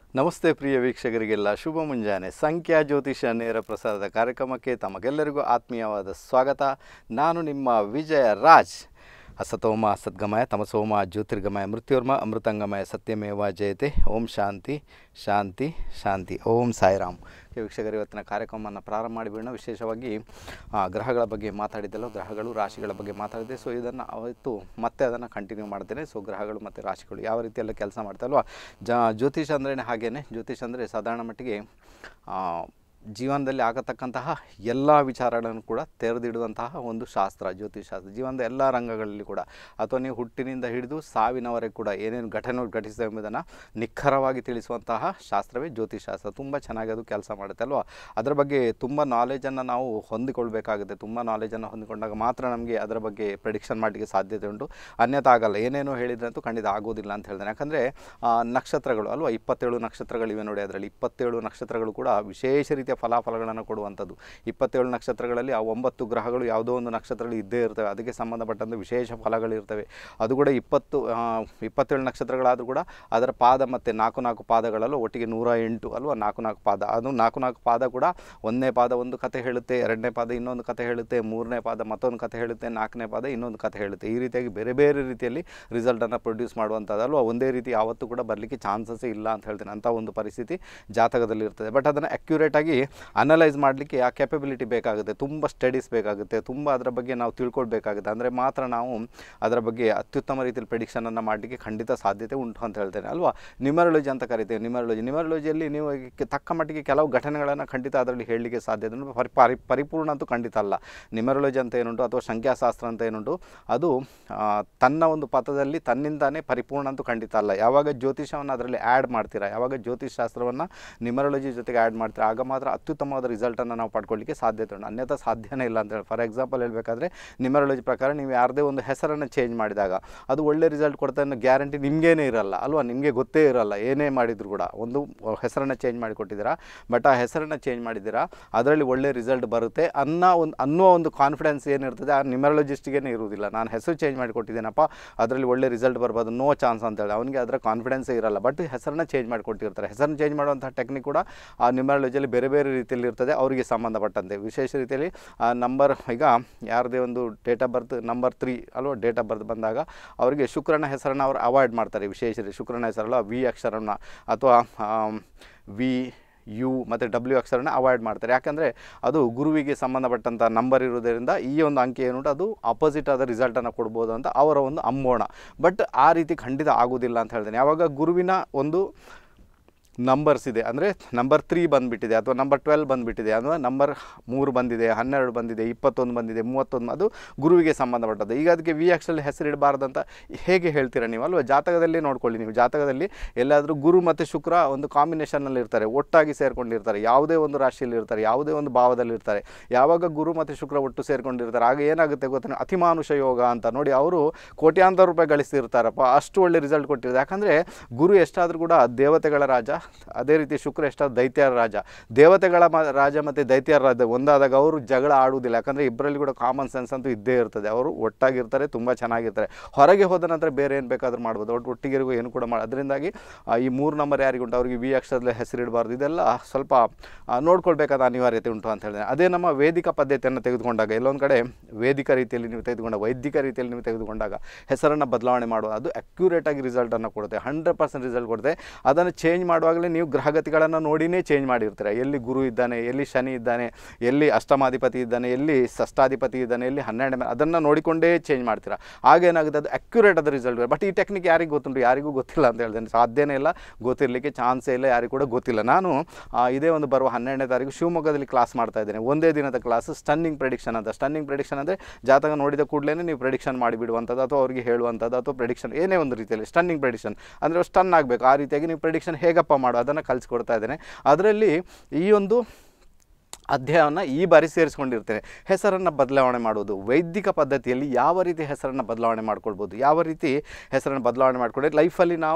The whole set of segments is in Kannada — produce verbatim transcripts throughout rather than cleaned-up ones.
ನಮಸ್ತೆ ಪ್ರಿಯ ವೀಕ್ಷಕರಿಗೆಲ್ಲ ಶುಭ ಮುಂಜಾನೆ. ಸಂಖ್ಯಾ ಜ್ಯೋತಿಷ ನೇರ ಪ್ರಸಾರದ ಕಾರ್ಯಕ್ರಮಕ್ಕೆ ತಮಗೆಲ್ಲರಿಗೂ ಆತ್ಮೀಯವಾದ ಸ್ವಾಗತ. ನಾನು ನಿಮ್ಮ ವಿಜಯ ರಾಜ್. ಅಸತೋಮ ಸದ್ಗಮಯ ತಮಸೋಮ ಜ್ಯೋತಿರ್ಗಮಯ ಮೃತ್ಯುರ್ಮ ಅಮೃತಂಗಮಯ ಸತ್ಯಮೇವ ಜಯತೆ. ಓಂ ಶಾಂತಿ ಶಾಂತಿ ಶಾಂತಿ. ಓಂ ಸಾಯಿರಾಮ್. ವೀಕ್ಷಕರು, ಇವತ್ತಿನ ಕಾರ್ಯಕ್ರಮವನ್ನು ಪ್ರಾರಂಭ ಮಾಡಿಬಿಡೋಣ. ವಿಶೇಷವಾಗಿ ಗ್ರಹಗಳ ಬಗ್ಗೆ ಮಾತಾಡಿದ್ದೆಲ್ಲ, ಗ್ರಹಗಳು ರಾಶಿಗಳ ಬಗ್ಗೆ ಮಾತಾಡಿದೆ. ಸೊ ಇದನ್ನು ಅವತ್ತು ಮತ್ತೆ ಅದನ್ನು ಕಂಟಿನ್ಯೂ ಮಾಡ್ತೇನೆ. ಸೊ ಗ್ರಹಗಳು ಮತ್ತು ರಾಶಿಗಳು ಯಾವ ರೀತಿಯೆಲ್ಲ ಕೆಲಸ ಮಾಡ್ತಾಯಿಲ್ವ. ಜ ಜ್ಯೋತಿಷ ಅಂದ್ರೇ ಹಾಗೇ. ಜ್ಯೋತಿಷ ಅಂದರೆ ಸಾಧಾರಣ ಮಟ್ಟಿಗೆ ಜೀವನದಲ್ಲಿ ಆಗತಕ್ಕಂತಹ ಎಲ್ಲ ವಿಚಾರಗಳನ್ನು ಕೂಡ ತೆರೆದಿಡುವಂತಹ ಒಂದು ಶಾಸ್ತ್ರ ಜ್ಯೋತಿಷಾಸ್ತ್ರ. ಜೀವನದ ಎಲ್ಲ ರಂಗಗಳಲ್ಲಿ ಕೂಡ, ಅಥವಾ ನೀವು ಹುಟ್ಟಿನಿಂದ ಹಿಡಿದು ಸಾವಿನವರೆಗೆ ಕೂಡ ಏನೇನು ಘಟನೆಗಳು ಘಟಿಸಿದೆ ಎಂಬುದನ್ನು ನಿಖರವಾಗಿ ತಿಳಿಸುವಂತಹ ಶಾಸ್ತ್ರವೇ ಜ್ಯೋತಿಷಾಸ್ತ್ರ. ತುಂಬ ಚೆನ್ನಾಗಿ ಅದು ಕೆಲಸ ಮಾಡುತ್ತೆ ಅಲ್ವಾ. ಅದರ ಬಗ್ಗೆ ತುಂಬ ನಾಲೆಜನ್ನು ನಾವು ಹೊಂದಿಕೊಳ್ಬೇಕಾಗುತ್ತೆ. ತುಂಬ ನಾಲೆಜನ್ನು ಹೊಂದಿಕೊಂಡಾಗ ಮಾತ್ರ ನಮಗೆ ಅದರ ಬಗ್ಗೆ ಪ್ರೆಡಿಕ್ಷನ್ ಮಾಡಲಿಕ್ಕೆ ಸಾಧ್ಯತೆ ಉಂಟು. ಅನ್ಯತಾ ಆಗಲ್ಲ. ಏನೇನೋ ಹೇಳಿದ್ರಂತೂ ಖಂಡಿತ ಆಗೋದಿಲ್ಲ ಅಂತ ಹೇಳ್ತೇನೆ. ಯಾಕಂದರೆ ನಕ್ಷತ್ರಗಳು ಅಲ್ವಾ, ಇಪ್ಪತ್ತೇಳು ನಕ್ಷತ್ರಗಳಿವೆ ನೋಡಿ. ಅದರಲ್ಲಿ ಇಪ್ಪತ್ತೇಳು ನಕ್ಷತ್ರಗಳು ಕೂಡ ವಿಶೇಷ ರೀತಿಯ ಫಲಾಫಲಗಳನ್ನು ಕೊಡುವಂಥದ್ದು. ಇಪ್ಪತ್ತೇಳು ನಕ್ಷತ್ರಗಳಲ್ಲಿ ಆ ಒಂಬತ್ತು ಗ್ರಹಗಳು ಯಾವುದೋ ಒಂದು ನಕ್ಷತ್ರಗಳು ಇದ್ದೇ ಇರ್ತವೆ. ಅದಕ್ಕೆ ಸಂಬಂಧಪಟ್ಟಂತೆ ವಿಶೇಷ ಫಲಗಳಿರ್ತವೆ. ಅದು ಕೂಡ ಇಪ್ಪತ್ತು ಇಪ್ಪತ್ತೇಳು ನಕ್ಷತ್ರಗಳಾದರೂ ಕೂಡ ಅದರ ಪಾದ ಮತ್ತು ನಾಲ್ಕು ನಾಲ್ಕು ಪಾದಗಳಲ್ಲೂ ಒಟ್ಟಿಗೆ ನೂರ ಎಂಟು ಅಲ್ವಾ. ನಾಲ್ಕು ನಾಲ್ಕು ಪಾದ, ಅದು ನಾಲ್ಕು ನಾಲ್ಕು ಪಾದ ಕೂಡ ಒಂದನೇ ಪಾದ ಒಂದು ಕತೆ ಹೇಳುತ್ತೆ, ಎರಡನೇ ಪಾದ ಇನ್ನೊಂದು ಕತೆ ಹೇಳುತ್ತೆ, ಮೂರನೇ ಪಾದ ಮತ್ತೊಂದು ಕತೆ ಹೇಳುತ್ತೆ, ನಾಲ್ಕನೇ ಪಾದ ಇನ್ನೊಂದು ಕತೆ ಹೇಳುತ್ತೆ. ಈ ರೀತಿಯಾಗಿ ಬೇರೆ ಬೇರೆ ರೀತಿಯಲ್ಲಿ ರಿಸಲ್ಟನ್ನು ಪ್ರೊಡ್ಯೂಸ್ ಮಾಡುವಂಥದ್ದು ಅಲ್ವಾ. ಒಂದೇ ರೀತಿ ಯಾವತ್ತೂ ಕೂಡ ಬರಲಿಕ್ಕೆ ಚಾನ್ಸಸ್ಸೇ ಇಲ್ಲ ಅಂತ ಹೇಳ್ತೇನೆ. ಅಂಥ ಒಂದು ಪರಿಸ್ಥಿತಿ ಜಾತಕದಲ್ಲಿ ಇರ್ತದೆ. ಬಟ್ ಅದನ್ನು ಅಕ್ಯುರೇಟಾಗಿ ಅನಲೈಸ್ ಮಾಡಲಿಕ್ಕೆ ಆ ಕೆಪಬಿಲಿಟಿ ಬೇಕಾಗುತ್ತೆ. ತುಂಬ ಸ್ಟಡೀಸ್ ಬೇಕಾಗುತ್ತೆ. ತುಂಬ ಅದರ ಬಗ್ಗೆ ನಾವು ತಿಳ್ಕೊಳ್ಬೇಕಾಗುತ್ತೆ. ಅಂದರೆ ಮಾತ್ರ ನಾವು ಅದರ ಬಗ್ಗೆ ಅತ್ಯುತ್ತಮ ರೀತಿಯಲ್ಲಿ ಪ್ರೆಡಿಕ್ಷನನ್ನು ಮಾಡಲಿಕ್ಕೆ ಖಂಡಿತ ಸಾಧ್ಯತೆ ಉಂಟು ಅಂತ ಹೇಳ್ತೇನೆ ಅಲ್ವಾ. ನ್ಯೂಮರಾಲಜಿ ಅಂತ ಕರಿತೇವೆ. ನ್ಯೂಮರಾಲಜಿ ನ್ಯೂಮರಾಲಜಿಯಲ್ಲಿ ನೀವು ತಕ್ಕ ಮಟ್ಟಿಗೆ ಕೆಲವು ಘಟನೆಗಳನ್ನು ಖಂಡಿತ ಅದರಲ್ಲಿ ಹೇಳಲಿಕ್ಕೆ ಸಾಧ್ಯತೆ ಉಂಟು. ಪರಿ ಪರಿ ಪರಿಪೂರ್ಣ ಅಂತೂ ಖಂಡಿತ ಅಲ್ಲ. ನ್ಯೂಮರಾಲಜಿ ಅಂತ ಏನುಂಟು, ಅಥವಾ ಸಂಖ್ಯಾಶಾಸ್ತ್ರ ಅಂತ ಏನುಂಟು, ಅದು ತನ್ನ ಒಂದು ಪಥದಲ್ಲಿ ತನ್ನಿಂದಾನೇ ಪರಿಪೂರ್ಣ ಅಂತೂ ಖಂಡಿತ ಅಲ್ಲ. ಯಾವಾಗ ಜ್ಯೋತಿಷವನ್ನು ಅದರಲ್ಲಿ ಆ್ಯಡ್ ಮಾಡ್ತೀರಾ, ಯಾವಾಗ ಜ್ಯೋತಿಷ್ ಶಾಸ್ತ್ರವನ್ನು ನ್ಯೂಮರಾಲಜಿ ಜೊತೆಗೆ ಆ್ಯಡ್ ಮಾಡ್ತೀರಾ, ಆಗ ಮಾತ್ರ ಅತ್ಯುತ್ತಮವಾದ ರಿಸಲ್ಟನ್ನು ನಾವು ಪಡ್ಕೊಳ್ಳಿಕ್ಕೆ ಸಾಧ್ಯತೆ ಉಂಟು. ಅನ್ಯथा ಸಾಧ್ಯನೇ ಇಲ್ಲ ಅಂತ ಹೇಳಿ. ಫಾರ್ ಎಕ್ಸಾಂಪಲ್ ಹೇಳಬೇಕಾದ್ರೆ, ನ್ಯೂಮರಾಲಜಿ ಪ್ರಕಾರ ನೀವು ಯಾರದೇ ಒಂದು ಹೆಸರನ್ನು ಚೇಂಜ್ ಮಾಡಿದಾಗ ಅದು ಒಳ್ಳೆ ರಿಸಲ್ಟ್ ಕೊಡ್ತಾ ಅನ್ನೋ ಗ್ಯಾರಂಟಿ ನಿಮಗೇನೇ ಇರಲ್ಲ ಅಲ್ವಾ. ನಿಮಗೆ ಗೊತ್ತೇ ಇರಲ್ಲ. ಏನೇ ಮಾಡಿದ್ರು ಕೂಡ ಒಂದು ಹೆಸರನ್ನು ಚೇಂಜ್ ಮಾಡಿ ಕೊಟ್ಟಿದ್ದೀರಾ, ಬಟ್ ಆ ಹೆಸರನ್ನು ಚೇಂಜ್ ಮಾಡಿದ್ದೀರಾ, ಅದರಲ್ಲಿ ಒಳ್ಳೆ ರಿಸಲ್ಟ್ ಬರುತ್ತೆ ಅನ್ನೋ ಒಂದು ಅನ್ನೋ ಒಂದು ಕಾನ್ಫಿಡೆನ್ಸ್ ಏನಿರ್ತದೆ ಆ ನ್ಯೂಮರಾಲಜಿಸ್ಟಿಗೇ ಇರುವುದಿಲ್ಲ. ನಾನು ಹೆಸರು ಚೇಂಜ್ ಮಾಡಿ ಕೊಟ್ಟಿದ್ದೀನಪ್ಪ, ಅದರಲ್ಲಿ ಒಳ್ಳೆ ರಿಸಲ್ಟ್ ಬರ್ಬೋದು, ನೋ ಚಾನ್ಸ್ ಅಂತೇಳಿ ಅವನಿಗೆ ಅದರ ಕಾನ್ಫಿಡೆನ್ಸೇ ಇರಲ್ಲ. ಬಟ್ ಹೆಸರನ್ನ ಚೇಂಜ್ ಮಾಡಿ ಕೊಟ್ಟಿರ್ತಾರೆ. ಹೆಸರನ್ನು ಚೇಂಜ್ ಮಾಡುವಂಥ ಟೆಕ್ನಿಕ್ ಕೂಡ ಆ ನ್ಯೂಮರಾಲಜಿಯಲ್ಲಿ ಬೇರೆ ಬೇರೆ ರೀತಿಯಲ್ಲಿ ಇರ್ತದೆ ಅವರಿಗೆ ಸಂಬಂಧಪಟ್ಟಂತೆ. ವಿಶೇಷ ರೀತಿಯಲ್ಲಿ ನಂಬರ್, ಈಗ ಯಾರದೇ ಒಂದು date of birth number three ಅಲ್ವಾ, ಡೇಟ್ ಆಫ್ ಬರ್ತ್ ಬಂದಾಗ ಅವರಿಗೆ ಶುಕ್ರನ ಹೆಸರನ್ನು ಅವರು ಅವಾಯ್ಡ್ ಮಾಡ್ತಾರೆ. ವಿಶೇಷ ರೀತಿ ಶುಕ್ರನ ಹೆಸರಲ್ಲ, ವಿ ಅಕ್ಷರನ ಅಥವಾ ವಿ ಯು ಮತ್ತು ಡಬ್ಲ್ಯೂ ಅಕ್ಷರನ ಅವಾಯ್ಡ್ ಮಾಡ್ತಾರೆ. ಯಾಕಂದರೆ ಅದು ಗುರುವಿಗೆ ಸಂಬಂಧಪಟ್ಟಂಥ ನಂಬರ್ ಇರೋದರಿಂದ ಈ ಒಂದು ಅಂಕೆ ಏನುಂಟು ಅದು ಆಪೋಸಿಟ್ ಆದ ರಿಸಲ್ಟನ್ನು ಕೊಡ್ಬೋದು ಅಂತ ಅವರ ಒಂದು ಅಂಬೋಣ. ಬಟ್ ಆ ರೀತಿ ಖಂಡಿತ ಆಗೋದಿಲ್ಲ ಅಂತ ಹೇಳ್ತೇನೆ. ಯಾವಾಗ ಗುರುವಿನ ಒಂದು ನಂಬರ್ಸ್ ಇದೆ, ಅಂದರೆ ನಂಬರ್ ತ್ರೀ ಬಂದುಬಿಟ್ಟಿದೆ, ಅಥವಾ ನಂಬರ್ ಟ್ವೆಲ್ ಬಂದುಬಿಟ್ಟಿದೆ, ಅಥವಾ ನಂಬರ್ ಮೂರು ಬಂದಿದೆ, ಹನ್ನೆರಡು ಬಂದಿದೆ, ಇಪ್ಪತ್ತೊಂದು ಬಂದಿದೆ, ಮೂವತ್ತೊಂದು, ಅದು ಗುರುವಿಗೆ ಸಂಬಂಧಪಟ್ಟದ್ದು. ಈಗ ಅದಕ್ಕೆ ವಿ ಅಕ್ಷರಲ್ಲಿ ಹೆಸರಿಡಬಾರ್ದಂತ ಹೇಗೆ ಹೇಳ್ತೀರಾ ನೀವು ಅಲ್ವಾ. ಜಾತಕದಲ್ಲಿ ನೋಡ್ಕೊಳ್ಳಿ. ನೀವು ಜಾತಕದಲ್ಲಿ ಎಲ್ಲಾದರೂ ಗುರು ಮತ್ತು ಶುಕ್ರ ಒಂದು ಕಾಂಬಿನೇಷನಲ್ಲಿ ಇರ್ತಾರೆ, ಒಟ್ಟಾಗಿ ಸೇರಿಕೊಂಡಿರ್ತಾರೆ, ಯಾವುದೇ ಒಂದು ರಾಶಿಯಲ್ಲಿ ಇರ್ತಾರೆ, ಯಾವುದೇ ಒಂದು ಭಾವದಲ್ಲಿ ಇರ್ತಾರೆ. ಯಾವಾಗ ಗುರು ಮತ್ತು ಶುಕ್ರ ಒಟ್ಟು ಸೇರಿಕೊಂಡಿರ್ತಾರೆ ಆಗ ಏನಾಗುತ್ತೆ ಗೊತ್ತಾ, ಅತಿಮಾನುಷ ಯೋಗ ಅಂತ ನೋಡಿ ಅವರು ಕೋಟ್ಯಾಂತರ ರೂಪಾಯಿ ಗಳಿಸ್ತಿರ್ತಾರಪ್ಪ. ಅಷ್ಟು ಒಳ್ಳೆ ರಿಸಲ್ಟ್ ಕೊಟ್ಟಿರ್ತಾರೆ. ಯಾಕಂದರೆ ಗುರು ಎಷ್ಟಾದರೂ ಕೂಡ ದೇವತೆಗಳ ರಾಜ, ಅದೇ ರೀತಿ ಶುಕ್ರ ಎಷ್ಟಾದ ದೈತ್ಯರ ರಾಜ. ದೇವತೆಗಳ ರಾಜ ಮತ್ತು ದೈತ್ಯರ ರಾಜ ಒಂದಾದಾಗ ಅವರು ಜಗಳ ಆಡುವುದಿಲ್ಲ. ಯಾಕಂದರೆ ಇಬ್ಬರಲ್ಲಿ ಕೂಡ ಕಾಮನ್ ಸೆನ್ಸ್ ಅಂತೂ ಇದ್ದೇ ಇರ್ತದೆ. ಅವರು ಒಟ್ಟಾಗಿರ್ತಾರೆ, ತುಂಬ ಚೆನ್ನಾಗಿರ್ತಾರೆ. ಹೊರಗೆ ಹೋದ ನಂತರ ಬೇರೆ ಏನು ಬೇಕಾದರೂ ಮಾಡ್ಬೋದು, ಒಟ್ಟು ಒಟ್ಟಿಗೆರಿಗೂ ಏನು ಕೂಡ ಮಾಡಿ. ಅದರಿಂದಾಗಿ ಈ ಮೂರು ನಂಬರ್ ಯಾರಿಗುಂಟು ಅವರಿಗೆ ವಿ ಅಕ್ಷರದಲ್ಲಿ ಹೆಸರಿಡಬಾರ್ದು. ಇದೆಲ್ಲ ಸ್ವಲ್ಪ ನೋಡ್ಕೊಳ್ಬೇಕಾದ ಅನಿವಾರ್ಯತೆ ಉಂಟು ಅಂತ ಹೇಳಿದೆ. ಅದೇ ನಮ್ಮ ವೇದಿಕ ಪದ್ಧತಿಯನ್ನು ತೆಗೆದುಕೊಂಡಾಗ, ಎಲ್ಲೊಂದು ಕಡೆ ವೇದಿಕ ರೀತಿಯಲ್ಲಿ ನೀವು ತೆಗೆದುಕೊಂಡಾಗ, ವೈದಿಕ ರೀತಿಯಲ್ಲಿ ನೀವು ತೆಗೆದುಕೊಂಡಾಗ ಹೆಸರನ್ನು ಬದಲಾವಣೆ ಮಾಡುವ ಅದು ಅಕ್ಯುರೇಟಾಗಿ ರಿಸಲ್ಟನ್ನು ಕೊಡುತ್ತೆ. ಹಂಡ್ರೆಡ್ ಪರ್ಸೆಂಟ್ ರಿಸಲ್ಟ್ ಕೊಡುತ್ತೆ. ಅದನ್ನು ಚೇಂಜ್ ಮಾಡುವಾಗಲೇ ನೀವು ಗ್ರಹಗತಿಗಳನ್ನು ನೋಡಿನೇ ಚೇಂಜ್ ಮಾಡಿರ್ತೀರ. ಎಲ್ಲಿ ಗುರು ಇದ್ದಾನೆ, ಎಲ್ಲಿ ಶನಿ ಇದ್ದಾನೆ, ಎಲ್ಲಿ ಅಷ್ಟಮಾಧಿಪತಿ ಇದ್ದಾನೆ, ಎಲ್ಲಿ ಷಷ್ಠಾಧಿಪತಿ ಇದ್ದಾನೆ, ಎಲ್ಲಿ ಹನ್ನೆರಡನೇ, ಅದನ್ನು ನೋಡಿಕೊಂಡೇ ಚೇಂಜ್ ಮಾಡ್ತೀರಾ. ಆಗೇನಾಗುತ್ತೆ ಅದು ಅಕ್ಯುರೇಟ್ ಆದ ರಿಸಲ್ಟ್. ಬಟ್ ಈ ಟೆಕ್ನಿಕ್ ಯಾರಿಗೂ ಗೊತ್ತುಂಟು, ಯಾರಿಗೂ ಗೊತ್ತಿಲ್ಲ ಅಂತ ಹೇಳ್ತೇನೆ. ಸಾಧ್ಯನೇ ಇಲ್ಲ, ಗೊತ್ತಿರಲಿಕ್ಕೆ ಚಾನ್ಸೇ ಇಲ್ಲ, ಯಾರಿಗೂ ಕೂಡ ಗೊತ್ತಿಲ್ಲ. ನಾನು ಇದೇ ಒಂದು ಬರುವ ಹನ್ನೆರಡನೇ ತಾರೀಕು ಶಿವಮೊಗ್ಗದಲ್ಲಿ ಕ್ಲಾಸ್ ಮಾಡ್ತಾ ಇದ್ದೇನೆ. ಒಂದೇ ದಿನದ ಕ್ಲಾಸ್, ಸ್ಟನ್ನಿಂಗ್ ಪ್ರೆಡಿಕ್ಷನ್ ಅಂತ. ಸ್ಟನ್ನಿಂಗ್ ಪ್ರೆಡಿಕ್ಷನ್ ಅಂದರೆ ಜಾತಕ ನೋಡಿದ ಕೂಡಲೇ ನೀವು ಪ್ರೆಡಿಕ್ಷನ್ ಮಾಡಿಬಿಡುವಂಥದ್ದು, ಅಥವಾ ಅವರಿಗೆ ಹೇಳುವಂಥದ್ದು, ಅಥವಾ ಪ್ರೆಡಿಕ್ಷನ್ ಏನೇ ಒಂದು ರೀತಿಯಲ್ಲಿ ಸ್ಟನ್ನಿಂಗ್ ಪ್ರೆಡಿಕ್ಷನ್ ಅಂದರೆ ಸ್ಟನ್ ಆಗಬೇಕು. ಆ ರೀತಿಯಾಗಿ ನೀವು ಪ್ರೆಡಿಕ್ಷನ್ ಹೇಗಪ್ಪ ಮಾಡೋ ಅದನ್ನು ಕಲಿಸ್ಕೊಡ್ತಾ ಇದ್ದೇನೆ. ಅದರಲ್ಲಿ ಈ ಒಂದು ಅಧ್ಯಾಯವನ್ನು ಈ ಬಾರಿ ಸೇರಿಸ್ಕೊಂಡಿರ್ತೇನೆ. ಹೆಸರನ್ನು ಬದಲಾವಣೆ ಮಾಡುವುದು ವೈದಿಕ ಪದ್ಧತಿಯಲ್ಲಿ ಯಾವ ರೀತಿ ಹೆಸರನ್ನು ಬದಲಾವಣೆ ಮಾಡ್ಕೊಳ್ಬೋದು, ಯಾವ ರೀತಿ ಹೆಸರನ್ನು ಬದಲಾವಣೆ ಮಾಡಿಕೊಂಡ್ರೆ ಲೈಫಲ್ಲಿ ನಾವು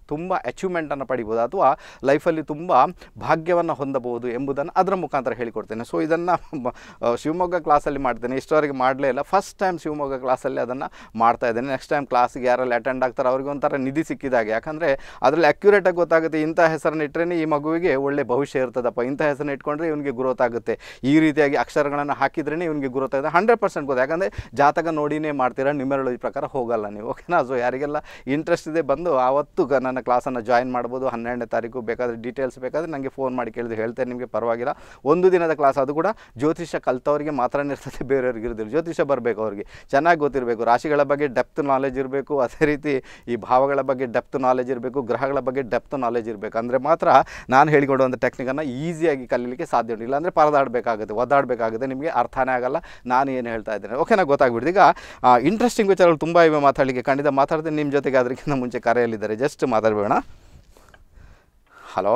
ತುಂಬ ಅಚೀವ್ಮೆಂಟನ್ನು ಪಡಿಬೋದು ಅಥವಾ ಲೈಫಲ್ಲಿ ತುಂಬ ಭಾಗ್ಯವನ್ನು ಹೊಂದಬಹುದು ಎಂಬುದನ್ನು ಅದರ ಮುಖಾಂತರ ಹೇಳಿಕೊಡ್ತೇನೆ. ಸೊ ಇದನ್ನು ಶಿವಮೊಗ್ಗ ಕ್ಲಾಸಲ್ಲಿ ಮಾಡ್ತೇನೆ, ಇಷ್ಟವರೆಗೆ ಮಾಡಲೇ ಇಲ್ಲ, ಫಸ್ಟ್ ಟೈಮ್ ಶಿವಮೊಗ್ಗ ಕ್ಲಾಸಲ್ಲಿ ಅದನ್ನು ಮಾಡ್ತಾ ಇದ್ದೇನೆ. ನೆಕ್ಸ್ಟ್ ಟೈಮ್ ಕ್ಲಾಸಿಗೆ ಯಾರಲ್ಲಿ ಅಟೆಂಡ್ ಆಗ್ತಾರೆ ಅವ್ರಿಗೆ ಒಂಥರ ನಿಧಿ ಸಿಕ್ಕಿದಾಗೆ, ಯಾಕಂದರೆ ಅದರಲ್ಲಿ ಅಕ್ಯುರೇಟಾಗಿ ಗೊತ್ತಾಗುತ್ತೆ ಇಂಥ ಹೆಸರನ್ನು ಇಟ್ಟರೆ ಈ ಮಗುವಿಗೆ ಒಳ್ಳೆ ಭವಿಷ್ಯ ಇರ್ತದಪ್ಪ, ಇಂಥ ಹೆಸರನ್ನು ಇಟ್ಕೊಂಡ್ರೆ ಇವನಿಗೆ ಗ್ರೋತ್ ಆಗುತ್ತೆ, ಈ ರೀತಿಯಾಗಿ ಅಕ್ಷರಗಳನ್ನು ಹಾಕಿದ್ರೇ ಇವನಿಗೆ ಗ್ರೋತ್ ಆಗುತ್ತೆ, ಹಂಡ್ರೆಡ್ ಪರ್ಸೆಂಟ್ ಗೊತ್ತು. ಯಾಕಂದರೆ ಜಾತಕ ನೋಡಿನೇ ಮಾಡ್ತೀರಾ, ನ್ಯೂಮರಾಲಜಿ ಪ್ರಕಾರ ಹೋಗಲ್ಲ ನೀವು, ಓಕೆನಾ. ಸೊ ಯಾರಿಗೆಲ್ಲ ಇಂಟ್ರೆಸ್ಟ್ ಇದೆ ಬಂದು ಆವತ್ತು ನನ್ನ ಕ್ಲಾಸನ್ನು ಜಾಯಿನ್ ಮಾಡ್ಬೋದು. ಹನ್ನೆರಡನೇ ತಾರೀಕು ಬೇಕಾದರೆ ಡೀಟೇಲ್ಸ್ ಬೇಕಾದರೆ ನನಗೆ ಫೋನ್ ಮಾಡಿ ಕೇಳಿದ್ರೆ ಹೇಳ್ತೇನೆ ನಿಮಗೆ, ಪರವಾಗಿಲ್ಲ. ಒಂದು ದಿನದ ಕ್ಲಾಸ್, ಅದು ಕೂಡ ಜ್ಯೋತಿಷ್ಯ ಕಲ್ತವರಿಗೆ ಮಾತ್ರನೇ ಇರ್ತದೆ, ಬೇರೆಯವ್ರಿಗೆ ಇರೋದಿಲ್ಲ. ಜ್ಯೋತಿಷ್ಯ ಬರಬೇಕು ಅವ್ರಿಗೆ, ಚೆನ್ನಾಗಿ ಗೊತ್ತಿರಬೇಕು, ರಾಶಿಗಳ ಬಗ್ಗೆ ಡೆಪ್ತ್ ನಾಲೆಜ್ ಇರಬೇಕು, ಅದೇ ರೀತಿ ಈ ಭಾವಗಳ ಬಗ್ಗೆ ಡೆಪ್ತ್ ನಾಲೆಜ್ ಇರಬೇಕು, ಗ್ರಹಗಳ ಬಗ್ಗೆ ಡೆಪ್ತ್ ನಾಲೆಜ್ ಇರಬೇಕು. ಅಂದರೆ ಮಾತ್ರ ನಾನು ಹೇಳಿಕೊಡುವಂಥ ಟೆಕ್ನಿಕನ್ನು ಈಸಿಯಾಗಿ ಕಲೀಲಿಕ್ಕೆ ಸಾಧ್ಯ ಉಂಟು. ಇಲ್ಲಾಂದರೆ ಪರದಾಡಬೇಕಾಗುತ್ತೆ, ಒದ್ದಾಡಬೇಕಾಗುತ್ತೆ, ನಿಮಗೆ ಅರ್ಥನೇ ಆಗಲ್ಲ ನಾನು ಏನು ಹೇಳ್ತಾ ಇದ್ದೇನೆ, ಓಕೆನಾ. ಗೊತ್ತಾಗ್ಬಿಡ್ತು. ಈಗ ಇಂಟ್ರೆಸ್ಟಿಂಗ್ ವಿಚಾರಗಳು ತುಂಬ ಇವೆ ಮಾತಾಡಲಿಕ್ಕೆ, ಖಂಡಿತ ಮಾತಾಡ್ತೀನಿ ನಿಮ್ಮ ಜೊತೆಗೆ. ಅದಕ್ಕಿಂತ ಮುಂಚೆ ಕರೆಯಲ್ಲಿದ್ದಾರೆ, ಜಸ್ಟ್ ಮಾತಾಡಬೇಡ. ಹಲೋ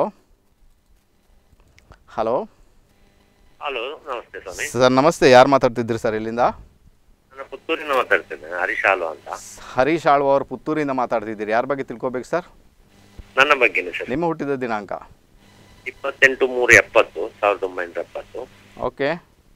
ಹಲೋ ಹಲೋ, ನಮಸ್ತೆ ಸ್ವಾಮಿ. ಸರ್ ನಮಸ್ತೆ, ಯಾರು ಮಾತಾಡ್ತಿದ್ರಿ ಸರ್? ಇಲ್ಲಿಂದ ನಾನು ಪುತ್ತೂರಿಂದ ಮಾತಾಡ್ತಿದ್ದೇನೆ, ಹರೀಶ್ ಆಳ್ವ ಅಂತ. ಹರೀಶ್ ಆಳ್ವ ಅವರು ಪುತ್ತೂರಿಂದ ಮಾತಾಡ್ತಿದ್ದೀರಿ. ಯಾರ ಬಗ್ಗೆ ತಿಳ್ಕೊಬೇಕು ಸರ್? ನನ್ನ ಬಗ್ಗೆನೇ ಸರ್. ನಿಮ್ಮ ಹುಟ್ಟಿದ ದಿನಾಂಕ? ಇಪ್ಪತ್ತೆಂಟು ಮೂರು ಎಪ್ಪತ್ತು ಸಾವಿರದ ಒಂಬೈನೂರ ಎಪ್ಪತ್ತು. ಓಕೆ.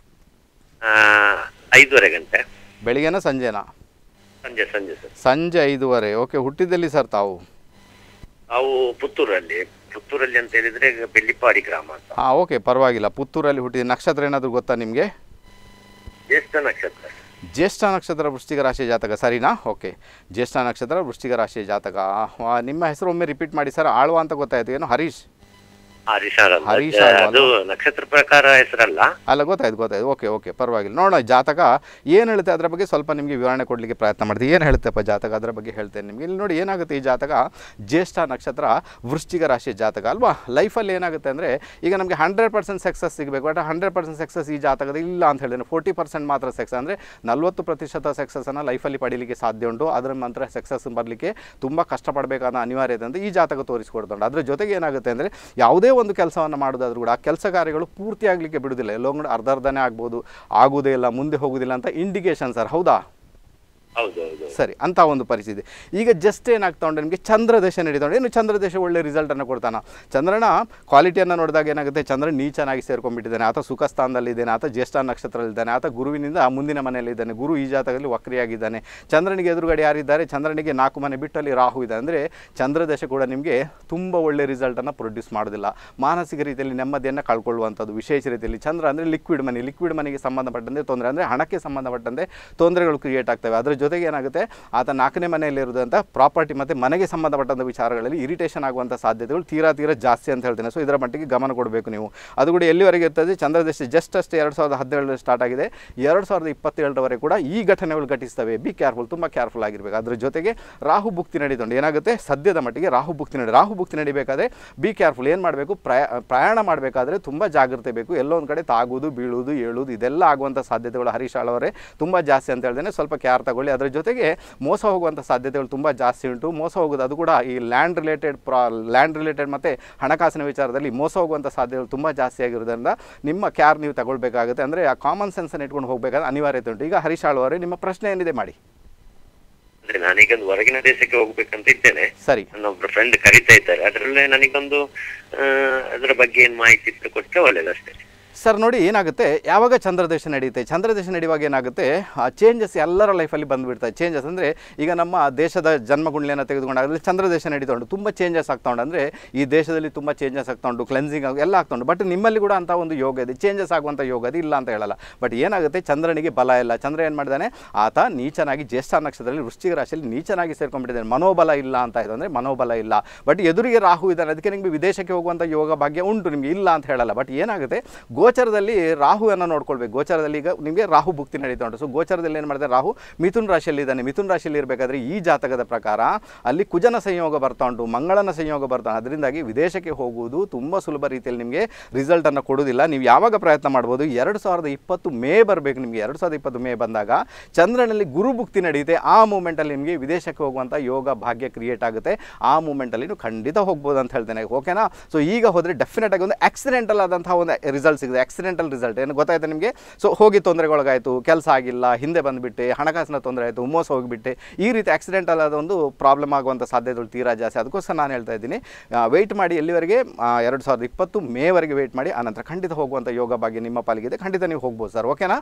ಐದೂವರೆ ಗಂಟೆ. ಬೆಳಿಗ್ಗೆನಾ ಸಂಜೆನಾ? ಸಂಜೆ ಸಂಜೆ ಸರ್. ಸಂಜೆ ಐದೂವರೆ. ಓಕೆ. ಹುಟ್ಟಿದಲ್ಲಿ ಸರ್ ತಾವು? ನಾವು ಪುತ್ತೂರಲ್ಲಿ. ಪುತ್ತೂರಲ್ಲಿ ಅಂತ ಹೇಳಿದ್ರೆ ಬೆಳ್ಳಿಪಾಡಿ ಗ್ರಾಮ ಅಂತ. ಹಾಂ, ಓಕೆ, ಪರವಾಗಿಲ್ಲ. ಪುತ್ತೂರಲ್ಲಿ ಹುಟ್ಟಿದ. ನಕ್ಷತ್ರ ಏನಾದರೂ ಗೊತ್ತಾ ನಿಮಗೆ? ಜ್ಯೇಷ್ಠ ನಕ್ಷತ್ರ. ಜ್ಯೇಷ್ಠ ನಕ್ಷತ್ರ ವೃಶ್ಚಿಕ ರಾಶಿಯ ಜಾತಕ, ಸರಿನಾ? ಓಕೆ. ಜ್ಯೇಷ್ಠ ನಕ್ಷತ್ರ ವೃಶ್ಚಿಕ ರಾಶಿಯ ಜಾತಕ. ನಿಮ್ಮ ಹೆಸರು ಒಮ್ಮೆ ರಿಪೀಟ್ ಮಾಡಿ ಸರ್. ಆಳ್ವ ಅಂತ ಗೊತ್ತಾಯ್ತು, ಏನು ಹರೀಶ್? ಹರೀಶ್ ಹರೀಶ್ ಅದು ನಕ್ಷತ್ರ ಪ್ರಕಾರ ಹೆಸರಲ್ಲ ಅಲ್ಲ, ಗೊತ್ತಾಯ್ತು ಗೊತ್ತಾಯ್ತು. ಓಕೆ ಓಕೆ, ಪರವಾಗಿಲ್ಲ. ನೋಡೋಣ ಜಾತಕ ಏನು ಹೇಳುತ್ತೆ ಅದರ ಬಗ್ಗೆ ಸ್ವಲ್ಪ ನಿಮಗೆ ವಿವರಣೆ ಕೊಡಲಿಕ್ಕೆ ಪ್ರಯತ್ನ ಮಾಡ್ತೀವಿ. ಏನು ಹೇಳುತ್ತಪ್ಪ ಜಾತಕ, ಅದರ ಬಗ್ಗೆ ಹೇಳ್ತೇನೆ ನಿಮಗೆ. ಇಲ್ಲಿ ನೋಡಿ ಏನಾಗುತ್ತೆ, ಈ ಜಾತಕ ಜ್ಯೇಷ್ಠ ನಕ್ಷತ್ರ ವೃಶ್ಚಿಕ ರಾಶಿಯ ಜಾತಕ ಅಲ್ವಾ. ಲೈಫಲ್ಲಿ ಏನಾಗುತ್ತೆ ಅಂದರೆ ಈಗ ನಮಗೆ ಹಂಡ್ರೆಡ್ ಪರ್ಸೆಂಟ್ ಸಕ್ಸಸ್ ಸಿಗಬೇಕು, ಬಟ್ ಹಂಡ್ರೆಡ್ ಪರ್ಸೆಂಟ್ ಸಕ್ಸಸ್ ಈ ಜಾತಕದ ಇಲ್ಲ ಅಂತ ಹೇಳಿದ್ರೆ ಫೋರ್ಟಿ ಪರ್ಸೆಂಟ್ ಮಾತ್ರ ಸಕ್ಸಸ್, ಅಂದರೆ ನಲ್ವತ್ತು ಪ್ರತಿಶತ ಸಕ್ಸಸ್ಸನ್ನು ಲೈಫಲ್ಲಿ ಪಡೀಲಿಕ್ಕೆ ಸಾಧ್ಯ ಉಂಟು. ಅದರ ನಂತರ ಸಕ್ಸಸ್ ಬರಲಿಕ್ಕೆ ತುಂಬ ಕಷ್ಟಪಡಬೇಕಾದ ಅನಿವಾರ್ಯತೆ ಅಂತ ಈ ಜಾತಕ ತೋರಿಸ್ಕೊಡ್ತುಂಟು. ಅದರ ಜೊತೆಗೆ ಏನಾಗುತ್ತೆ ಅಂದರೆ ಯಾವುದೇ ಒಂದು ಕೆಲಸವನ್ನು ಮಾಡೋದಾದ್ರೂ ಕೂಡ ಆ ಕೆಲಸ ಕಾರ್ಯಗಳು ಪೂರ್ತಿ ಆಗಲಿಕ್ಕೆ ಬಿಡುವುದಿಲ್ಲ, ಎಲ್ಲೋ ಕೂಡ ಅರ್ಧ ಅರ್ಧನೇ ಆಗ್ಬೋದು, ಆಗುವುದೇ ಇಲ್ಲ, ಮುಂದೆ ಹೋಗುವುದಿಲ್ಲ ಅಂತ ಇಂಡಿಕೇಶನ್ ಸರ್, ಹೌದಾ? ಸರಿ, ಅಂತ ಒಂದು ಪರಿಸ್ಥಿತಿ. ಈಗ ಜಸ್ಟ್ ಏನಾಗ್ತಾ ಉಂಟು ನಿಮಗೆ, ಚಂದ್ರದೇಶ ನಡೀತಾ ಉಂಟು. ಏನು ಚಂದ್ರದೇಶ ಒಳ್ಳೆ ರಿಸಲ್ಟನ್ನು ಕೊಡ್ತಾನ. ಚಂದ್ರನ ಕ್ವಾಲಿಟಿಯನ್ನು ನೋಡಿದಾಗ ಏನಾಗುತ್ತೆ, ಚಂದ್ರ ನೀಚನಾಗಿ ಸೇರ್ಕೊಂಡ್ಬಿಟ್ಟಿದ್ದಾನೆ, ಆತ ಸುಖ ಸ್ಥಾನದಲ್ಲಿದ್ದಾನೆ, ಆತ ಜ್ಯೇಷ್ಠ ನಕ್ಷತ್ರದಲ್ಲಿದ್ದಾನೆ, ಆತ ಗುರುವಿನಿಂದ ಮುಂದಿನ ಮನೆಯಲ್ಲಿದ್ದಾನೆ, ಗುರು ಈ ಜಾತಕದಲ್ಲಿ ವಕ್ರಿಯಾಗಿದ್ದಾನೆ. ಚಂದ್ರನಿಗೆ ಎದುರುಗಡೆ ಯಾರಿದ್ದಾರೆ, ಚಂದ್ರನಿಗೆ ನಾಲ್ಕು ಮನೆ ಬಿಟ್ಟಲ್ಲಿ ರಾಹು ಇದೆ. ಅಂದರೆ ಚಂದ್ರದೇಶ ಕೂಡ ನಿಮಗೆ ತುಂಬ ಒಳ್ಳೆ ರಿಸಲ್ಟನ್ನು ಪ್ರೊಡ್ಯೂಸ್ ಮಾಡೋದಿಲ್ಲ, ಮಾನಸಿಕ ರೀತಿಯಲ್ಲಿ ನೆಮ್ಮದಿಯನ್ನು ಕಳ್ಕೊಳ್ಳುವಂಥದ್ದು. ವಿಶೇಷ ರೀತಿಯಲ್ಲಿ ಚಂದ್ರ ಅಂದರೆ ಲಿಕ್ವಿಡ್ ಮನಿ, ಲಿಕ್ವಿಡ್ ಮನಿಗೆ ಸಂಬಂಧಪಟ್ಟಂತೆ ತೊಂದರೆ, ಅಂದರೆ ಹಣಕ್ಕೆ ಸಂಬಂಧಪಟ್ಟಂತೆ ತೊಂದರೆಗಳು ಕ್ರಿಯೇಟ್ ಆಗ್ತವೆ. ಅದರ ಜೊತೆಗೆ ಏನಾಗುತ್ತೆ, ಆತ ನಾಲ್ಕನೇ ಮನೆಯಲ್ಲಿರುವಂಥ ಪ್ರಾಪರ್ಟಿ ಮತ್ತು ಮನೆಗೆ ಸಂಬಂಧಪಟ್ಟಂಥ ವಿಚಾರಗಳಲ್ಲಿ ಇರಿಟೇಷನ್ ಆಗುವಂಥ ಸಾಧ್ಯತೆಗಳು ತೀರಾ ತೀರಾ ಜಾಸ್ತಿ ಅಂತ ಹೇಳ್ತೇನೆ. ಸೊ ಇದರ ಮಟ್ಟಿಗೆ ಗಮನ ಕೊಡಬೇಕು ನೀವು. ಅದು ಕೂಡ ಎಲ್ಲಿವರೆಗೆ ಇರ್ತದೆ, ಚಂದ್ರದೇಶ ಜಸ್ಟ್ ಅಷ್ಟೇ ಎರಡು ಸಾವಿರದ ಹದಿನೇಳರಲ್ಲಿ ಸ್ಟಾರ್ಟ್ ಆಗಿದೆ, ಎರಡು ಸಾವಿರದ ಇಪ್ಪತ್ತೇಳರವರೆಗೆ ಕೂಡ ಈ ಘಟನೆಗಳು ಘಟಿಸ್ತವೆ. ಬಿ ಕೇರ್ಫುಲ್, ತುಂಬ ಕೇರ್ಫುಲ್ ಆಗಿರಬೇಕು. ಅದರ ಜೊತೆಗೆ ರಾಹು ಭುಕ್ತಿ ನಡೀತುಂಟು. ಏನಾಗುತ್ತೆ, ಸದ್ಯದ ಮಟ್ಟಿಗೆ ರಾಹು ಭುಕ್ತಿ ನಡಿ ರಾಹು ಭುಕ್ತಿ ನಡಿಬೇಕಾದ್ರೆ ಬಿ ಕೇರ್ಫುಲ್. ಏನು ಮಾಡಬೇಕು, ಪ್ರಯಾ ಪ್ರಯಾಣ ಮಾಡಬೇಕಾದ್ರೆ ತುಂಬ ಜಾಗ್ರತೆ ಬೇಕು. ಎಲ್ಲೊಂದು ಕಡೆ ತಾಗುವುದು, ಬೀಳುವುದು, ಏಳುವುದು ಇದೆಲ್ಲ ಆಗುವಂಥ ಸಾಧ್ಯತೆಗಳು ಹರೀಶ್ ಆಳ್ವರೇ ತುಂಬ ಜಾಸ್ತಿ ಅಂತ ಹೇಳ್ತೇನೆ. ಸ್ವಲ್ಪ ಕೇರ್ ತಗೊಳ್ಳಿ. ಅದರ ಜೊತೆಗೆ ಮೋಸ ಹೋಗುವಂಥ ಸಾಧ್ಯತೆಗಳು ತುಂಬ ಜಾಸ್ತಿ ಉಂಟು. ಮೋಸ ಹೋಗೋದು ಅದು ಕೂಡ ಈ ಲ್ಯಾಂಡ್ ರಿಲೇಟೆಡ್ ಪ್ರಾ ಲ್ಯಾಂಡ್ ರಿಲೇಟೆಡ್ ಮತ್ತು ಹಣಕಾಸಿನ ವಿಚಾರದಲ್ಲಿ ಮೋಸ ಹೋಗುವಂಥ ಸಾಧ್ಯತೆಗಳು ತುಂಬ ಜಾಸ್ತಿ ಆಗಿರೋದ್ರಿಂದ ನಿಮ್ಮ ಕ್ಯಾರ್ ನೀವು ತಗೊಳ್ಬೇಕಾಗುತ್ತೆ. ಅಂದರೆ ಆ ಕಾಮನ್ ಸೆನ್ಸನ್ನು ಇಟ್ಕೊಂಡು ಹೋಗಬೇಕಾದ ಅನಿವಾರ್ಯತೆ ಉಂಟು. ಈಗ ಹರೀಶ್ ಆಳ್ವರೇ, ನಿಮ್ಮ ಪ್ರಶ್ನೆ ಏನಿದೆ ಮಾಡಿ. ನಾನೀಗೊಂದು ಹೊರಗಿನ ದೇಶಕ್ಕೆ ಹೋಗ್ಬೇಕಂತ ಇದ್ದೇನೆ. ಸರಿ, ನನ್ನೊಬ್ರು ಫ್ರೆಂಡ್ ಕರೀತಾ ಇದ್ದಾರೆ. ಅದರಲ್ಲೇ ನನಗೊಂದು ಅದರ ಬಗ್ಗೆ ಏನು ಮಾಹಿತಿ ಕೊಟ್ಟರೆ ಒಳ್ಳೇದು ಅಷ್ಟೇ. ಸರ್ ನೋಡಿ ಏನಾಗುತ್ತೆ, ಯಾವಾಗ ಚಂದ್ರದೇಶ ನಡೆಯುತ್ತೆ, ಚಂದ್ರದೇಶ ನಡೆಯುವಾಗ ಏನಾಗುತ್ತೆ, ಚೇಂಜಸ್ ಎಲ್ಲರ ಲೈಫಲ್ಲಿ ಬಂದುಬಿಡ್ತಾರೆ. ಚೇಂಜಸ್ ಅಂದರೆ ಈಗ ನಮ್ಮ ದೇಶದ ಜನ್ಮಗುಂಡ್ಲಿಯನ್ನು ತೆಗೆದುಕೊಂಡಾಗಲಿ ಚಂದ್ರದೇಶ ನಡೀತಾ ಉಂಟು, ತುಂಬ ಚೇಂಜಸ್ ಆಗ್ತಾ ಉಂಟು. ಅಂದರೆ ಈ ದೇಶದಲ್ಲಿ ತುಂಬ ಚೇಂಜಸ್ ಆಗ್ತಾ ಉಂಟು, ಕ್ಲೆನ್ಸಿಂಗ್ ಆಗಿ ಎಲ್ಲ ಆಗ್ತಾ ಉಂಟು. ಬಟ್ ನಿಮ್ಮಲ್ಲಿ ಕೂಡ ಅಂಥ ಒಂದು ಯೋಗ ಇದೆ, ಚೇಂಜಸ್ ಆಗುವಂಥ ಯೋಗ ಅದು ಇಲ್ಲ ಅಂತ ಹೇಳಲ್ಲ. ಬಟ್ ಏನಾಗುತ್ತೆ, ಚಂದ್ರನಿಗೆ ಬಲ ಇಲ್ಲ. ಚಂದ್ರ ಏನು ಮಾಡಿದ್ದಾನೆ, ಆತ ನೀಚನಾಗಿ ಜ್ಯೇಷ್ಠ ನಕ್ಷತ್ರದಲ್ಲಿ ವೃಶ್ಚಿಕ ರಾಶಿಯಲ್ಲಿ ನೀಚನಾಗಿ ಸೇರ್ಕೊಂಡ್ಬಿಟ್ಟಿದ್ದಾನೆ. ಮನೋಬಲ ಇಲ್ಲ ಅಂತ ಇದೆ, ಅಂದರೆ ಮನೋಬಲ ಇಲ್ಲ. ಬಟ್ ಎದುರಿಗೆ ರಾಹು ಇದ್ದಾನೆ, ಅದಕ್ಕೆ ನಿಮಗೆ ವಿದೇಶಕ್ಕೆ ಹೋಗುವಂಥ ಯೋಗ ಭಾಗ್ಯ ಉಂಟು, ನಿಮಗೆ ಇಲ್ಲ ಅಂತ ಹೇಳಲ್ಲ. ಬಟ್ ಏನಾಗುತ್ತೆ, ಗೋಚರದಲ್ಲಿ ರಾಹುವನ್ನು ನೋಡ್ಕೊಳ್ಬೇಕು. ಗೋಚರದಲ್ಲಿ ಈಗ ನಿಮಗೆ ರಾಹು ಭುಕ್ತಿ ನಡೀತಾ ಉಂಟು. ಸೊ ಗೋಚರದಲ್ಲಿ ಏನು ಮಾಡಿದೆ, ರಾಹು ಮಿಥುನ್ ರಾಶಿಯಲ್ಲಿ ಇದ್ದಾನೆ. ಮಿಥುನ್ ರಾಶಿಯಲ್ಲಿ ಇರಬೇಕಾದ್ರೆ ಈ ಜಾತಕದ ಪ್ರಕಾರ ಅಲ್ಲಿ ಕುಜನ ಸಂಯೋಗ ಬರ್ತಾ ಉಂಟು, ಮಂಗಳನ ಸಂಯೋಗ ಬರ್ತಾ. ಅದರಿಂದಾಗಿ ವಿದೇಶಕ್ಕೆ ಹೋಗುವುದು ತುಂಬ ಸುಲಭ ರೀತಿಯಲ್ಲಿ ನಿಮಗೆ ರಿಸಲ್ಟನ್ನು ಕೊಡೋದಿಲ್ಲ. ನೀವು ಯಾವಾಗ ಪ್ರಯತ್ನ ಮಾಡ್ಬೋದು, ಎರಡು ಸಾವಿರದ ಇಪ್ಪತ್ತು ಮೇ ಬರಬೇಕು ನಿಮಗೆ. ಎರಡು ಸಾವಿರದ ಇಪ್ಪತ್ತು ಮೇ ಬಂದಾಗ ಚಂದ್ರನಲ್ಲಿ ಗುರು ಭುಕ್ತಿ ನಡೆಯುತ್ತೆ. ಆ ಮೂಮೆಂಟಲ್ಲಿ ನಿಮಗೆ ವಿದೇಶಕ್ಕೆ ಹೋಗುವಂಥ ಯೋಗ ಭಾಗ್ಯ ಕ್ರಿಯೇಟ್ ಆಗುತ್ತೆ. ಆ ಮೂಮೆಂಟಲ್ಲಿ ನೀವು ಖಂಡಿತ ಹೋಗ್ಬೋದು ಅಂತ ಹೇಳ್ತೇನೆ, ಓಕೆನಾ. ಸೊ ಈಗ ಹೋದರೆ ಡೆಫಿನೆಟ್ ಆಗಿ ಒಂದು ಆಕ್ಸಿಡೆಂಟಲ್ ಆದಂತಹ ಒಂದು ರಿಸಲ್ಟ್ ಸಿಗುತ್ತೆ. ಅದು ಆಕ್ಸಿಡೆಂಟಲ್ ರಿಸಲ್ಟ್ ಏನು ಗೊತ್ತಾಯ್ತು ನಿಮಗೆ. ಸೊ ಹೋಗಿ ತೊಂದರೆಗೊಳಗಾಯಿತು, ಕೆಲಸ ಆಗಿಲ್ಲ, ಹಿಂದೆ ಬಂದುಬಿಟ್ಟೆ, ಹಣಕಾಸಿನ ತೊಂದರೆ ಆಯಿತು, ಮೋಸ ಹೋಗಿಬಿಟ್ಟೆ, ಈ ರೀತಿ ಆಕ್ಸಿಡೆಂಟಲ್ ಆದ ಒಂದು ಪ್ರಾಬ್ಲಮ್ ಆಗುವಂಥ ಸಾಧ್ಯತೆಗಳು ತೀರಾ ಜಾಸ್ತಿ. ಅದಕ್ಕೋಸ್ಕರ ನಾನು ಹೇಳ್ತಾ ಇದ್ದೀನಿ, ವೆಯ್ಟ್ ಮಾಡಿ ಎಲ್ಲಿವರೆಗೆ ಎರಡು ಸಾವಿರದ ಇಪ್ಪತ್ತು ಮೇವರೆಗೆ ವೆಯ್ಟ್ ಮಾಡಿ, ಆನಂತರ ಖಂಡಿತ ಹೋಗುವಂಥ ಯೋಗ ಭಾಗ್ಯ ನಿಮ್ಮ ಪಾಲಿಗಿದೆ. ಖಂಡಿತ ನೀವು ಹೋಗ್ಬೋದು ಸರ್. ಓಕೆನಾ?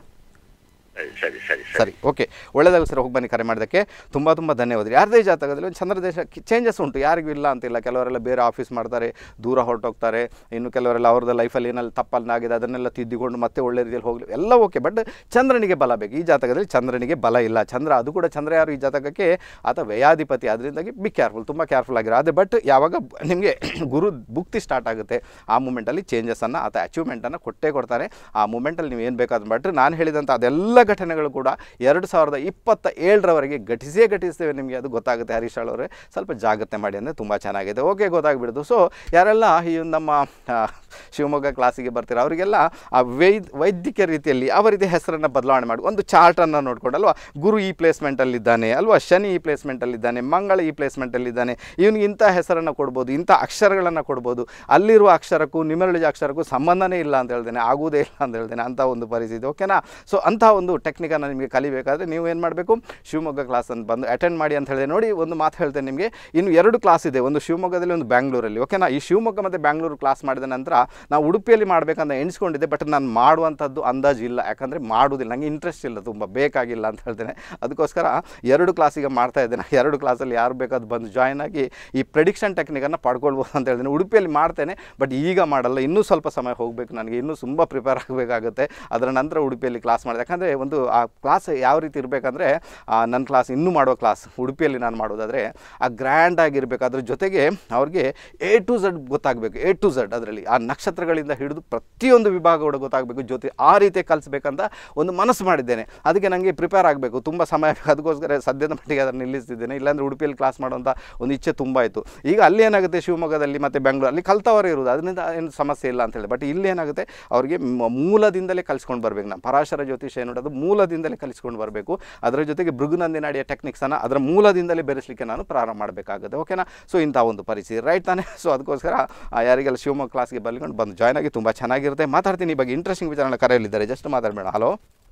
ಸರಿ ಸರಿ ಸರಿ, ಓಕೆ, ಒಳ್ಳೆದಾಗ ಸರ್. ಹೋಗಿ ಬನ್ನಿ, ಕರೆ ಮಾಡೋದಕ್ಕೆ ತುಂಬ ತುಂಬ ಧನ್ಯವಾದ. ಯಾರದೇ ಜಾತಕದಲ್ಲಿ ಒಂದು ಚಂದ್ರ ದೇಶ ಚೇಂಜಸ್ ಉಂಟು, ಯಾರಿಗೂ ಇಲ್ಲ ಅಂತಿಲ್ಲ. ಕೆಲವರೆಲ್ಲ ಬೇರೆ ಆಫೀಸ್ ಮಾಡ್ತಾರೆ, ದೂರ ಹೊರಟೋಗ್ತಾರೆ, ಇನ್ನು ಕೆಲವರೆಲ್ಲ ಅವ್ರದ್ದು ಲೈಫಲ್ಲಿ ಏನೆಲ್ಲ ತಪ್ಪಲ್ಲಾಗಿದೆ ಅದನ್ನೆಲ್ಲ ತಿದ್ದಿಕೊಂಡು ಮತ್ತೆ ಒಳ್ಳೆ ರೀತಿಯಲ್ಲಿ ಹೋಗಲಿ, ಎಲ್ಲ ಓಕೆ. ಬಟ್ ಚಂದ್ರನಿಗೆ ಬಲ ಬೇಕು. ಈ ಜಾತಕದಲ್ಲಿ ಚಂದ್ರನಿಗೆ ಬಲ ಇಲ್ಲ. ಚಂದ್ರ ಅದು ಕೂಡ ಚಂದ್ರ ಯಾರು ಈ ಜಾತಕಕ್ಕೆ ಆತ ವ್ಯಯಾಧಿಪತಿ, ಅದರಿಂದಾಗಿ ಬಿ ಕೇರ್ಫುಲ್, ತುಂಬ ಕೇರ್ಫುಲ್ ಆಗಿರೋ. ಅದೇ ಬಟ್ ಯಾವಾಗ ನಿಮಗೆ ಗುರು ಭುಕ್ತಿ ಸ್ಟಾರ್ಟ್ ಆಗುತ್ತೆ ಆ ಮೂಮೆಂಟಲ್ಲಿ ಚೇಂಜಸನ್ನು ಆತ ಅಚೀವ್ಮೆಂಟನ್ನು ಕೊಟ್ಟೇ ಕೊಡ್ತಾನೆ. ಆ ಮೂಮೆಂಟಲ್ಲಿ ನೀವು ಏನು ಬೇಕಾದ್ರು ಬಟ್ ನಾನು ಹೇಳಿದಂಥ ಅದೆಲ್ಲ ಘಟನೆಗಳು ಕೂಡ ಎರಡು ಸಾವಿರದ ಇಪ್ಪತ್ತ ಏಳರವರೆಗೆ ಘಟಿಸೇ ಘಟಿಸ್ತೇವೆ. ನಿಮಗೆ ಅದು ಗೊತ್ತಾಗುತ್ತೆ ಹರೀಶ್ ಅವರೇ, ಸ್ವಲ್ಪ ಜಾಗ್ರತೆ ಮಾಡಿ ಅಂದರೆ ತುಂಬ ಚೆನ್ನಾಗಿದೆ. ಓಕೆ, ಗೊತ್ತಾಗ್ಬಿಡೋದು. ಸೊ ಯಾರೆಲ್ಲ ಈ ನಮ್ಮ ಶಿವಮೊಗ್ಗ ಕ್ಲಾಸಿಗೆ ಬರ್ತೀರ ಅವರಿಗೆಲ್ಲ ಆ ವೈದ್ ವೈದ್ಯಕೀಯ ರೀತಿಯಲ್ಲಿ ಯಾವ ರೀತಿ ಹೆಸರನ್ನು ಬದಲಾವಣೆ ಮಾಡಿ ಒಂದು ಚಾರ್ಟನ್ನು ನೋಡ್ಕೊಂಡು ಅಲ್ವಾ, ಗುರು ಈ ಪ್ಲೇಸ್ಮೆಂಟಲ್ಲಿದ್ದಾನೆ ಅಲ್ವಾ, ಶನಿ ಈ ಪ್ಲೇಸ್ಮೆಂಟಲ್ಲಿದ್ದಾನೆ, ಮಂಗಳ ಈ ಪ್ಲೇಸ್ಮೆಂಟಲ್ಲಿದ್ದಾನೆ, ಇವನಿಗೆ ಇಂಥ ಹೆಸರನ್ನು ಕೊಡ್ಬೋದು, ಇಂಥ ಅಕ್ಷರಗಳನ್ನು ಕೊಡ್ಬೋದು, ಅಲ್ಲಿರುವ ಅಕ್ಷರಕ್ಕೂ ನ್ಯೂಮರಾಲಜಿ ಅಕ್ಷರಕ್ಕೂ ಸಂಬಂಧನೇ ಇಲ್ಲ ಅಂತ ಹೇಳ್ತೇನೆ, ಆಗುವುದೇ ಇಲ್ಲ ಅಂತ ಹೇಳ್ತೇನೆ, ಅಂಥ ಒಂದು ಪರಿಸ್ಥಿತಿ. ಓಕೆನಾ? ಸೊ ಅಂಥ ಒಂದು ಟೆಕ್ನಿಕನ್ನು ನಿಮಗೆ ಕಲಿಬೇಕಾದ್ರೆ ನೀವು ಏನು ಮಾಡಬೇಕು, ಶಿವಮೊಗ್ಗ ಕ್ಲಾಸನ್ನು ಬಂದು ಅಟೆಂಡ್ ಮಾಡಿ ಅಂತ ಹೇಳಿದೆ. ನೋಡಿ, ಒಂದು ಮಾತು ಹೇಳ್ತೇನೆ ನಿಮಗೆ, ಇನ್ನು ಎರಡು ಕ್ಲಾಸ್ ಇದೆ, ಒಂದು ಶಿವಮೊಗ್ಗದಲ್ಲಿ ಒಂದು ಬ್ಯಾಂಗ್ಳೂರಲ್ಲಿ. ಓಕೆನಾ? ಈ ಶಿವಮೊಗ್ಗ ಮತ್ತು ಬ್ಯಾಂಗ್ಳೂರು ಕ್ಲಾಸ್ ಮಾಡಿದ ನಂತರ ನಾವು ಉಡುಪಿಯಲ್ಲಿ ಮಾಡಬೇಕಂತ ಎಣಿಸ್ಕೊಂಡಿದ್ದೆ, ಬಟ್ ನಾನು ಮಾಡುವಂಥದ್ದು ಅಂದಾಜು ಇಲ್ಲ, ಯಾಕಂದರೆ ಮಾಡೋದಿಲ್ಲ, ನನಗೆ ಇಂಟ್ರೆಸ್ಟ್ ಇಲ್ಲ, ತುಂಬ ಬೇಕಾಗಿಲ್ಲ ಅಂತ ಹೇಳ್ತೇನೆ. ಅದಕ್ಕೋಸ್ಕರ ಎರಡು ಕ್ಲಾಸಿಗೆ ಮಾಡ್ತಾ ಇದ್ದೇನೆ. ಎರಡು ಕ್ಲಾಸಲ್ಲಿ ಯಾರು ಬೇಕಾದ್ರು ಬಂದು ಜಾಯ್ನ್ ಆಗಿ ಈ ಪ್ರೆಡಿಕ್ಷನ್ ಟೆಕ್ನಿಕನ್ನು ಪಡ್ಕೊಳ್ಬೋದು ಅಂತ ಹೇಳ್ತೇನೆ. ಉಡುಪಿಯಲ್ಲಿ ಮಾಡ್ತೇನೆ, ಬಟ್ ಈಗ ಮಾಡಲ್ಲ, ಇನ್ನೂ ಸ್ವಲ್ಪ ಸಮಯ ಹೋಗಬೇಕು, ನನಗೆ ಇನ್ನೂ ತುಂಬ ಪ್ರಿಪೇರ್ ಆಗಬೇಕಾಗುತ್ತೆ. ಅದರ ನಂತರ ಉಡುಪಿಯಲ್ಲಿ ಕ್ಲಾಸ್ ಮಾಡಿದೆ. ಯಾಕಂದರೆ ಒಂದು ಆ ಕ್ಲಾಸ್ ಯಾವ ರೀತಿ ಇರಬೇಕಂದ್ರೆ, ನನ್ನ ಕ್ಲಾಸ್ ಇನ್ನೂ ಮಾಡೋ ಕ್ಲಾಸ್ ಉಡುಪಿಯಲ್ಲಿ ನಾನು ಮಾಡೋದಾದರೆ ಆ ಗ್ರ್ಯಾಂಡ್ ಆಗಿರಬೇಕು. ಅದ್ರ ಜೊತೆಗೆ ಅವ್ರಿಗೆ ಎ ಟು ಝಡ್ ಗೊತ್ತಾಗಬೇಕು, ಎ ಟು ಝಡ್ ಅದರಲ್ಲಿ ಆ ನಕ್ಷತ್ರಗಳಿಂದ ಹಿಡಿದು ಪ್ರತಿಯೊಂದು ವಿಭಾಗ ಕೂಡ ಗೊತ್ತಾಗಬೇಕು, ಜೊತೆ ಆ ರೀತಿ ಕಲಿಸ್ಬೇಕಂತ ಒಂದು ಮನಸ್ಸು ಮಾಡಿದ್ದೇನೆ. ಅದಕ್ಕೆ ನನಗೆ ಪ್ರಿಪೇರ್ ಆಗಬೇಕು, ತುಂಬ ಸಮಯ ಬೇಕು. ಅದಕ್ಕೋಸ್ಕರ ಸದ್ಯದ ಮಟ್ಟಿಗೆ ಅದನ್ನು ನಿಲ್ಲಿಸ್ತಿದ್ದೇನೆ. ಇಲ್ಲಾಂದರೆ ಉಡುಪಿಯಲ್ಲಿ ಕ್ಲಾಸ್ ಮಾಡುವಂಥ ಒಂದು ಇಚ್ಛೆ ತುಂಬ ಆಯಿತು. ಈಗ ಅಲ್ಲಿ ಏನಾಗುತ್ತೆ, ಶಿವಮೊಗ್ಗದಲ್ಲಿ ಮತ್ತು ಬೆಂಗಳೂರು ಅಲ್ಲಿ ಕಲ್ತವರೇ ಇರೋದು, ಅದರಿಂದ ಏನು ಸಮಸ್ಯೆ ಇಲ್ಲ ಅಂತ ಹೇಳಿ. ಬಟ್ ಇಲ್ಲಿ ಏನಾಗುತ್ತೆ, ಅವರಿಗೆ ಮೂಲದಿಂದಲೇ ಕಲಿಸ್ಕೊಂಡು ಬರಬೇಕು. ನಾನು ಪರಾಶರ ಜ್ಯೋತಿಷ ಏನು ಅದು ಮೂಲದಿಂದಲೇ ಕಲಿಸ್ಕೊಂಡು ಬರಬೇಕು. ಅದರ ಜೊತೆಗೆ ಭೃಗುನಂದಿನಾಡಿಯ ಟೆಕ್ನಿಕ್ಸನ್ನು ಅದರ ಮೂಲದಿಂದಲೇ ಬೆರೆಸಲಿಕ್ಕೆ ನಾನು ಪ್ರಾರಂಭ ಮಾಡಬೇಕಾಗುತ್ತೆ. ಓಕೆನಾ? ಸೊ ಇಂಥ ಒಂದು ಪರಿಸ್ಥಿತಿ ರೈಟ್ ತಾನೆ. ಸೊ ಅದಕ್ಕೋಸ್ಕರ ಯಾರಿಗೆಲ್ಲ ಶಿವಮೊಗ್ಗ ಕ್ಲಾಸ್ಗೆ ಬರ್ಲಿಕೊಂಡು ಬಂದು ಜಾಯ್ನ್ ಆಗಿ ತುಂಬ ಚೆನ್ನಾಗಿರುತ್ತೆ. ಮಾತಾಡ್ತೀನಿ ಈ ಬಗ್ಗೆ ಇಂಟ್ರೆಸ್ಟಿಂಗ್ ವಿಚಾರಗಳ ಕರೆಯಲ್ಲಿದ್ದಾರೆ, ಜಸ್ಟ್ ಮಾತಾಡಬೇಡ. ಹಲೋ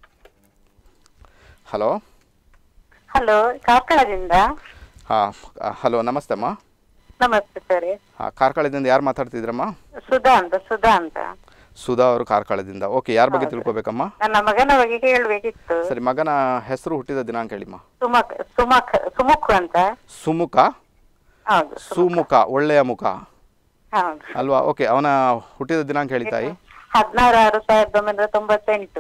ಹಲೋ ಹಲೋ, ಕಾರ್ಕಳದಿಂದ. ಹಾಂ, ಹಲೋ, ನಮಸ್ತೆ ಅಮ್ಮ. ನಮಸ್ತೆ ಸರ್. ಹಾಂ, ಕಾರ್ಕಳದಿಂದ ಯಾರು ಮಾತಾಡ್ತಿದ್ರಮ್ಮ? ಸುಧಾ ಅಂತ. ಸುಧಾ ಅಂತ. ಸುಧಾ ಅವರು ಕಾರ್ಕಳದಿಂದ. ಓಕೆ, ಯಾರ ಬಗ್ಗೆ ತಿಳ್ಕೊಬೇಕಮ್ಮ? ನನ್ನ ಮಗನ ಬಗ್ಗೆ ಕೇಳಬೇಕಿತ್ತು. ಸರಿ, ಮಗನ ಹೆಸರು, ಹುಟ್ಟಿದ ದಿನಾಂಕ ಹೇಳಿಮ್ಮ. ಸುಮಕ್ ಸುಮಕ್ ಸುಮುಖ ಅಂತ. ಸುಮುಖ? ಹೌದು, ಸುಮುಖ, ಒಳ್ಳೆಯ ಮುಖ ಹೌದು ಅಲ್ವಾ? ಓಕೆ, ಅವನ ಹುಟ್ಟಿದ ದಿನಾಂಕ ಹೇಳಿ ತಾಯಿ. ಹದಿನಾರು ಆರು ಸಾವಿರದ ಒಂಬೈನೂರ ತೊಂಬತ್ತೆಂಟು.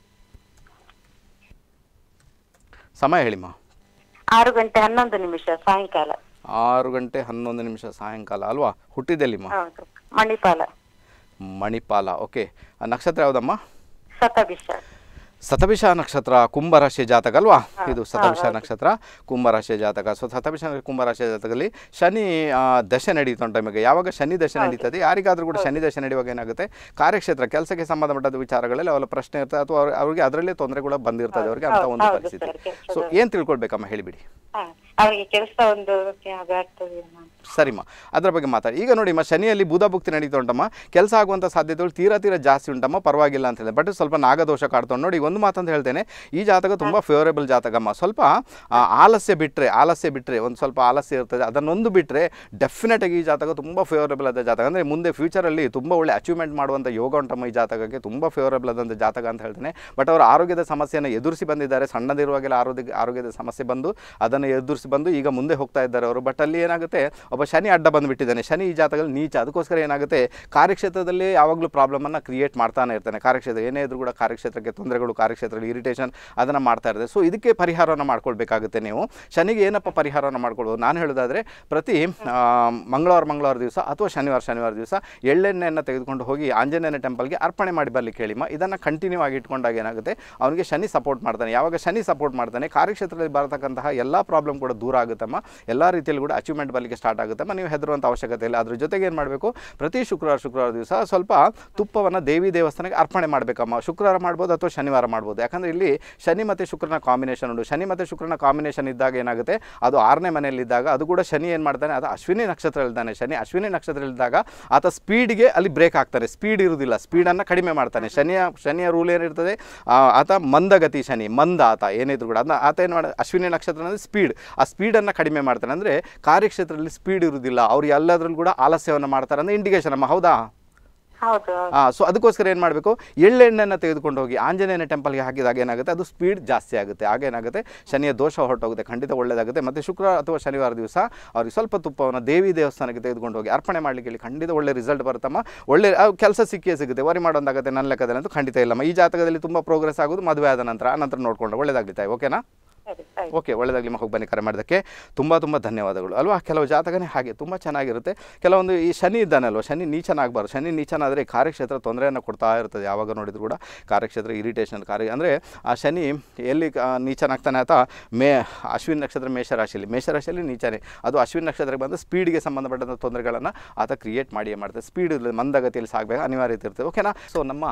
ಸಮಯ ಹೇಳಿಮ್ಮ. ಆರು ಗಂಟೆ ಹನ್ನೊಂದು ನಿಮಿಷ ಸಾಯಂಕಾಲ. ಆರು ಗಂಟೆ ಹನ್ನೊಂದು ನಿಮಿಷ ಸಾಯಂಕಾಲ ಅಲ್ವಾ? ಹುಟ್ಟಿದ್ದೆಲ್ಲಿಮ್ಮ? ಹೌದು, ಮಣಿಪಾಲ. ಮಣಿಪಾಲ. ಓಕೆ, ನಕ್ಷತ್ರ ಯಾವುದಮ್ಮ? ಶತಭಿಷ. ಶತಭಿಷ ನಕ್ಷತ್ರ ಕುಂಭರಾಶಿಯ ಜಾತಕ ಅಲ್ವಾ? ಇದು ಶತಭಿಷ ನಕ್ಷತ್ರ ಕುಂಭರಾಶಿಯ ಜಾತಕ. ಸೊ ಶತಭಿಷ ಕುಂಭರಾಶಿಯ ಜಾತಕದಲ್ಲಿ ಶನಿ ದಶೆ ನಡೀತಾ ಟೈಮಿಗೆ, ಯಾವಾಗ ಶನಿ ದಶೆ ನಡೀತದೆ ಯಾರಿಗಾದ್ರೂ ಕೂಡ ಶನಿ ದಶೆ ನಡೆಯುವಾಗ ಏನಾಗುತ್ತೆ, ಕಾರ್ಯಕ್ಷೇತ್ರ ಕೆಲಸಕ್ಕೆ ಸಂಬಂಧಪಟ್ಟ ವಿಚಾರಗಳಲ್ಲಿ ಅವರ ಪ್ರಶ್ನೆ ಇರ್ತದೆ, ಅಥವಾ ಅವ್ರಿಗೆ ಅದರಲ್ಲೇ ತೊಂದರೆ ಕೂಡ ಬಂದಿರ್ತದೆ ಅವರಿಗೆ, ಅಂತ ಒಂದು ಪರಿಸ್ಥಿತಿ. ಸೊ ಏನು ತಿಳ್ಕೊಳ್ಬೇಕಮ್ಮ ಹೇಳಿಬಿಡಿ. ಅವರಿಗೆ ಕೆಲಸ ಒಂದು ಸರಿಮ್ಮ, ಅದರ ಬಗ್ಗೆ ಮಾತಾಡಿ. ಈಗ ನೋಡಿಮ್ಮ, ಶನಿಯಲ್ಲಿ ಬುಧ ಭುಕ್ತಿ ನಡೀತಾ ಉಂಟಮ್ಮ, ಕೆಲಸ ಆಗುವಂಥ ಸಾಧ್ಯತೆಗಳು ತೀರಾ ತೀರಾ ಜಾಸ್ತಿ ಉಂಟಮ್ಮ, ಪರವಾಗಿಲ್ಲ ಅಂತ ಹೇಳಿದೆ. ಬಟ್ ಸ್ವಲ್ಪ ನಾಗದೋಷ ಕಾಡ್ಕೊಂಡು ನೋಡಿ. ಒಂದು ಮಾತಂತ ಹೇಳ್ತೇನೆ, ಈ ಜಾತಕ ತುಂಬ ಫೇವರೇಬಲ್ ಜಾತಕಮ್ಮ. ಸ್ವಲ್ಪ ಆಲಸ್ಯ ಬಿಟ್ಟರೆ ಆಲಸ್ಯ ಬಿಟ್ಟರೆ ಒಂದು ಸ್ವಲ್ಪ ಆಲಸ್ಯ ಇರ್ತದೆ, ಅದನ್ನೊಂದು ಬಿಟ್ಟರೆ ಡೆಫಿನೆಟಾಗಿ ಈ ಜಾತಕ ತುಂಬ ಫೇವರೇಬಲ್ ಆದ ಜಾತಕ. ಅಂದರೆ ಮುಂದೆ ಫ್ಯೂಚರಲ್ಲಿ ತುಂಬ ಒಳ್ಳೆ ಅಚೀವ್ಮೆಂಟ್ ಮಾಡುವಂಥ ಯೋಗ ಉಂಟಮ್ಮ ಈ ಜಾತಕಕ್ಕೆ, ತುಂಬ ಫೇವರೇಬಲ್ ಆದಂಥ ಜಾತಕ ಅಂತ ಹೇಳ್ತೇನೆ. ಬಟ್ ಅವರು ಆರೋಗ್ಯದ ಸಮಸ್ಯೆಯನ್ನು ಎದುರಿಸಿ ಬಂದಿದ್ದಾರೆ, ಸಣ್ಣದಿರುವಾಗೆಲ್ಲ ಆರೋಗ್ಯ ಆರೋಗ್ಯದ ಸಮಸ್ಯೆ ಬಂದು ಅದನ್ನು ಎದುರಿಸಿ ಬಂದು ಈಗ ಮುಂದೆ ಹೋಗ್ತಾ ಇದ್ದಾರೆ ಅವರು. ಬಟ್ ಅಲ್ಲಿ ಏನಾಗುತ್ತೆ, ಒಬ್ಬ ಶನಿ ಅಡ್ಡ ಬಂದುಬಿಟ್ಟಿದ್ದಾನೆ, ಶನಿ ಈ ಜಾತಕದಲ್ಲಿ ನೀಚ. ಅದಕ್ಕೋಸ್ಕರ ಏನಾಗುತ್ತೆ, ಕಾರ್ಯಕ್ಷೇತ್ರದಲ್ಲಿ ಯಾವಾಗಲೂ ಪ್ರಾಬ್ಲಮನ್ನು ಕ್ರಿಯೇಟ್ ಮಾಡ್ತಾನೆ ಇರ್ತಾನೆ. ಕಾರ್ಯಕ್ಷೇತ್ರ ಏನೇ ಇದ್ರೂ ಕೂಡ ಕಾರ್ಯಕ್ಷೇತ್ರಕ್ಕೆ ತೊಂದರೆಗಳು, ಕಾರ್ಯಕ್ಷೇತ್ರದಲ್ಲಿ ಇರಿಟೇಷನ್ ಅದನ್ನು ಮಾಡ್ತಾ ಇರ್ತದೆ. ಸೊ ಇದಕ್ಕೆ ಪರಿಹಾರವನ್ನು ಮಾಡ್ಕೊಳ್ಬೇಕಾಗುತ್ತೆ ನೀವು. ಶನಿಗೆ ಏನಪ್ಪ ಪರಿಹಾರವನ್ನು ಮಾಡ್ಕೊಳ್ಬೋದು ನಾನು ಹೇಳೋದಾದರೆ, ಪ್ರತಿ ಮಂಗಳವಾರ ಮಂಗಳವಾರ ದಿವಸ ಅಥವಾ ಶನಿವಾರ ಶನಿವಾರ ದಿವಸ ಎಳ್ಳೆಣ್ಣೆಯನ್ನು ತೆಗೆದುಕೊಂಡು ಹೋಗಿ ಆಂಜನೇಯನ ಟೆಂಪಲ್ಗೆ ಅರ್ಪಣೆ ಮಾಡಿ ಬರಲಿಕ್ಕೆ ಹೇಳಿಮ್ಮ. ಇದನ್ನು ಕಂಟಿನ್ಯೂ ಆಗಿ ಇಟ್ಕೊಂಡಾಗ ಏನಾಗುತ್ತೆ, ಅವನಿಗೆ ಶನಿ ಸಪೋರ್ಟ್ ಮಾಡ್ತಾನೆ. ಯಾವಾಗ ಶನಿ ಸಪೋರ್ಟ್ ಮಾಡ್ತಾನೆ, ಕಾರ್ಯಕ್ಷೇತ್ರದಲ್ಲಿ ಬರತಕ್ಕಂತಹ ಎಲ್ಲ ಪ್ರಾಬ್ಲಮ್ ಕೂಡ ದೂರ ಆಗುತ್ತಮ್ಮ, ಎಲ್ಲ ರೀತಿಯಲ್ಲಿ ಕೂಡ ಅಚೀವ್ಮೆಂಟ್ ಬರಲಿಕ್ಕೆ ಸ್ಟಾರ್ಟ್ ಆಗುತ್ತಮ್ಮ, ನೀವು ಹೆದರುವಂಥ ಅವಶ್ಯಕತೆ ಇಲ್ಲ. ಅದ್ರ ಜೊತೆಗೆ ಏನು ಮಾಡಬೇಕು, ಪ್ರತಿ ಶುಕ್ರವಾರ ಶುಕ್ರವಾರ ದಿವಸ ಸ್ವಲ್ಪ ತುಪ್ಪವನ್ನು ದೇವಿ ದೇವಸ್ಥಾನಕ್ಕೆ ಅರ್ಪಣೆ ಮಾಡಬೇಕಮ್ಮ. ಶುಕ್ರವಾರ ಮಾಡ್ಬೋದು ಅಥವಾ ಶನಿವಾರ ಮಾಡ್ಬೋದು. ಯಾಕಂದರೆ ಇಲ್ಲಿ ಶನಿ ಮತ್ತು ಶುಕ್ರನ ಕಾಂಬಿನೇಷನ್ ಉಂಟು. ಶನಿ ಮತ್ತು ಶುಕ್ರನ ಕಾಂಬಿನೇಷನ್ ಇದ್ದಾಗ ಏನಾಗುತ್ತೆ, ಅದು ಆರನೇ ಮನೆಯಲ್ಲಿದ್ದಾಗ ಅದು ಕೂಡ ಶನಿ ಏನು ಮಾಡ್ತಾನೆ, ಅದು ಅಶ್ವಿನಿ ನಕ್ಷತ್ರದಲ್ಲಿದ್ದಾನೆ. ಶನಿ ಅಶ್ವಿನಿ ನಕ್ಷತ್ರದಲ್ಲಿದ್ದಾಗ ಆತ ಸ್ಪೀಡ್ಗೆ ಅಲ್ಲಿ ಬ್ರೇಕ್ ಆಗ್ತಾನೆ, ಸ್ಪೀಡ್ ಇರುವುದಿಲ್ಲ, ಸ್ಪೀಡನ್ನು ಕಡಿಮೆ ಮಾಡ್ತಾನೆ. ಶನಿಯ ಶನಿಯ ರೂಲ್ ಏನಿರ್ತದೆ, ಆತ ಮಂದಗತಿ ಶನಿ, ಮಂದ ಆತ ಏನಿದ್ರು ಕೂಡ ಅದನ್ನ ಆತ ಏನು ಮಾಡ, ಅಶ್ವಿನಿ ನಕ್ಷತ್ರ ಅಂದರೆ ಸ್ಪೀಡ್, ಆ ಸ್ಪೀಡನ್ನು ಕಡಿಮೆ ಮಾಡ್ತಾನೆ. ಅಂದರೆ ಕಾರ್ಯಕ್ಷೇತ್ರದಲ್ಲಿ ಸ್ಪೀಡ್ ಇರುವುದಿಲ್ಲ, ಅವ್ರು ಎಲ್ಲದರಲ್ಲೂ ಕೂಡ ಆಲಸ್ಯವನ್ನು ಮಾಡ್ತಾರೆ ಅಂದರೆ ಇಂಡಿಕೇಶನ್ ಅಮ್ಮ, ಹೌದಾ? ಹೌದು. ಹಾಂ, ಸೊ ಅದಕ್ಕೋಸ್ಕರ ಏನು ಮಾಡಬೇಕು, ಎಳ್ಳೆಣ್ಣೆಯನ್ನು ತೆಗೆದುಕೊಂಡು ಹೋಗಿ ಆಂಜನೇಯನ ಟೆಂಪಲ್ಗೆ ಹಾಕಿದಾಗ ಏನಾಗುತ್ತೆ, ಅದು ಸ್ಪೀಡ್ ಜಾಸ್ತಿ ಆಗುತ್ತೆ. ಆಗೇನಾಗುತ್ತೆ, ಶನಿಯ ದೋಷ ಹೊರಟೋಗುತ್ತೆ, ಖಂಡಿತ ಒಳ್ಳೆಯದಾಗುತ್ತೆ. ಮತ್ತು ಶುಕ್ರವಾರ ಅಥವಾ ಶನಿವಾರ ದಿವಸ ಅವ್ರಿಗೆ ಸ್ವಲ್ಪ ತುಪ್ಪವನ್ನು ದೇವಿ ದೇವಸ್ಥಾನಕ್ಕೆ ತೆಗೆದುಕೊಂಡು ಹೋಗಿ ಅರ್ಪಣೆ ಮಾಡಲಿಕ್ಕೆ ಹೇಳಿ, ಖಂಡಿತ ಒಳ್ಳೆ ರಿಸಲ್ಟ್ ಬರುತ್ತಮ್ಮ. ಒಳ್ಳೆ ಕೆಲಸ ಸಿಕ್ಕೇ ಸಿಗುತ್ತೆ, ವರಿ ಮಾಡೋದಾಗುತ್ತೆ ನನ್ನ ಲೆಕ್ಕದಲ್ಲಿ ಅಂತೂ ಖಂಡಿತ ಇಲ್ಲಮ್ಮ. ಈ ಜಾತಕದಲ್ಲಿ ತುಂಬ ಪ್ರೋಗ್ರೆಸ್ ಆಗೋದು ಮದುವೆ ಆದ ನಂತರ, ಆ ನಂತರ ನೋಡಿಕೊಂಡು ಒಳ್ಳೆಯದಾಗ್ಲಿ ತಾಯಿ. ಓಕೆನಾ? ಓಕೆ, ಒಳ್ಳೆಯದಾಗಲಿ ಮಗ. ಹೋಗಿ ಬನ್ನಿ, ಕರೆ ಮಾಡೋದಕ್ಕೆ ತುಂಬ ತುಂಬ ಧನ್ಯವಾದಗಳು ಅಲ್ವಾ. ಕೆಲವು ಜಾತಕನೇ ಹಾಗೆ ತುಂಬ ಚೆನ್ನಾಗಿರುತ್ತೆ. ಕೆಲವೊಂದು ಈ ಶನಿ ಇದ್ದಾನಲ್ವ, ಶನಿ ನೀಚನಾಗಬಾರ್ದು. ಶನಿ ನೀಚನಾದರೆ ಕಾರ್ಯಕ್ಷೇತ್ರ ತೊಂದರೆಯನ್ನು ಕೊಡ್ತಾ ಇರ್ತದೆ. ಯಾವಾಗ ನೋಡಿದ್ರು ಕೂಡ ಕಾರ್ಯಕ್ಷೇತ್ರ ಇರಿಟೇಷನ್, ಕಾರ್ಯ ಅಂದರೆ ಆ ಶನಿ ಎಲ್ಲಿ ನೀಚನಾಗ್ತಾನೆ ಆತ, ಮೇ ಅಶ್ವಿನ್ ನಕ್ಷತ್ರ ಮೇಷರಾಶಿಯಲ್ಲಿ ಮೇಷರಾಶಿಯಲ್ಲಿ ನೀಚನೇ, ಅದು ಅಶ್ವಿನ್ ನಕ್ಷತ್ರಕ್ಕೆ ಬಂದು ಸ್ಪೀಡ್ಗೆ ಸಂಬಂಧಪಟ್ಟಂಥ ತೊಂದರೆಗಳನ್ನು ಆತ ಕ್ರಿಯೇಟ್ ಮಾಡಿಯೇ ಮಾಡ್ತಾರೆ. ಸ್ಪೀಡ್ ಇರಲಿ, ಮಂದಗತಿಯಲ್ಲಿ ಸಾಗಬೇಕು, ಅನಿವಾರ್ಯತೆ ಇರ್ತದೆ. ಓಕೆನಾ? ಸೊ ನಮ್ಮ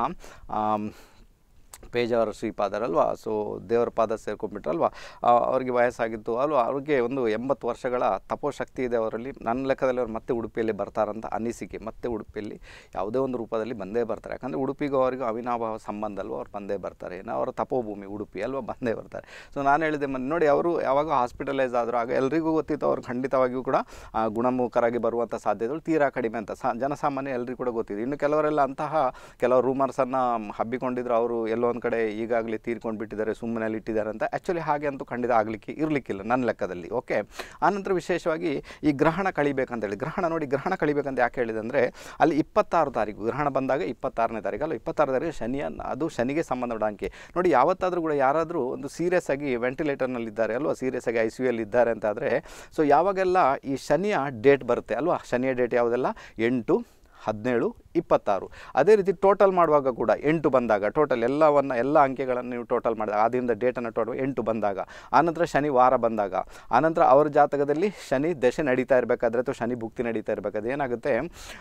ಪೇಜಾವರ ಶ್ರೀಪಾದರಲ್ವಾ, ಸೊ ದೇವರ ಪಾದ ಸೇರ್ಕೊಂಡ್ಬಿಟ್ರಲ್ವ, ಅವ್ರಿಗೆ ವಯಸ್ಸಾಗಿತ್ತು ಅಲ್ವಾ, ಅವ್ರಿಗೆ ಒಂದು ಎಂಬತ್ತು ವರ್ಷಗಳ ತಪೋಶಕ್ತಿ ಇದೆ ಅವರಲ್ಲಿ. ನನ್ನ ಲೆಕ್ಕದಲ್ಲಿ ಅವ್ರು ಮತ್ತೆ ಉಡುಪಿಯಲ್ಲಿ ಬರ್ತಾರಂತ ಅನಿಸಿಕೆ. ಮತ್ತೆ ಉಡುಪಿಯಲ್ಲಿ ಯಾವುದೇ ಒಂದು ರೂಪದಲ್ಲಿ ಬಂದೇ ಬರ್ತಾರೆ. ಯಾಕಂದರೆ ಉಡುಪಿಗೂ ಅವರಿಗೂ ಅವಿನಾಭಾವ ಸಂಬಂಧ ಅಲ್ವ, ಅವ್ರು ಬಂದೇ ಬರ್ತಾರೆ. ಏನೋ ಅವರ ತಪೋಭೂಮಿ ಉಡುಪಿ ಅಲ್ವಾ, ಬಂದೇ ಬರ್ತಾರೆ. ಸೊ ನಾನು ಹೇಳಿದೆ ಮನೆ ನೋಡಿ, ಅವರು ಯಾವಾಗ ಹಾಸ್ಪಿಟಲೈಸ್ ಆದರೂ ಆಗ ಎಲ್ರಿಗೂ ಗೊತ್ತಿತ್ತು ಅವ್ರು ಖಂಡಿತವಾಗಿಯೂ ಕೂಡ ಗುಣಮುಖರಾಗಿ ಬರುವಂಥ ಸಾಧ್ಯತೆಗಳು ತೀರಾ ಕಡಿಮೆ ಅಂತ ಸಾ ಜನಸಾಮಾನ್ಯ ಎಲ್ಲರಿಗೂ ಕೂಡ ಗೊತ್ತಿದೆ. ಇನ್ನು ಕೆಲವರೆಲ್ಲ ಅಂತಹ ಕೆಲವು ರೂಮರ್ಸನ್ನು ಹಬ್ಬಿಕೊಂಡಿದ್ರು, ಅವರು ಎಲ್ಲೋ ಒಂದು ಕಡೆ ಈಗಾಗಲೇ ತೀರ್ಕೊಂಡು ಬಿಟ್ಟಿದ್ದಾರೆ, ಸುಮ್ಮನೆಯಲ್ಲಿ ಇಟ್ಟಿದ್ದಾರೆ ಅಂತ. ಆ್ಯಕ್ಚುಲಿ ಹಾಗೆ ಅಂತೂ ಖಂಡಿತ ಆಗಲಿಕ್ಕೆ ಇರಲಿಕ್ಕಿಲ್ಲ ನನ್ನ ಲೆಕ್ಕದಲ್ಲಿ. ಓಕೆ, ಆನಂತರ ವಿಶೇಷವಾಗಿ ಈ ಗ್ರಹಣ ಕಳಿಬೇಕಂತೇಳಿ, ಗ್ರಹಣ ನೋಡಿ, ಗ್ರಹಣ ಕಳಿಬೇಕಂತ ಯಾಕೆ ಹೇಳಿದೆ ಅಂದರೆ, ಅಲ್ಲಿ ಇಪ್ಪತ್ತಾರು ತಾರೀಕು ಗ್ರಹಣ ಬಂದಾಗ ಇಪ್ಪತ್ತಾರನೇ ತಾರೀಕು ಅಲ್ಲ, ಇಪ್ಪತ್ತಾರು ತಾರೀಕು ಶನಿಯ, ಅದು ಶನಿಗೆ ಸಂಬಂಧಪಟ್ಟ ಅಂಕೆ ನೋಡಿ. ಯಾವತ್ತಾದರೂ ಕೂಡ ಯಾರಾದರೂ ಒಂದು ಸೀರಿಯಸ್ ಆಗಿ ವೆಂಟಿಲೇಟರ್ನಲ್ಲಿದ್ದಾರೆ ಅಲ್ವಾ, ಸೀರಿಯಸ್ ಆಗಿ ಐ ಸಿ ಯು ಅಲ್ಲಿ ಇದ್ದಾರೆ ಅಂತ ಆದರೆ, ಸೊ ಯಾವಾಗೆಲ್ಲ ಈ ಶನಿಯ ಡೇಟ್ ಬರುತ್ತೆ ಅಲ್ವಾ, ಶನಿಯ ಡೇಟ್ ಯಾವುದೆಲ್ಲ, ಎಂಟು, ಹದಿನೇಳು, ಇಪ್ಪತ್ತಾರು. ಅದೇ ರೀತಿ ಟೋಟಲ್ ಮಾಡುವಾಗ ಕೂಡ ಎಂಟು ಬಂದಾಗ, ಟೋಟಲ್ ಎಲ್ಲವನ್ನು ಎಲ್ಲ ಅಂಕೆಗಳನ್ನು ನೀವು ಟೋಟಲ್ ಮಾಡಿದಾಗ, ಆದ್ದರಿಂದ ಡೇಟನ್ನು ಟೋಟಲ್ ಎಂಟು ಬಂದಾಗ, ಆನಂತರ ಶನಿ ವಾರ ಬಂದಾಗ, ಆನಂತರ ಅವರ ಜಾತಕದಲ್ಲಿ ಶನಿ ದಶೆ ನಡೀತಾ ಇರಬೇಕಾದ್ರೆ ಅಥವಾ ಶನಿ ಭುಕ್ತಿ ನಡೀತಾ ಇರಬೇಕಾದ್ರೆ ಏನಾಗುತ್ತೆ,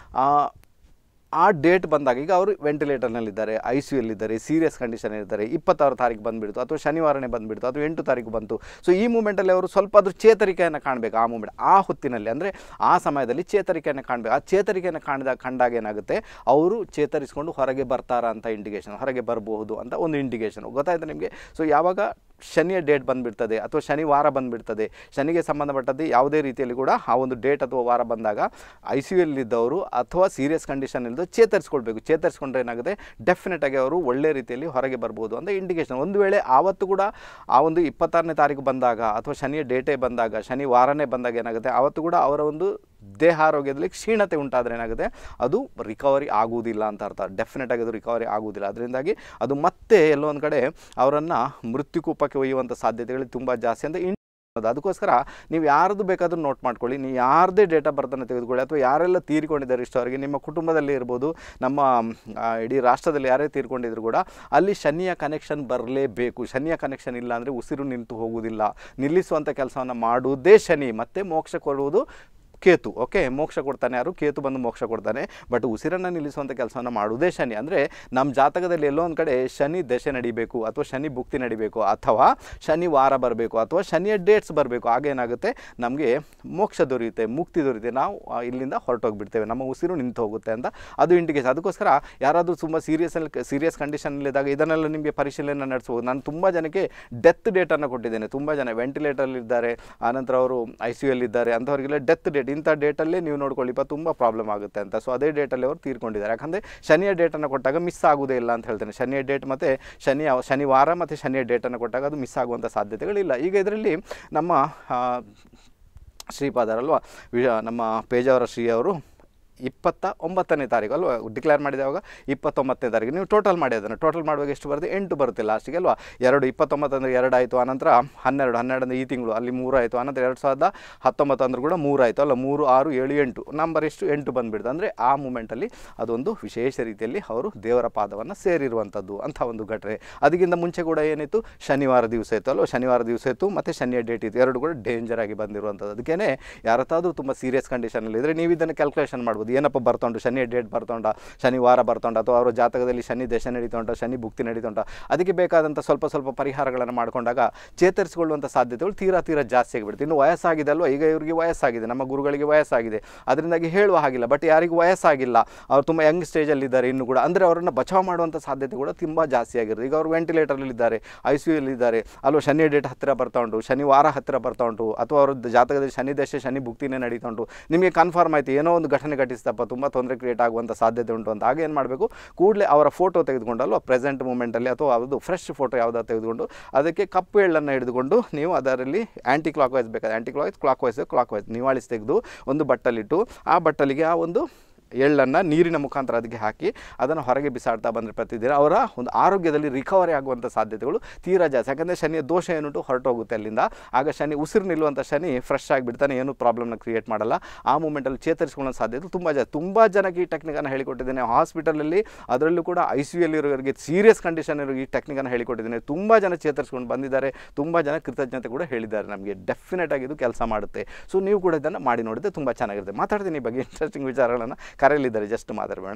ಆ ಡೇಟ್ ಬಂದಾಗ, ಈಗ ಅವರು ವೆಂಟಿಲೇಟರ್ನಲ್ಲಿದ್ದಾರೆ, ಐ ಸಿ ಯು ಯಲ್ಲಿದ್ದಾರೆ, ಸೀರಿಯಸ್ ಕಂಡೀಷನ್ ಇರ್ತಾರೆ, ಇಪ್ಪತ್ತಾರು ತಾರೀಕು ಬಂದುಬಿಡ್ತು ಅಥವಾ ಶನಿವಾರನೇ ಬಂದುಬಿಡ್ತು ಅಥವಾ ಎಂಟು ತಾರೀಕು ಬಂತು. ಸೊ ಈ ಮೂಮೆಂಟಲ್ಲಿ ಅವರು ಸ್ವಲ್ಪ ಆದರೂ ಚೇತರಿಕೆಯನ್ನು ಕಾಣಬೇಕು. ಆ ಮೂಮೆಂಟ್, ಆ ಹೊತ್ತಿನಲ್ಲಿ ಅಂದರೆ ಆ ಸಮಯದಲ್ಲಿ ಚೇತರಿಕೆಯನ್ನು ಕಾಣಬೇಕು. ಆ ಚೇತರಿಕೆಯನ್ನು ಕಾಣಿದಾಗ ಕಂಡಾಗ ಏನಾಗುತ್ತೆ, ಅವರು ಚೇತರಿಸಿಕೊಂಡು ಹೊರಗೆ ಬರ್ತಾರಾ ಅಂತ ಇಂಡಿಕೇಷನ್, ಹೊರಗೆ ಬರಬಹುದು ಅಂತ ಒಂದು ಇಂಡಿಕೇಷನ್. ಗೊತ್ತಾಯ್ತು ನಿಮಗೆ? ಸೊ ಯಾವಾಗ ಶನಿಯ ಡೇಟ್ ಬಂದುಬಿಡ್ತದೆ ಅಥವಾ ಶನಿ ವಾರ ಬಂದುಬಿಡ್ತದೆ, ಶನಿಗೆ ಸಂಬಂಧಪಟ್ಟದ್ದು ಯಾವುದೇ ರೀತಿಯಲ್ಲಿ ಕೂಡ ಆ ಒಂದು ಡೇಟ್ ಅಥವಾ ವಾರ ಬಂದಾಗ ಐ ಸಿ ಯು ಯಲ್ಲಿದ್ದವರು ಅಥವಾ ಸೀರಿಯಸ್ ಕಂಡೀಷನ್ ಇಲ್ಲದೆ ಚೇತರಿಸ್ಕೊಳ್ಬೇಕು. ಚೇತರಿಸ್ಕೊಂಡ್ರೆ ಏನಾಗುತ್ತೆ, ಡೆಫಿನೆಟಾಗಿ ಅವರು ಒಳ್ಳೆ ರೀತಿಯಲ್ಲಿ ಹೊರಗೆ ಬರ್ಬೋದು ಅಂತ ಇಂಡಿಕೇಷನ್. ಒಂದು ವೇಳೆ ಆವತ್ತು ಕೂಡ ಆ ಒಂದು ಇಪ್ಪತ್ತಾರನೇ ತಾರೀಕು ಬಂದಾಗ ಅಥವಾ ಶನಿಯ ಡೇಟೇ ಬಂದಾಗ, ಶನಿ ವಾರನೇ ಬಂದಾಗ ಏನಾಗುತ್ತೆ, ಆವತ್ತು ಕೂಡ ಅವರ ಒಂದು ದೇಹ ಆರೋಗ್ಯದಲ್ಲಿ ಕ್ಷೀಣತೆ ಉಂಟಾದರೆ ಏನಾಗುತ್ತೆ, ಅದು ರಿಕವರಿ ಆಗುವುದಿಲ್ಲ ಅಂತ ಅರ್ಥ. ಡೆಫಿನೆಟಾಗಿ ಅದು ರಿಕವರಿ ಆಗುವುದಿಲ್ಲ. ಅದರಿಂದಾಗಿ ಅದು ಮತ್ತೆ ಎಲ್ಲೋ ಒಂದು ಕಡೆ ಅವರನ್ನು ಮೃತ್ಯುಕೂಪಕ್ಕೆ ಒಯ್ಯುವಂಥ ಸಾಧ್ಯತೆಗಳು ತುಂಬ ಜಾಸ್ತಿ ಅಂತ. ಅದಕ್ಕೋಸ್ಕರ ನೀವು ಯಾರ್ದು ಬೇಕಾದರೂ ನೋಟ್ ಮಾಡ್ಕೊಳ್ಳಿ, ನೀವು ಯಾರದೇ ಡೇಟ್ ಆಫ್ ಬರ್ತನ್ನು ತೆಗೆದುಕೊಳ್ಳಿ, ಅಥವಾ ಯಾರೆಲ್ಲ ತೀರ್ಕೊಂಡಿದ್ದಾರೆ ಇಷ್ಟವರೆಗೆ ನಿಮ್ಮ ಕುಟುಂಬದಲ್ಲಿ ಇರ್ಬೋದು, ನಮ್ಮ ಇಡೀ ರಾಷ್ಟ್ರದಲ್ಲಿ ಯಾರೇ ತೀರ್ಕೊಂಡಿದ್ರು ಕೂಡ ಅಲ್ಲಿ ಶನಿಯ ಕನೆಕ್ಷನ್ ಬರಲೇಬೇಕು. ಶನಿಯ ಕನೆಕ್ಷನ್ ಇಲ್ಲ ಅಂದರೆ ಉಸಿರು ನಿಂತು ಹೋಗುವುದಿಲ್ಲ. ನಿಲ್ಲಿಸುವಂಥ ಕೆಲಸವನ್ನು ಮಾಡುವುದೇ ಶನಿ, ಮತ್ತು ಮೋಕ್ಷ ಕೊಡುವುದು ಕೇತು. ಓಕೆ, ಮೋಕ್ಷ ಕೊಡ್ತಾನೆ ಯಾರು? ಕೇತು ಬಂದು ಮೋಕ್ಷ ಕೊಡ್ತಾನೆ. ಬಟ್ ಉಸಿರನ್ನು ನಿಲ್ಲಿಸುವಂಥ ಕೆಲಸವನ್ನು ಮಾಡುವುದೇ ಶನಿ. ಅಂದರೆ ನಮ್ಮ ಜಾತಕದಲ್ಲಿ ಎಲ್ಲೋ ಒಂದು ಕಡೆ ಶನಿ ದಶೆ ನಡಿಬೇಕು ಅಥವಾ ಶನಿ ಭುಕ್ತಿ ನಡಿಬೇಕು ಅಥವಾ ಶನಿ ವಾರ ಬರಬೇಕು ಅಥವಾ ಶನಿಯ ಡೇಟ್ಸ್ ಬರಬೇಕು. ಆಗೇನಾಗುತ್ತೆ, ನಮಗೆ ಮೋಕ್ಷ ದೊರೆಯುತ್ತೆ, ಮುಕ್ತಿ ದೊರೆಯುತ್ತೆ, ನಾವು ಇಲ್ಲಿಂದ ಹೊರಟೋಗ್ಬಿಡ್ತೇವೆ, ನಮ್ಮ ಉಸಿರು ನಿಂತು ಹೋಗುತ್ತೆ ಅಂತ ಅದು ಇಂಡಿಕೇಶನ್. ಅದಕ್ಕೋಸ್ಕರ ಯಾರಾದರೂ ತುಂಬ ಸೀರಿಯಸ್ಸಲ್ಲಿ ಸೀರಿಯಸ್ ಕಂಡೀಷನ್ನಲ್ಲಿದ್ದಾಗ ಇದನ್ನೆಲ್ಲ ನಿಮಗೆ ಪರಿಶೀಲನೆ ನಡೆಸ್ಬೋದು. ನಾನು ತುಂಬ ಜನಕ್ಕೆ ಡೆತ್ ಡೇಟನ್ನು ಕೊಟ್ಟಿದ್ದೇನೆ. ತುಂಬ ಜನ ವೆಂಟಿಲೇಟರ್ಲಿದ್ದಾರೆ, ಆನಂತರ ಅವರು ಐ ಸಿ ಯು ಯಲ್ಲಿದ್ದಾರೆ, ಅಂಥವ್ರಿಗೆಲ್ಲ ಡೆತ್ ಡೇಟ್, ಇಂಥ ಡೇಟಲ್ಲೇ ನೀವು ನೋಡ್ಕೊಳ್ಳಿಪ್ಪ ತುಂಬ ಪ್ರಾಬ್ಲಮ್ ಆಗುತ್ತೆ ಅಂತ. ಸೊ ಅದೇ ಡೇಟಲ್ಲಿ ಅವರು ತೀರ್ಕೊಂಡಿದ್ದಾರೆ. ಯಾಕಂದರೆ ಶನಿಯ ಡೇಟನ್ನು ಕೊಟ್ಟಾಗ ಮಿಸ್ ಆಗೋದೇ ಇಲ್ಲ ಅಂತ ಹೇಳ್ತೇನೆ. ಶನಿಯ ಡೇಟ್ ಮತ್ತು ಶನಿ ಶನಿವಾರ ಮತ್ತು ಶನಿಯ ಡೇಟನ್ನು ಕೊಟ್ಟಾಗ ಅದು ಮಿಸ್ ಆಗುವಂಥ ಸಾಧ್ಯತೆಗಳಿಲ್ಲ. ಈಗ ಇದರಲ್ಲಿ ನಮ್ಮ ಶ್ರೀಪಾದರಲ್ವ, ನಮ್ಮ ಪೇಜಾವರ ಶ್ರೀ ಅವರು ಇಪ್ಪತ್ತ ಒಂಬತ್ತನೇ ತಾರೀಕು ಅಲ್ವಾ ಡಿಕ್ಲೇರ್ ಮಾಡಿದವಾಗ ಇಪ್ಪತ್ತೊಂಬತ್ತನೇ ತಾರೀಕು ನೀವು ಟೋಟಲ್ ಮಾಡಿ ಅದನ್ನು ಟೋಟಲ್ ಮಾಡುವಾಗ ಎಷ್ಟು ಬರುತ್ತೆ ಎಂಟು ಬರುತ್ತೆ ಲಾಸ್ಟಿಗೆ ಅಲ್ವಾ ಎರಡು ಇಪ್ಪತ್ತೊಂಬತ್ತು ಅಂದರೆ ಎರಡು ಆಯಿತು ಆನಂತರ ಹನ್ನೆರಡು ಹನ್ನೆರಡು ಅಂದರೆ ಈ ತಿಂಗಳು ಅಲ್ಲಿ ಮೂರು ಆಯಿತು ಆನಂತರ ಎರಡು ಸಾವಿರದ ಹತ್ತೊಂಬತ್ತು ಅಂದ್ರೆ ಕೂಡ ಮೂರು ಆಯಿತು ಅಲ್ಲ ಮೂರು ಆರು ಏಳು ಎಂಟು ನಂಬರ್ ಎಷ್ಟು ಎಂಟು ಬಂದುಬಿಡ್ತು ಅಂದರೆ ಆ ಮೂಮೆಂಟಲ್ಲಿ ಅದೊಂದು ವಿಶೇಷ ರೀತಿಯಲ್ಲಿ ಅವರು ದೇವರ ಪಾದವನ್ನು ಸೇರಿರುವಂಥದ್ದು ಅಂಥ ಒಂದು ಘಟನೆ. ಅದಕ್ಕಿಂತ ಮುಂಚೆ ಕೂಡ ಏನಿತ್ತು ಶನಿವಾರ ದಿವಸ ಇತ್ತು ಅಲ್ವ ಶನಿವಾರ ದಿವಸ ಇತ್ತು ಮತ್ತು ಶನಿಯ ಡೇಟ್ ಇತ್ತು ಎರಡು ಕೂಡ ಡೇಂಜರ್ ಆಗಿ ಬಂದಿರುವಂಥದ್ದು. ಅದಕ್ಕೇ ಯಾರತ್ತಾದರೂ ತುಂಬ ಸೀರಿಯಸ್ ಕಂಡೀಷನಲ್ಲಿ ಇದ್ದರೆ ನೀವು ಇದನ್ನು ಕ್ಯಾಲ್ಕುಲೇಷನ್ ಮಾಡ್ಬೋದು ಏನಪ್ಪ ಬರ್ತೊಂಡು ಶನಿ ಡೇಟ್ ಬರ್ತೊಂಡ ಶನಿವಾರ ಬರ್ತೊಂಡ ಅಥವಾ ಅವರ ಜಾತಕದಲ್ಲಿ ಶನಿ ದಶೆ ನಡೀತೊಂಡ ಶನಿ ಭುಕ್ತಿ ನಡೀತೊಂಡ ಅದಕ್ಕೆ ಬೇಕಾದಂಥ ಸ್ವಲ್ಪ ಸ್ವಲ್ಪ ಪರಿಹಾರಗಳನ್ನು ಮಾಡಿಕೊಂಡಾಗ ಚೇತರಿಸಿಕೊಳ್ಳುವಂಥ ಸಾಧ್ಯತೆಗಳು ತೀರಾ ತೀರಾ ಜಾಸ್ತಿ ಆಗಿಬಿಡುತ್ತೆ. ಇನ್ನು ವಯಸ್ಸಾಗಿದೆ ಅಲ್ವ ಈಗ ಇವರಿಗೆ ವಯಸ್ಸಾಗಿದೆ ನಮ್ಮ ಗುರುಗಳಿಗೆ ವಯಸ್ಸಾಗಿದೆ ಅದರಿಂದಾಗಿ ಹೇಳುವ ಹಾಗಿಲ್ಲ. ಬಟ್ ಯಾರಿಗೂ ವಯಸ್ಸಾಗಿಲ್ಲ ಅವ್ರು ತುಂಬ ಯಂಗ್ ಸ್ಟೇಜಲ್ಲಿದ್ದಾರೆ ಇನ್ನೂ ಕೂಡ ಅಂದರೆ ಅವರನ್ನು ಬಚಾವ್ ಮಾಡುವಂಥ ಸಾಧ್ಯತೆ ಕೂಡ ತುಂಬ ಜಾಸ್ತಿ ಆಗಿರುತ್ತೆ. ಈಗ ಅವರು ವೆಂಟಿಲೇಟರಲ್ಲಿದ್ದಾರೆ ಐ ಸಿ ಯುಲ್ಲಿದ್ದಾರೆ ಅಲ್ವ ಶನಿ ಡೇಟ್ ಹತ್ತಿರ ಬರ್ತಾ ಉಂಟು ಶನಿವಾರ ಹತ್ತಿರ ಬರ್ತಾ ಉಂಟು ಅಥವಾ ಅವ್ರ ಜಾತಕದಲ್ಲಿ ಶನಿ ದಶೆ ಶನಿ ಭುಕ್ತಿನೇ ನಡೀತಾ ಉಂಟು ನಿಮಗೆ ಕನ್ಫರ್ಮ್ ಆಯಿತು ಏನೋ ಒಂದು ಘಟನೆ ಘಟಿಸ್ತಪ್ಪ ತುಂಬ ತೊಂದರೆ ಕ್ರಿಯೇಟ್ ಆಗುವಂಥ ಸಾಧ್ಯತೆ ಉಂಟು ಅಂತ ಆಗ ಏನು ಮಾಡಬೇಕು ಕೂಡಲೇ ಅವರ ಫೋಟೋ ತೆಗೆದುಕೊಂಡಲ್ವ ಪ್ರೆಸೆಂಟ್ ಮೂಮೆಂಟಲ್ಲಿ ಅಥವಾ ಅದು ಫ್ರೆಶ್ ಫೋಟೋ ಯಾವುದಾದ್ರು ತೆಗೆದುಕೊಂಡು ಅದಕ್ಕೆ ಕಪ್ಪು ಎಳ್ಳನ್ನು ಹಿಡಿದುಕೊಂಡು ನೀವು ಅದರಲ್ಲಿ ಆ್ಯಂಟಿ ಕ್ಲಾಕ್ ವೈಸ್ ಬೇಕಾದ್ರೆ ಆ್ಯಂಟಿ clock wise clock wise clockwise ನಿವಾಳಿಸಿ ತೆಗೆದು ಒಂದು ಬಟ್ಟಲಿಟ್ಟು ಆ ಬಟ್ಟಲಿಗೆ ಆ ಒಂದು ಎಳ್ಳನ್ನು ನೀರಿನ ಮುಖಾಂತರ ಅದಕ್ಕೆ ಹಾಕಿ ಅದನ್ನು ಹೊರಗೆ ಬಿಸಾಡ್ತಾ ಬಂದರೆ ಪ್ರತಿದಿನ ಅವರ ಒಂದು ಆರೋಗ್ಯದಲ್ಲಿ ರಿಕವರಿ ಆಗುವಂಥ ಸಾಧ್ಯತೆಗಳು ತೀರಾ ಜಾಸ್ತಿ. ಯಾಕಂದರೆ ಶನಿಯ ದೋಷ ಏನುಂಟು ಹೊರಟೋಗುತ್ತೆ ಅಲ್ಲಿಂದ ಆಗ ಶನಿ ಉಸಿರು ನಿಲ್ಲುವಂಥ ಶನಿ ಫ್ರೆಶ್ ಆಗಿಬಿಡ್ತಾನೆ ಏನು ಪ್ರಾಬ್ಲಮ್ನ ಕ್ರಿಯೇಟ್ ಮಾಡಲ್ಲ ಆ ಮೂಮೆಂಟಲ್ಲಿ ಚೇತರಿಸಿಕೊಳ್ಳೋ ಸಾಧ್ಯತೆ ತುಂಬ ಜಾಸ್ತಿ. ತುಂಬ ಜನಕ್ಕೆ ಈ ಟೆಕ್ನಿಕನ್ನು ಹೇಳಿಕೊಟ್ಟಿದ್ದೇನೆ ಹಾಸ್ಪಿಟಲಲ್ಲಿ ಅದರಲ್ಲೂ ಕೂಡ ಐ ಸಿ ಯುಲ್ಲಿರೋರಿಗೆ ಸೀರಿಯಸ್ ಕಂಡೀಷನ್ ಇರೋ ಈ ಟೆಕ್ನಿಕನ್ನು ಹೇಳಿಕೊಟ್ಟಿದ್ದೇನೆ ತುಂಬ ಜನ ಚೇತರಿಸ್ಕೊಂಡು ಬಂದಿದ್ದಾರೆ ತುಂಬ ಜನ ಕೃತಜ್ಞತೆ ಕೂಡ ಹೇಳಿದ್ದಾರೆ ನಮಗೆ ಡೆಫಿನೆಟ್ ಆಗಿ ಇದು ಕೆಲಸ ಮಾಡುತ್ತೆ. ಸೊ ನೀವು ಕೂಡ ಇದನ್ನು ಮಾಡಿ ನೋಡಿದ್ರೆ ತುಂಬ ಚೆನ್ನಾಗಿರುತ್ತೆ. ಮಾತಾಡ್ತೀನಿ ಈ ಬಗ್ಗೆ ಇಂಟ್ರೆಸ್ಟಿಂಗ್ ವಿಚಾರಗಳನ್ನು ಕರೆಯಲಿದ್ದಾರೆ ಜಸ್ಟ್ ಮಾತಾಡಬೇಡ.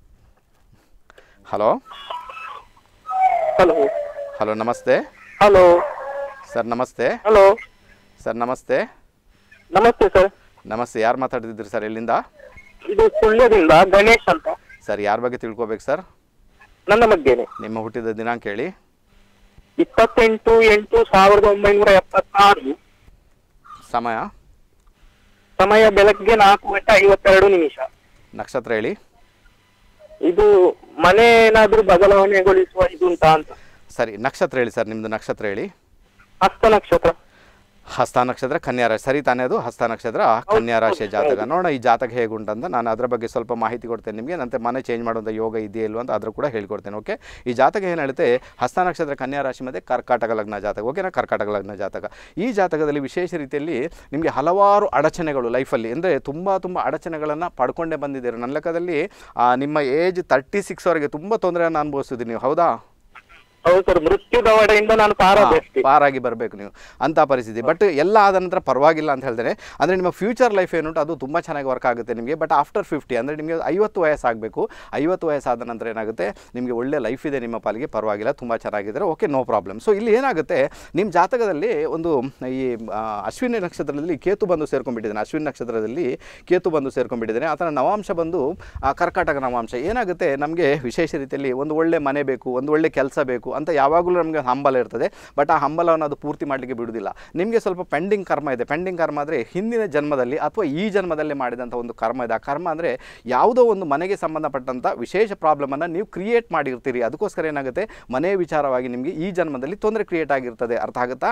ಹಲೋ ಹಲೋ ಹಲೋ ನಮಸ್ತೆ. ಹಲೋ ಸರ್ ನಮಸ್ತೆ. ಹಲೋ ಸರ್ ನಮಸ್ತೆ. ನಮಸ್ತೆ ಸರ್. ನಮಸ್ತೆ ಯಾರು ಮಾತಾಡ್ತಿದ್ರಿ ಸರ್ ಎಲ್ಲಿಂದ? ಇದು ಸುಳ್ಯದಿಂದ ಗಣೇಶ್ ಅಂತ. ಸರ್ ಯಾರ ಬಗ್ಗೆ ತಿಳ್ಕೊಬೇಕು ಸರ್? ನನ್ನ ಬಗ್ಗೆನೆ. ನಿಮ್ಮ ಹುಟ್ಟಿದ ದಿನಾಂಕ ಹೇಳಿ. ಇಪ್ಪತ್ತೆಂಟು ಎಂಟು ಸಾವಿರದ ಒಂಬೈನೂರ ಎಪ್ಪತ್ತಾರು. ಸಮಯ? ಸಮಯ ಬೆಳಗ್ಗೆ ನಾಲ್ಕು ಗಂಟೆ ಐವತ್ತೆರಡು ನಿಮಿಷ. ನಕ್ಷತ್ರ ಹೇಳಿ. ಇದು ಮನೆ ಏನಾದ್ರೂ ಬದಲಾವಣೆಗೊಳಿಸುವ ಇದು ಉಂಟಾ ಅಂತ. ಸರಿ ನಕ್ಷತ್ರ ಹೇಳಿ ಸರ್ ನಿಮ್ಮದು ನಕ್ಷತ್ರ ಹೇಳಿ. ಹಸ್ತ ನಕ್ಷತ್ರ. ಹಸ್ತ ನಕ್ಷತ್ರ ಕನ್ಯಾ ರಾಶಿ ಸರಿ ತಾನೇ ಅದು ಹಸ್ತ ನಕ್ಷತ್ರ ಕನ್ಯಾ ರಾಶಿಯ ಜಾತಕ. ನೋಡೋಣ ಈ ಜಾತಕ ಹೇಗುಂಟಂತ ನಾನು ಅದರ ಬಗ್ಗೆ ಸ್ವಲ್ಪ ಮಾಹಿತಿ ಕೊಡ್ತೇನೆ ನಿಮಗೆ. ನಂತರ ಮನೆ ಚೇಂಜ್ ಮಾಡುವಂಥ ಯೋಗ ಇದೆಯಾ ಇಲ್ವ ಅಂತ ಅದ್ರ ಕೂಡ ಹೇಳ್ಕೊಡ್ತೇನೆ. ಓಕೆ ಈ ಜಾತಕ ಏನು ಹೇಳುತ್ತೆ ಹಸ್ತ ನಕ್ಷತ್ರ ಕನ್ಯಾ ರಾಶಿ ಮತ್ತು ಕರ್ಕಾಟಕ ಲಗ್ನ ಜಾತಕ. ಓಕೆನಾ ಕರ್ಕಾಟಕ ಲಗ್ನ ಜಾತಕ. ಈ ಜಾತಕದಲ್ಲಿ ವಿಶೇಷ ರೀತಿಯಲ್ಲಿ ನಿಮಗೆ ಹಲವಾರು ಅಡಚಣೆಗಳು ಲೈಫಲ್ಲಿ ಅಂದರೆ ತುಂಬ ತುಂಬ ಅಡಚಣೆಗಳನ್ನು ಪಡ್ಕೊಂಡೇ ಬಂದಿದ್ದೀರಿ. ನನ್ನ ಲೆಕ್ಕದಲ್ಲಿ ನಿಮ್ಮ ಏಜ್ ತರ್ಟಿ ಸಿಕ್ಸ್ವರೆಗೆ ತುಂಬ ತೊಂದರೆಯನ್ನು ಅನುಭವಿಸ್ತಿದ್ದೀರಿ ನೀವು ಹೌದಾ? ಹೌದು ಸರ್ ಮೃತ್ಯು ದವಡೆಯಿಂದ ನಾನು ಪಾರಾಗಿ ಬರಬೇಕು ನೀವು ಅಂಥ ಪರಿಸ್ಥಿತಿ. ಬಟ್ ಎಲ್ಲ ಆದ ನಂತರ ಪರವಾಗಿಲ್ಲ ಅಂತ ಹೇಳ್ತೇನೆ. ಅಂದರೆ ನಿಮ್ಮ ಫ್ಯೂಚರ್ ಲೈಫ್ ಏನುಂಟು ಅದು ತುಂಬ ಚೆನ್ನಾಗಿ ವರ್ಕ್ ಆಗುತ್ತೆ ನಿಮಗೆ. ಬಟ್ ಆಫ್ಟರ್ ಫಿಫ್ಟಿ ಅಂದರೆ ನಿಮಗೆ ಐವತ್ತು ವಯಸ್ಸಾಗಬೇಕು. ಐವತ್ತು ವಯಸ್ಸಾದ ನಂತರ ಏನಾಗುತ್ತೆ ನಿಮಗೆ ಒಳ್ಳೆ ಲೈಫ್ ಇದೆ ನಿಮ್ಮ ಪಾಲಿಗೆ ಪರವಾಗಿಲ್ಲ ತುಂಬ ಚೆನ್ನಾಗಿದ್ದಾರೆ. Okay no problem. ಸೊ ಇಲ್ಲಿ ಏನಾಗುತ್ತೆ ನಿಮ್ಮ ಜಾತಕದಲ್ಲಿ ಒಂದು ಈ ಅಶ್ವಿನಿ ನಕ್ಷತ್ರದಲ್ಲಿ ಕೇತು ಬಂದು ಸೇರ್ಕೊಂಡ್ಬಿಟ್ಟಿದ್ದಾನೆ. ಅಶ್ವಿನಿ ನಕ್ಷತ್ರದಲ್ಲಿ ಕೇತು ಬಂದು ಸೇರ್ಕೊಂಡ್ಬಿಟ್ಟಿದ್ದಾನೆ. ಆತನ ನವಾಂಶ ಬಂದು ಕರ್ಕಾಟಕ ನವಾಂಶ. ಏನಾಗುತ್ತೆ ನಮಗೆ ವಿಶೇಷ ರೀತಿಯಲ್ಲಿ ಒಂದು ಒಳ್ಳೆ ಮನೆ ಬೇಕು ಒಂದು ಒಳ್ಳೆ ಕೆಲಸ ಬೇಕು ಅಂತ ಯಾವಾಗಲೂ ನಮಗೆ ಹಂಬಲ ಇರ್ತದೆ. ಬಟ್ ಆ ಹಂಬಲವನ್ನು ಅದು ಪೂರ್ತಿ ಮಾಡಲಿಕ್ಕೆ ಬಿಡುವುದಿಲ್ಲ. ನಿಮಗೆ ಸ್ವಲ್ಪ ಪೆಂಡಿಂಗ್ ಕರ್ಮ ಇದೆ. ಪೆಂಡಿಂಗ್ ಕರ್ಮ ಅಂದರೆ ಹಿಂದಿನ ಜನ್ಮದಲ್ಲಿ ಅಥವಾ ಈ ಜನ್ಮದಲ್ಲಿ ಮಾಡಿದಂಥ ಒಂದು ಕರ್ಮ ಇದೆ. ಆ ಕರ್ಮ ಅಂದರೆ ಯಾವುದೋ ಒಂದು ಮನೆಗೆ ಸಂಬಂಧಪಟ್ಟಂಥ ವಿಶೇಷ ಪ್ರಾಬ್ಲಮನ್ನು ನೀವು ಕ್ರಿಯೇಟ್ ಮಾಡಿರ್ತೀರಿ. ಅದಕ್ಕೋಸ್ಕರ ಏನಾಗುತ್ತೆ ಮನೆಯ ವಿಚಾರವಾಗಿ ನಿಮಗೆ ಈ ಜನ್ಮದಲ್ಲಿ ತೊಂದರೆ ಕ್ರಿಯೇಟ್ ಆಗಿರ್ತದೆ. ಅರ್ಥ ಆಗುತ್ತಾ?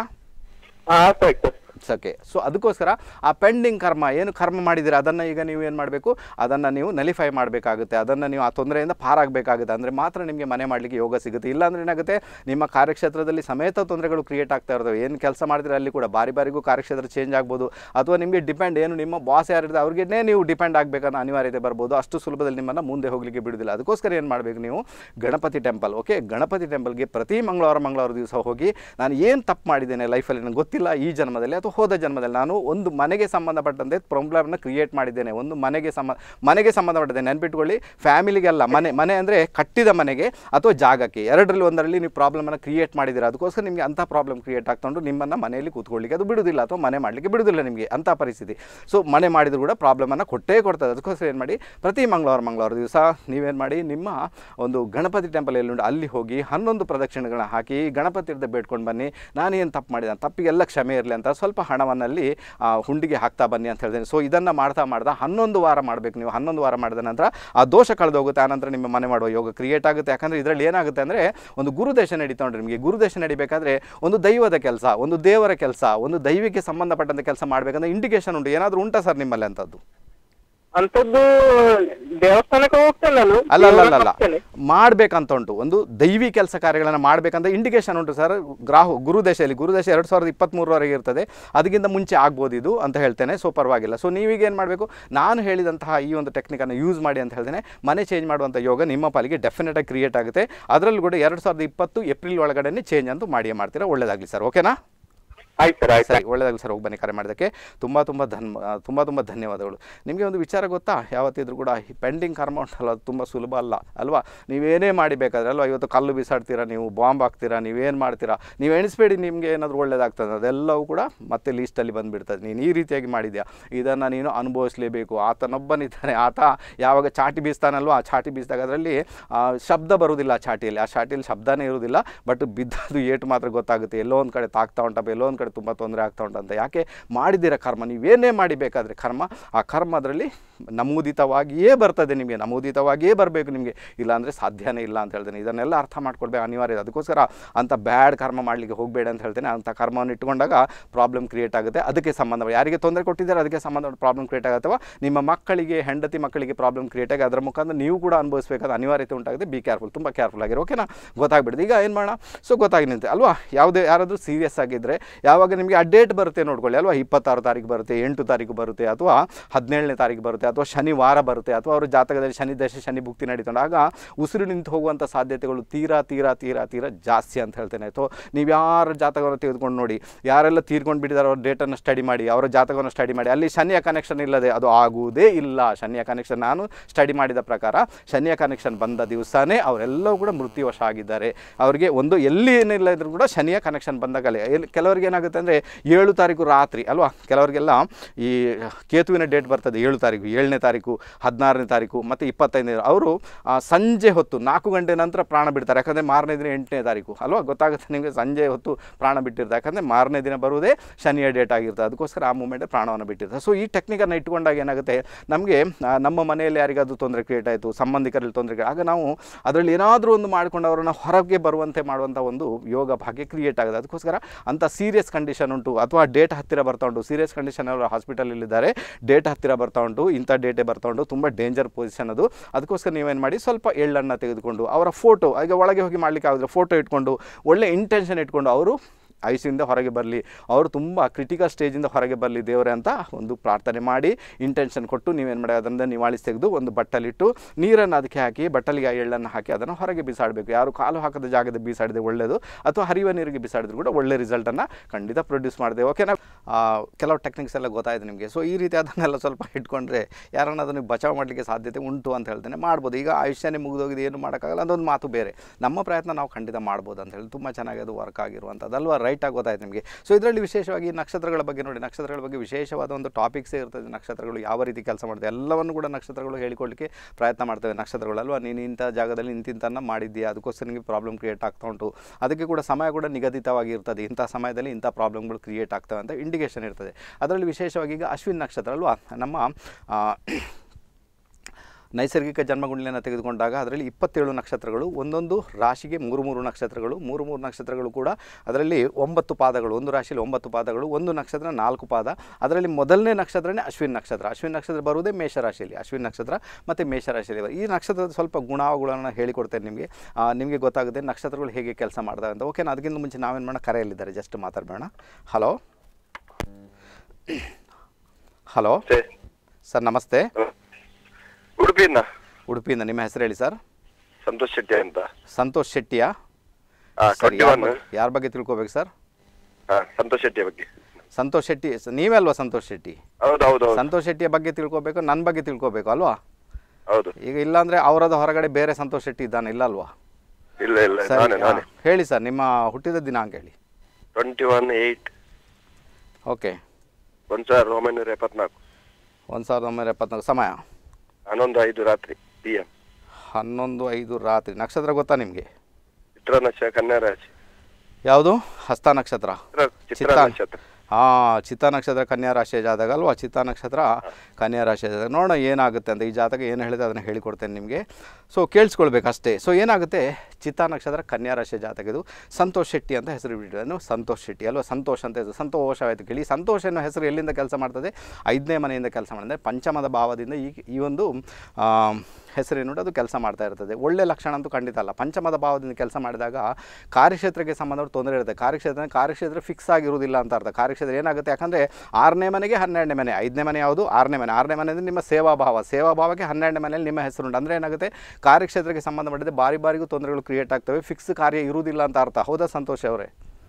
ಓಕೆ ಸೊ ಅದಕ್ಕೋಸ್ಕರ ಆ ಪೆಂಡಿಂಗ್ ಕರ್ಮ ಏನು ಕರ್ಮ ಮಾಡಿದ್ದೀರಾ ಅದನ್ನು ಈಗ ನೀವು ಏನು ಮಾಡಬೇಕು ಅದನ್ನು ನೀವು ನಲಿಫೈ ಮಾಡಬೇಕಾಗುತ್ತೆ. ಅದನ್ನು ನೀವು ಆ ತೊಂದರೆಯಿಂದ ಪಾರಾಗಬೇಕಾಗುತ್ತೆ. ಅಂದರೆ ಮಾತ್ರ ನಿಮಗೆ ಮನೆ ಮಾಡಲಿಕ್ಕೆ ಯೋಗ ಸಿಗುತ್ತೆ. ಇಲ್ಲಾಂದರೆ ಏನಾಗುತ್ತೆ ನಿಮ್ಮ ಕಾರ್ಯಕ್ಷೇತ್ರದಲ್ಲಿ ಸಮೇತ ತೊಂದರೆಗಳು ಕ್ರಿಯೇಟ್ ಆಗ್ತಾ ಇರ್ತವೆ. ಏನು ಕೆಲಸ ಮಾಡಿದ್ರೆ ಅಲ್ಲಿ ಕೂಡ ಬಾರಿ ಬಾರಿಗೂ ಕಾರ್ಯಕ್ಷೇತ್ರ ಚೇಂಜ್ ಆಗ್ಬೋದು. ಅಥವಾ ನಿಮಗೆ ಡಿಪೆಂಡ್ ಏನು ನಿಮ್ಮ ಬಾಸ್ ಯಾರಿದೆ ಅವ್ರಿಗೆ ನೀವು ಡಿಪೆಂಡ್ ಆಗಬೇಕನ್ನೋ ಅನಿವಾರ್ಯತೆ ಬರ್ಬೋದು. ಅಷ್ಟು ಸುಲಭದಲ್ಲಿ ನಿಮ್ಮನ್ನು ಮುಂದೆ ಹೋಗಲಿಕ್ಕೆ ಬಿಡೋದಿಲ್ಲ. ಅದಕ್ಕೋಸ್ಕರ ಏನು ಮಾಡಬೇಕು ನೀವು ಗಣಪತಿ ಟೆಂಪಲ್ ಓಕೆ ಗಣಪತಿ ಟೆಂಪಲ್ಗೆ ಪ್ರತಿ ಮಂಗಳವಾರ ಮಂಗಳವಾರ ದಿವಸ ಹೋಗಿ ನಾನು ಏನು ತಪ್ಪು ಮಾಡಿದ್ದೇನೆ ಲೈಫಲ್ಲಿ ನನಗೆ ಗೊತ್ತಿಲ್ಲ ಈ ಜನ್ಮದಲ್ಲಿ ಅಥವಾ ಹೋದ ಜನ್ಮದಲ್ಲಿ ನಾನು ಒಂದು ಮನೆಗೆ ಸಂಬಂಧಪಟ್ಟಂತೆ ಪ್ರಾಬ್ಲಮ್ನ ಕ್ರಿಯೇಟ್ ಮಾಡಿದ್ದೇನೆ. ಒಂದು ಮನೆಗೆ ಸಂಬಂಧ ಮನೆಗೆ ಸಂಬಂಧಪಟ್ಟಿದೆ ನೆನ್ಪಿಟ್ಕೊಳ್ಳಿ. ಫ್ಯಾಮಿಲಿಗೆಲ್ಲ ಮನೆ ಮನೆ ಅಂದರೆ ಕಟ್ಟಿದ ಮನೆಗೆ ಅಥವಾ ಜಾಗಕ್ಕೆ ಎರಡರಲ್ಲಿ ಒಂದರಲ್ಲಿ ನೀವು ಪ್ರಾಬ್ಲಮನ್ನು ಕ್ರಿಯೇಟ್ ಮಾಡಿದ್ದೀರಾ. ಅದಕ್ಕೋಸ್ಕರ ನಿಮಗೆ ಅಂಥ ಪ್ರಾಬ್ಲಮ್ ಕ್ರಿಯೇಟ್ ಆಗ್ತೊಂಡು ನಿಮ್ಮನ್ನು ಮನೆಯಲ್ಲಿ ಕೂತ್ಕೊಳ್ಳಿಕ್ಕೆ ಅದು ಬಿಡುವುದಿಲ್ಲ ಅಥವಾ ಮನೆ ಮಾಡಲಿಕ್ಕೆ ಬಿಡುವುದಿಲ್ಲ ನಿಮಗೆ ಅಂಥ ಪರಿಸ್ಥಿತಿ. ಸೊ ಮನೆ ಮಾಡಿದರೂ ಕೂಡ ಪ್ರಾಬ್ಲಮನ್ನು ಕೊಟ್ಟೇ ಕೊಡ್ತದೆ. ಅದಕ್ಕೋಸ್ಕರ ಏನು ಮಾಡಿ ಪ್ರತಿ ಮಂಗಳವಾರ ಮಂಗಳವಾರ ದಿವಸ ನೀವೇನು ಮಾಡಿ ನಿಮ್ಮ ಒಂದು ಗಣಪತಿ ಟೆಂಪಲ್ ಎಲ್ಲಿ ಅಲ್ಲಿ ಹೋಗಿ ಹನ್ನೊಂದು ಪ್ರದಕ್ಷಿಣೆಗಳನ್ನ ಹಾಕಿ ಗಣಪತಿ ಹತ್ರ ಬೇಡ್ಕೊಂಡು ಬನ್ನಿ. ನಾನೇನು ತಪ್ಪು ಮಾಡಿದೆ ತಪ್ಪಿಗೆಲ್ಲ ಕ್ಷಮೆ ಇರಲಿ ಅಂತ ಸ್ವಲ್ಪ ಹಣವನ್ನಲ್ಲಿ ಹುಂಡಿಗೆ ಹಾಕ್ತಾ ಬನ್ನಿ ಅಂತ ಹೇಳ್ತೇನೆ. ಸೊ ಇದನ್ನು ಮಾಡ್ತಾ ಮಾಡ್ತಾ ಹನ್ನೊಂದು ವಾರ ಮಾಡಬೇಕು ನೀವು. ಹನ್ನೊಂದು ವಾರ ಮಾಡಿದ ನಂತರ ಆ ದೋಷ ಕಳೆದೋಗುತ್ತೆ. ಆನಂತರ ನಿಮ್ಮ ಮನೆ ಮಾಡುವ ಯೋಗ ಕ್ರಿಯೇಟ್ ಆಗುತ್ತೆ. ಯಾಕಂದರೆ ಇದರಲ್ಲಿ ಏನಾಗುತ್ತೆ ಅಂದರೆ ಒಂದು ಗುರುದೇಶ ನಡೀತಾ ಉಂಟು ನಿಮಗೆ. ಗುರುದೇಶ ನಡಿಬೇಕಾದ್ರೆ ಒಂದು ದೈವದ ಕೆಲಸ ಒಂದು ದೇವರ ಕೆಲಸ ಒಂದು ದೈವಕ್ಕೆ ಸಂಬಂಧಪಟ್ಟಂಥ ಕೆಲಸ ಮಾಡಬೇಕಂದ್ರೆ ಇಂಡಿಕೇಶನ್ ಉಂಟು. ಏನಾದರೂ ಉಂಟಾ ಸರ್ ನಿಮ್ಮಲ್ಲಿ ಅಂಥದ್ದು? ಅಂತದ್ದು ದೇವಸ್ಥಾನಕ್ಕೆ ಹೋಗ್ತೇನೆ ನಾನು. ಅಲ್ಲ ಅಲ್ಲ ಅಲ್ಲ ಅಲ್ಲ ಮಾಡ್ಬೇಕಂತ ಉಂಟು, ಒಂದು ದೈವಿ ಕೆಲಸ ಕಾರ್ಯಗಳನ್ನು ಮಾಡ್ಬೇಕಂತ ಇಂಡಿಕೇಶನ್ ಉಂಟು ಸರ್. ಗ್ರಾಹು ಗುರುದೇಶದಲ್ಲಿ ಗುರುದೇಶ ಎರಡು ಸಾವಿರದ ಇಪ್ಪತ್ತ್ಮೂರವರೆಗೆ ಇರ್ತದೆ, ಅದಕ್ಕಿಂತ ಮುಂಚೆ ಆಗ್ಬೋದು ಇದು ಅಂತ ಹೇಳ್ತೇನೆ. ಸೊ ಪರವಾಗಿಲ್ಲ. ಸೊ ನೀವೀಗ ಏನು ಮಾಡಬೇಕು, ನಾನು ಹೇಳಿದಂತಹ ಈ ಒಂದು ಟೆಕ್ನಿಕನ್ನು ಯೂಸ್ ಮಾಡಿ ಅಂತ ಹೇಳ್ತೇನೆ. ಮನೆ ಚೇಂಜ್ ಮಾಡುವಂಥ ಯೋಗ ನಿಮ್ಮ ಪಾಲಿಗೆ ಡೆಫಿನೆಟಾಗಿ ಕ್ರಿಯೇಟ್ ಆಗುತ್ತೆ. ಅದರಲ್ಲೂ ಕೂಡ ಎರಡು ಸಾವಿರದ ಇಪ್ಪತ್ತು ಏಪ್ರಿಲ್ ಒಳಗಡೆ ಚೇಂಜ್ ಅಂತೂ ಮಾಡಿಯೇ ಮಾಡ್ತೀರಾ. ಒಳ್ಳೆಯದಾಗಲಿ ಸರ್. ಓಕೆನಾ? ಆಯ್ತು ಸರ್, ಆಯ್ತು ಸರಿ, ಒಳ್ಳೆಯದಾಗಲಿ ಸರ್. ಹೋಗಿ ಬನ್ನಿ. ಕರೆ ಮಾಡೋದಕ್ಕೆ ತುಂಬ ತುಂಬ ಧನ್ ತುಂಬ ತುಂಬ ಧನ್ಯವಾದಗಳು. ನಿಮಗೆ ಒಂದು ವಿಚಾರ ಗೊತ್ತಾ, ಯಾವತ್ತಿದ್ರೂ ಕೂಡ ಈ ಪೆಂಡಿಂಗ್ ಕರ್ಮ ಉಂಟಲ್ಲ ಅದು ತುಂಬ ಸುಲಭ ಅಲ್ಲ ಅಲ್ವಾ. ನೀವೇನೇ ಮಾಡಬೇಕಾದ್ರೆ ಅಲ್ವಾ, ಇವತ್ತು ಕಲ್ಲು ಬಿಸಾಡ್ತೀರಾ, ನೀವು ಬಾಂಬ್ ಹಾಕ್ತೀರಾ, ನೀವೇನು ಮಾಡ್ತೀರಾ, ನೀವು ಎಣಿಸ್ಬೇಡಿ ನಿಮಗೆ ಏನಾದರೂ ಒಳ್ಳೇದಾಗ್ತದೆ, ಅದೆಲ್ಲವೂ ಕೂಡ ಮತ್ತೆ ಲೀಸ್ಟಲ್ಲಿ ಬಂದುಬಿಡ್ತದೆ. ನೀನು ಈ ರೀತಿಯಾಗಿ ಮಾಡಿದ್ಯಾ, ಇದನ್ನು ನೀನು ಅನುಭವಿಸಲೇಬೇಕು. ಆತನೊಬ್ಬನಿದ್ದಾನೆ, ಆತ ಯಾವಾಗ ಚಾಟಿ ಬೀಸ್ತಾನಲ್ವ, ಆ ಚಾಟಿ ಬೀಸಿದಾಗ ಅದರಲ್ಲಿ ಶಬ್ದ ಬರುವುದಿಲ್ಲ, ಆ ಚಾಟಿಯಲ್ಲಿ ಆ ಚಾಟಿಯಲ್ಲಿ ಶಬ್ದನೇ ಇರುವುದಿಲ್ಲ, ಬಟ್ ಬಿದ್ದದು ಏಟು ಮಾತ್ರ ಗೊತ್ತಾಗುತ್ತೆ. ಎಲ್ಲೋ ಒಂದು ಕಡೆ ತಾಗ್ತಾ ಉಂಟಪ್ಪ, ಎಲ್ಲೋ ಒಂದು ಕಡೆ ತುಂಬ ತೊಂದರೆ ಆಗ್ತಾ ಉಂಟಂತ. ಯಾಕೆ ಮಾಡಿದ್ದೀರ ಕರ್ಮ, ನೀವೇನೇ ಮಾಡಿಬೇಕಾದ್ರೆ ಕರ್ಮ, ಆ ಕರ್ಮ ಅದರಲ್ಲಿ ನಮೂದಿತವಾಗಿಯೇ ಬರ್ತದೆ, ನಿಮಗೆ ನಮೂದಿತವಾಗಿಯೇ ಬರಬೇಕು ನಿಮಗೆ, ಇಲ್ಲಾಂದರೆ ಸಾಧ್ಯನೇ ಇಲ್ಲ ಅಂತ ಹೇಳ್ತೇನೆ. ಇದನ್ನೆಲ್ಲ ಅರ್ಥ ಮಾಡ್ಕೊಳ್ಬೇಕು, ಅನಿವಾರ್ಯ. ಅದಕ್ಕೋಸ್ಕರ ಅಂಥ ಬ್ಯಾಡ್ ಕರ್ಮ ಮಾಡಲಿಕ್ಕೆ ಹೋಗಬೇಡ ಅಂತ ಹೇಳ್ತೇನೆ. ಅಂಥ ಕರ್ಮವನ್ನು ಇಟ್ಕೊಂಡಾಗ ಪ್ರಾಬ್ಲಮ್ ಕ್ರಿಯೇಟ್ ಆಗುತ್ತೆ. ಅದಕ್ಕೆ ಸಂಬಂಧ ಯಾರಿಗೆ ತೊಂದರೆ ಕೊಟ್ಟಿದ್ದಾರೆ ಅದಕ್ಕೆ ಸಂಬಂಧ ಪ್ರಾಬ್ಲಮ್ ಕ್ರಿಯೇಟ್ ಆಗುತ್ತೆ, ಅಥವಾ ನಿಮ್ಮ ಮಕ್ಕಳಿಗೆ, ಹೆಂಡತಿ ಮಕ್ಕಳಿಗೆ ಪ್ರಾಬ್ಲಮ್ ಕ್ರಿಯೇಟ್ ಆಗಿ ಅದರ ಮುಖಾಂತರ ನೀವು ಕೂಡ ಅನುಭವಿಸಬೇಕಾದ ಅನಿವಾರ್ಯತೆ ಉಂಟಾಗುತ್ತೆ. ಬಿ ಕೇರ್ಫುಲ್, ತುಂಬ ಕೇರ್ಫುಲ್ ಆಗಿರೋ. ಓಕೆನಾ? ಗೊತ್ತಾಗ್ಬಿಡುದು. ಈಗ ಏನು ಮಾಡೋಣ, ಸೊ ಗೊತ್ತಾಗಿ ನಿಂತೆ ಅಲ್ವಾ. ಯಾವುದೇ ಯಾರಾದರೂ ಸೀರಿಯಸ್ ಆಗಿದ್ದರೆ ಯಾವಾಗ ನಿಮಗೆ ಆ ಡೇಟ್ ಬರುತ್ತೆ ನೋಡ್ಕೊಳ್ಳಿ ಅಲ್ವಾ. ಇಪ್ಪತ್ತಾರು ತಾರೀಕು ಬರುತ್ತೆ, ಎಂಟು ತಾರೀಕು ಬರುತ್ತೆ, ಅಥವಾ ಹದಿನೇಳನೇ ತಾರೀಕು ಬರುತ್ತೆ, ಅಥವಾ ಶನಿವಾರ ಬರುತ್ತೆ, ಅಥವಾ ಅವರು ಜಾತಕದಲ್ಲಿ ಶನಿ ದಶೆ ಶನಿ ಭುಕ್ತಿ ನಡೀತಂಡು ಆಗ ಉಸಿರು ನಿಂತು ಹೋಗುವಂಥ ಸಾಧ್ಯತೆಗಳು ತೀರಾ ತೀರಾ ತೀರಾ ತೀರಾ ಜಾಸ್ತಿ ಅಂತ ಹೇಳ್ತೇನೆ. ಅಥವಾ ನೀವು ಯಾರ ಜಾತಕವನ್ನು ತೆಗೆದುಕೊಂಡು ನೋಡಿ, ಯಾರೆಲ್ಲ ತೀರ್ಕೊಂಡು ಬಿಟ್ಟಿದ್ದಾರೆ ಅವ್ರ ಡೇಟನ್ನು ಸ್ಟಡಿ ಮಾಡಿ, ಅವರ ಜಾತಕವನ್ನು ಸ್ಟಡಿ ಮಾಡಿ, ಅಲ್ಲಿ ಶನಿಯ ಕನೆಕ್ಷನ್ ಇಲ್ಲದೆ ಅದು ಆಗುವುದೇ ಇಲ್ಲ. ಶನಿಯ ಕನೆಕ್ಷನ್ ನಾನು ಸ್ಟಡಿ ಮಾಡಿದ ಪ್ರಕಾರ ಶನಿಯ ಕನೆಕ್ಷನ್ ಬಂದ ದಿವಸನೇ ಅವರೆಲ್ಲವೂ ಕೂಡ ಮೃತ್ಯುವಶ ಆಗಿದ್ದಾರೆ. ಅವರಿಗೆ ಒಂದು ಎಲ್ಲಿ ಏನಿಲ್ಲ ಇದ್ರೂ ಕೂಡ ಶನಿಯ ಕನೆಕ್ಷನ್ ಬಂದಾಗಲೇ. ಎಲ್ಲಿ ಕೆಲವರಿಗೆ ಏನಾಗುತ್ತೆ ಅಂದರೆ ಏಳು ತಾರೀಕು ರಾತ್ರಿ ಅಲ್ವಾ, ಕೆಲವರಿಗೆಲ್ಲ ಈ ಕೇತುವಿನ ಡೇಟ್ ಬರ್ತದೆ ಏಳು ತಾರೀಕು, ಏಳನೇ ತಾರೀಕು, ಹದಿನಾರನೇ ತಾರೀಕು ಮತ್ತು ಇಪ್ಪತ್ತೈದನೇ, ಅವರು ಸಂಜೆ ಹೊತ್ತು ನಾಲ್ಕು ಗಂಟೆ ನಂತರ ಪ್ರಾಣ ಬಿಡ್ತಾರೆ. ಯಾಕಂದರೆ ಮಾರನೇ ದಿನ ಎಂಟನೇ ತಾರೀಕು ಅಲ್ವಾ, ಗೊತ್ತಾಗುತ್ತೆ ನಿಮಗೆ. ಸಂಜೆ ಹೊತ್ತು ಪ್ರಾಣ ಬಿಟ್ಟಿರ್ತಾರೆ, ಯಾಕಂದರೆ ಮಾರನೇ ದಿನ ಬರುವುದೇ ಶನಿಯ ಡೇಟ್ ಆಗಿರ್ತದೆ. ಅದಕ್ಕೋಸ್ಕರ ಆ ಮೂಮೆಂಟೇ ಪ್ರಾಣವನ್ನು ಬಿಟ್ಟಿರ್ತಾರೆ. ಸೊ ಈ ಟೆಕ್ನಿಕನ್ನು ಇಟ್ಕೊಂಡಾಗ ಏನಾಗುತ್ತೆ, ನಮಗೆ ನಮ್ಮ ಮನೆಯಲ್ಲಿ ಯಾರಿಗಾದ್ರೂ ತೊಂದರೆ ಕ್ರಿಯೇಟ್ ಆಯಿತು, ಸಂಬಂಧಿಕರಲ್ಲಿ ತೊಂದರೆ, ಆಗ ನಾವು ಅದರಲ್ಲಿ ಏನಾದರೂ ಒಂದು ಮಾಡಿಕೊಂಡು ಅವರನ್ನು ಹೊರಗೆ ಬರುವಂತೆ ಮಾಡುವಂಥ ಒಂದು ಯೋಗ ಭಾಗ್ಯ ಕ್ರಿಯೇಟ್ ಆಗುತ್ತೆ. ಅದಕ್ಕೋಸ್ಕರ ಅಂಥ ಸೀರಿಯಸ್ ಕಂಡೀಷನ್ ಉಂಟು, ಅಥವಾ ಡೇಟ್ ಹತ್ತಿರ ಬರ್ತಾ ಉಂಟು, ಸೀರಿಯಸ್ ಕಂಡೀಷನ್ ಅವರು ಹಾಸ್ಪಿಟಲಲ್ಲಿದ್ದಾರೆ, ಡೇಟ್ ಹತ್ತಿರ ಬರ್ತಾ ಉಂಟು, ಇಂಥ ಡೇಟೇ ಬರ್ತಾ ಉಂಟು, ತುಂಬ ಡೇಂಜರ್ ಪೊಸಿಷನ್ ಅದು. ಅದಕ್ಕೋಸ್ಕರ ನೀವೇನು ಮಾಡಿ, ಸ್ವಲ್ಪ ಎಳ್ಳನ್ನು ತೆಗೆದುಕೊಂಡು ಅವರ ಫೋಟೋ, ಈಗ ಒಳಗೆ ಹೋಗಿ ಮಾಡಲಿಕ್ಕೆ ಆಗಿದ್ರೆ ಫೋಟೋ ಇಟ್ಕೊಂಡು, ಒಳ್ಳೆ ಇಂಟೆನ್ಷನ್ ಇಟ್ಕೊಂಡು ಅವರು ಐಸಿಯಿಂದ ಹೊರಗೆ ಬರಲಿ, ಅವರು ತುಂಬ ಕ್ರಿಟಿಕಲ್ ಸ್ಟೇಜಿಂದ ಹೊರಗೆ ಬರಲಿ ದೇವರೇ ಅಂತ ಒಂದು ಪ್ರಾರ್ಥನೆ ಮಾಡಿ ಇಂಟೆನ್ಷನ್ ಕೊಟ್ಟು ನೀವೇನು ಮಾಡಿ ಅದರಿಂದ ನಿವಾಳಿಸಿ ತೆಗೆದು ಒಂದು ಬಟ್ಟಲಿಟ್ಟು ನೀರನ್ನು ಅದಕ್ಕೆ ಹಾಕಿ, ಬಟ್ಟಲಿಗೆ ಎಳ್ಳನ್ನು ಹಾಕಿ ಅದನ್ನು ಹೊರಗೆ ಬಿಸಾಡಬೇಕು. ಯಾರು ಕಾಲು ಹಾಕದ ಜಾಗದ ಬೀಸಾಡಿದೆ ಒಳ್ಳೆಯದು, ಅಥವಾ ಹರಿಯುವ ನೀರಿಗೆ ಬಿಸಾಡಿದ್ರು ಕೂಡ ಒಳ್ಳೆ ರಿಸಲ್ಟನ್ನು ಖಂಡಿತ ಪ್ರೊಡ್ಯೂಸ್ ಮಾಡಿದೆ. ಓಕೆನಾ? ಕೆಲವು ಟೆಕ್ನಿಕ್ಸ್ ಎಲ್ಲ ಗೊತ್ತಾಯಿತು ನಿಮಗೆ. ಸೊ ಈ ರೀತಿ ಅದನ್ನೆಲ್ಲ ಸ್ವಲ್ಪ ಇಟ್ಕೊಂಡ್ರೆ ಯಾರನ್ನ ಅದನ್ನು ಬಚಾವ್ ಮಾಡಲಿಕ್ಕೆ ಸಾಧ್ಯತೆ ಉಂಟು ಅಂತ ಹೇಳ್ತೇನೆ. ಮಾಡ್ಬೋದು. ಈಗ ಆಯುಷ್ಯನೇ ಮುಗಿದೋಗಿದೆ, ಏನು ಮಾಡೋಕ್ಕಾಗಲ್ಲ, ಅದೊಂದು ಮಾತು ಬೇರೆ. ನಮ್ಮ ಪ್ರಯತ್ನ ನಾವು ಖಂಡಿತ ಮಾಡ್ಬೋದು ಅಂತ ಹೇಳಿ ತುಂಬ ಚೆನ್ನಾಗಿ ಅದು ವರ್ಕ್ ಆಗಿರುವಂಥದ್ದು ಅಲ್ವಾ. ರೈಟಾಗಿ ಗೊತ್ತಾಯ್ತು ನಿಮಗೆ. ಸೊ ಇದರಲ್ಲಿ ವಿಶೇಷವಾಗಿ ನಕ್ಷತ್ರಗಳ ಬಗ್ಗೆ ನೋಡಿ, ನಕ್ಷತ್ರಗಳ ಬಗ್ಗೆ ವಿಶೇಷವಾದ ಒಂದು ಟಾಪಿಕ್ಸೇ ಇರ್ತದೆ. ನಕ್ಷತ್ರಗಳು ಯಾವ ರೀತಿ ಕೆಲಸ ಮಾಡ್ತವೆ ಎಲ್ಲವನ್ನು ಕೂಡ ನಕ್ಷತ್ರಗಳು ಹೇಳಿಕೊಳ್ಳಲಿಕ್ಕೆ ಪ್ರಯತ್ನ ಮಾಡ್ತವೆ. ನಕ್ಷತ್ರಗಳು ಅಲ್ವಾ, ನೀನು ಇಂಥ ಜಾಗದಲ್ಲಿ ಇಂತಿಂತನ್ನು ಮಾಡಿದ್ದೀಯಾ, ಅದಕ್ಕೋಸ್ಕರ ನಿಮಗೆ ಪ್ರಾಬ್ಲಮ್ ಕ್ರಿಯೇಟ್ ಆಗ್ತಾ ಉಂಟು, ಅದಕ್ಕೆ ಕೂಡ ಸಮಯ ಕೂಡ ನಿಗದಿತವಾಗಿರ್ತದೆ, ಇಂಥ ಸಮಯದಲ್ಲಿ ಇಂಥ ಪ್ರಾಬ್ಲಮ್ಗಳು ಕ್ರಿಯೇಟ್ ಆಗ್ತವೆ ಅಂತ ಇಂಡಿಕೇಷನ್ ಇರ್ತದೆ. ಅದರಲ್ಲಿ ವಿಶೇಷವಾಗಿ ಈಗ ಅಶ್ವಿನ್ ನಕ್ಷತ್ರ ಅಲ್ವಾ, ನಮ್ಮ ನೈಸರ್ಗಿಕ ಜನ್ಮಗುಂಡಿಯನ್ನು ತೆಗೆದುಕೊಂಡಾಗ ಅದರಲ್ಲಿ ಇಪ್ಪತ್ತೇಳು ನಕ್ಷತ್ರಗಳು, ಒಂದೊಂದು ರಾಶಿಗೆ ಮೂರು ಮೂರು ನಕ್ಷತ್ರಗಳು, ಮೂರು ಮೂರು ನಕ್ಷತ್ರಗಳು ಕೂಡ ಅದರಲ್ಲಿ ಒಂಬತ್ತು ಪಾದಗಳು, ಒಂದು ರಾಶಿಯಲ್ಲಿ ಒಂಬತ್ತು ಪಾದಗಳು, ಒಂದು ನಕ್ಷತ್ರ ನಾಲ್ಕು ಪಾದ. ಅದರಲ್ಲಿ ಮೊದಲನೇ ನಕ್ಷತ್ರನೇ ಅಶ್ವಿನ್ ನಕ್ಷತ್ರ. ಅಶ್ವಿನ್ ನಕ್ಷತ್ರ ಬರುವುದೇ ಮೇಷರಾಶಿಯಲ್ಲಿ, ಅಶ್ವಿನ್ ನಕ್ಷತ್ರ ಮತ್ತು ಮೇಷರಾಶಿಯಲ್ಲಿ. ಈ ನಕ್ಷತ್ರದ ಸ್ವಲ್ಪ ಗುಣಗಳನ್ನು ಹೇಳಿಕೊಡ್ತೇನೆ ನಿಮಗೆ, ನಿಮಗೆ ಗೊತ್ತಾಗುತ್ತೆ ನಕ್ಷತ್ರಗಳು ಹೇಗೆ ಕೆಲಸ ಮಾಡ್ತವೆ ಅಂತ. ಓಕೆನಾ? ಅದಕ್ಕಿಂತ ಮುಂಚೆ ನಾವೇನು ಮಾಡೋಣ, ಕರೆಯಲ್ಲಿದ್ದಾರೆ, ಜಸ್ಟ್ ಮಾತಾಡಬೇಡ. ಹಲೋ ಹಲೋ ಸರ್, ನಮಸ್ತೆ. ಉಡುಪಿಯಿಂದ. ಉಡುಪಿಯಿಂದ. ನಿಮ್ಮ ಹೆಸರು ಹೇಳಿ ಸರ್. ಸಂತೋಷ್ ಶೆಟ್ಟಿ ಅಂತ. ಸಂತೋಷ್ ಶೆಟ್ಟಿಯಾ? ಸರ್, ಯಾರ ಬಗ್ಗೆ ತಿಳ್ಕೊಬೇಕು ಸರ್? ಸಂತೋಷ್ ಶೆಟ್ಟಿಯ ಬಗ್ಗೆ. ಸಂತೋಷ್ ಶೆಟ್ಟಿ ನೀವೇ ಅಲ್ವಾ ಸಂತೋಷ್ ಶೆಟ್ಟಿ? ಹೌದೌದು. ಸಂತೋಷ್ ಶೆಟ್ಟಿಯ ಬಗ್ಗೆ ತಿಳ್ಕೊಬೇಕು, ನನ್ನ ಬಗ್ಗೆ ತಿಳ್ಕೊಬೇಕು ಅಲ್ವಾ? ಹೌದು. ಈಗ ಇಲ್ಲಾಂದ್ರೆ ಅವರದ ಹೊರಗಡೆ ಬೇರೆ ಸಂತೋಷ್ ಶೆಟ್ಟಿ ಇದ್ದಾನೆ, ಇಲ್ಲ ಅಲ್ವಾ? ಇಲ್ಲ ಇಲ್ಲ, ನಾನೇ ನಾನೇ. ಹೇಳಿ ಸರ್, ನಿಮ್ಮ ಹುಟ್ಟಿದ ದಿನಾಂಕ ಹೇಳಿ. ಟ್ವೆಂಟಿ ಒನ್ ಏಯ್ಟ್ ಓಕೆ, ಒಂದು ಸಾವಿರದ ಒಂಬೈನೂರ ಎಪ್ಪತ್ನಾಲ್ಕು. ಒಂದು ಸಾವಿರದ ಒಂಬೈನೂರ ಎಪ್ಪತ್ನಾಲ್ಕು. ಸಮಯ ಹನ್ನೊಂದು ಐದು ರಾತ್ರಿ ಪಿ ಎಂ. ಹನ್ನೊಂದು ಐದು ರಾತ್ರಿ. ನಕ್ಷತ್ರ ಗೊತ್ತಾ ನಿಮಗೆ? ಚಿತ್ರ ನಕ್ಷತ್ರ, ಕನ್ಯಾ ರಾಶಿ. ಯಾವುದು? ಹಸ್ತ ನಕ್ಷತ್ರ. ಚಿತ್ರ ನಕ್ಷತ್ರ. ಹಾಂ, ಚಿತ್ತ ನಕ್ಷತ್ರ ಕನ್ಯಾ ರಾಶಿಯ ಜಾತಕ ಅಲ್ವಾ? ಚಿತ್ತ ನಕ್ಷತ್ರ ಕನ್ಯಾ ರಾಶಿಯ ಜಾತಕ. ನೋಡೋಣ ಏನಾಗುತ್ತೆ ಅಂತ. ಈ ಜಾತಕ ಏನು ಹೇಳಿದೆ ಅದನ್ನು ಹೇಳಿಕೊಡ್ತೇನೆ ನಿಮಗೆ. ಸೊ ಕೇಳಿಸ್ಕೊಳ್ಬೇಕು ಅಷ್ಟೇ. ಸೊ ಏನಾಗುತ್ತೆ, ಚಿತ್ತಾ ನಕ್ಷತ್ರ ಕನ್ಯಾ ರಾಶಿ ಜಾತಕ. ಇದು ಸಂತೋಷ್ ಶೆಟ್ಟಿ ಅಂತ ಹೆಸರು ಬಿಟ್ಟಿದ್ದಾನೆ. ಸಂತೋಷ್ ಶೆಟ್ಟಿ ಅಲ್ವಾ, ಸಂತೋಷ್ ಅಂತ ಹೆಸರು, ಸಂತೋಷವಾಯಿತು ಕೇಳಿ. ಸಂತೋಷ್ ಅನ್ನೋ ಹೆಸರು ಎಲ್ಲಿಂದ ಕೆಲಸ ಮಾಡ್ತದೆ? ಐದನೇ ಮನೆಯಿಂದ ಕೆಲಸ ಮಾಡಿದ್ರೆ ಪಂಚಮದ ಭಾವದಿಂದ ಈ ಈ ಒಂದು ಹೆಸರೇನು ಅದು ಕೆಲಸ ಮಾಡ್ತಾ ಇರ್ತದೆ. ಒಳ್ಳೆ ಲಕ್ಷಣ ಅಂತೂ ಖಂಡಿತ ಅಲ್ಲ. ಪಂಚಮದ ಭಾವದಿಂದ ಕೆಲಸ ಮಾಡಿದಾಗ ಕಾರ್ಯಕ್ಷೇತ್ರಕ್ಕೆ ಸಂಬಂಧಪಟ್ಟ ತೊಂದರೆ ಇರುತ್ತೆ. ಕಾರ್ಯಕ್ಷೇತ್ರ ಕಾರ್ಯಕ್ಷೇತ್ರ ಫಿಕ್ಸ್ ಆಗಿರುವುದಿಲ್ಲ ಅಂತ ಅರ್ಥ. ಕಾರ್ಯಕ್ಷೇತ್ರ ಏನಾಗುತ್ತೆ, ಯಾಕಂದರೆ ಆರನೇ ಮನೆಗೆ ಹನ್ನೆರಡನೇ ಮನೆ, ಐದನೇ ಮನೆ ಯಾವುದು? ಆರನೇ ಮನೆ. ಆರನೇ ಮನೆ ಅಂದರೆ ನಿಮ್ಮ ಸೇವಾ ಭಾವ, ಸೇವಾ ಭಾವಕ್ಕೆ ಹನ್ನೆರಡನೇ ಮನೆಯಲ್ಲಿ ನಿಮ್ಮ ಹೆಸರುಂಟು. ಅಂದರೆ ಏನಾಗುತ್ತೆ, ಕಾರ್ಯಕ್ಷೇತ್ರಕ್ಕೆ ಸಂಬಂಧಪಟ್ಟಿದೆ ಬಾರಿ ಬಾರಿಗೂ ತೊಂದರೆಗಳು ಕ್ರಿಯೇಟ್ ಆಗ್ತವೆ, ಫಿಕ್ಸ್ ಕಾರ್ಯ ಇರುವುದಿಲ್ಲ ಅಂತ ಅರ್ಥ. ಹೌದಾ ಸಂತೋಷ್ ಅವರೇ?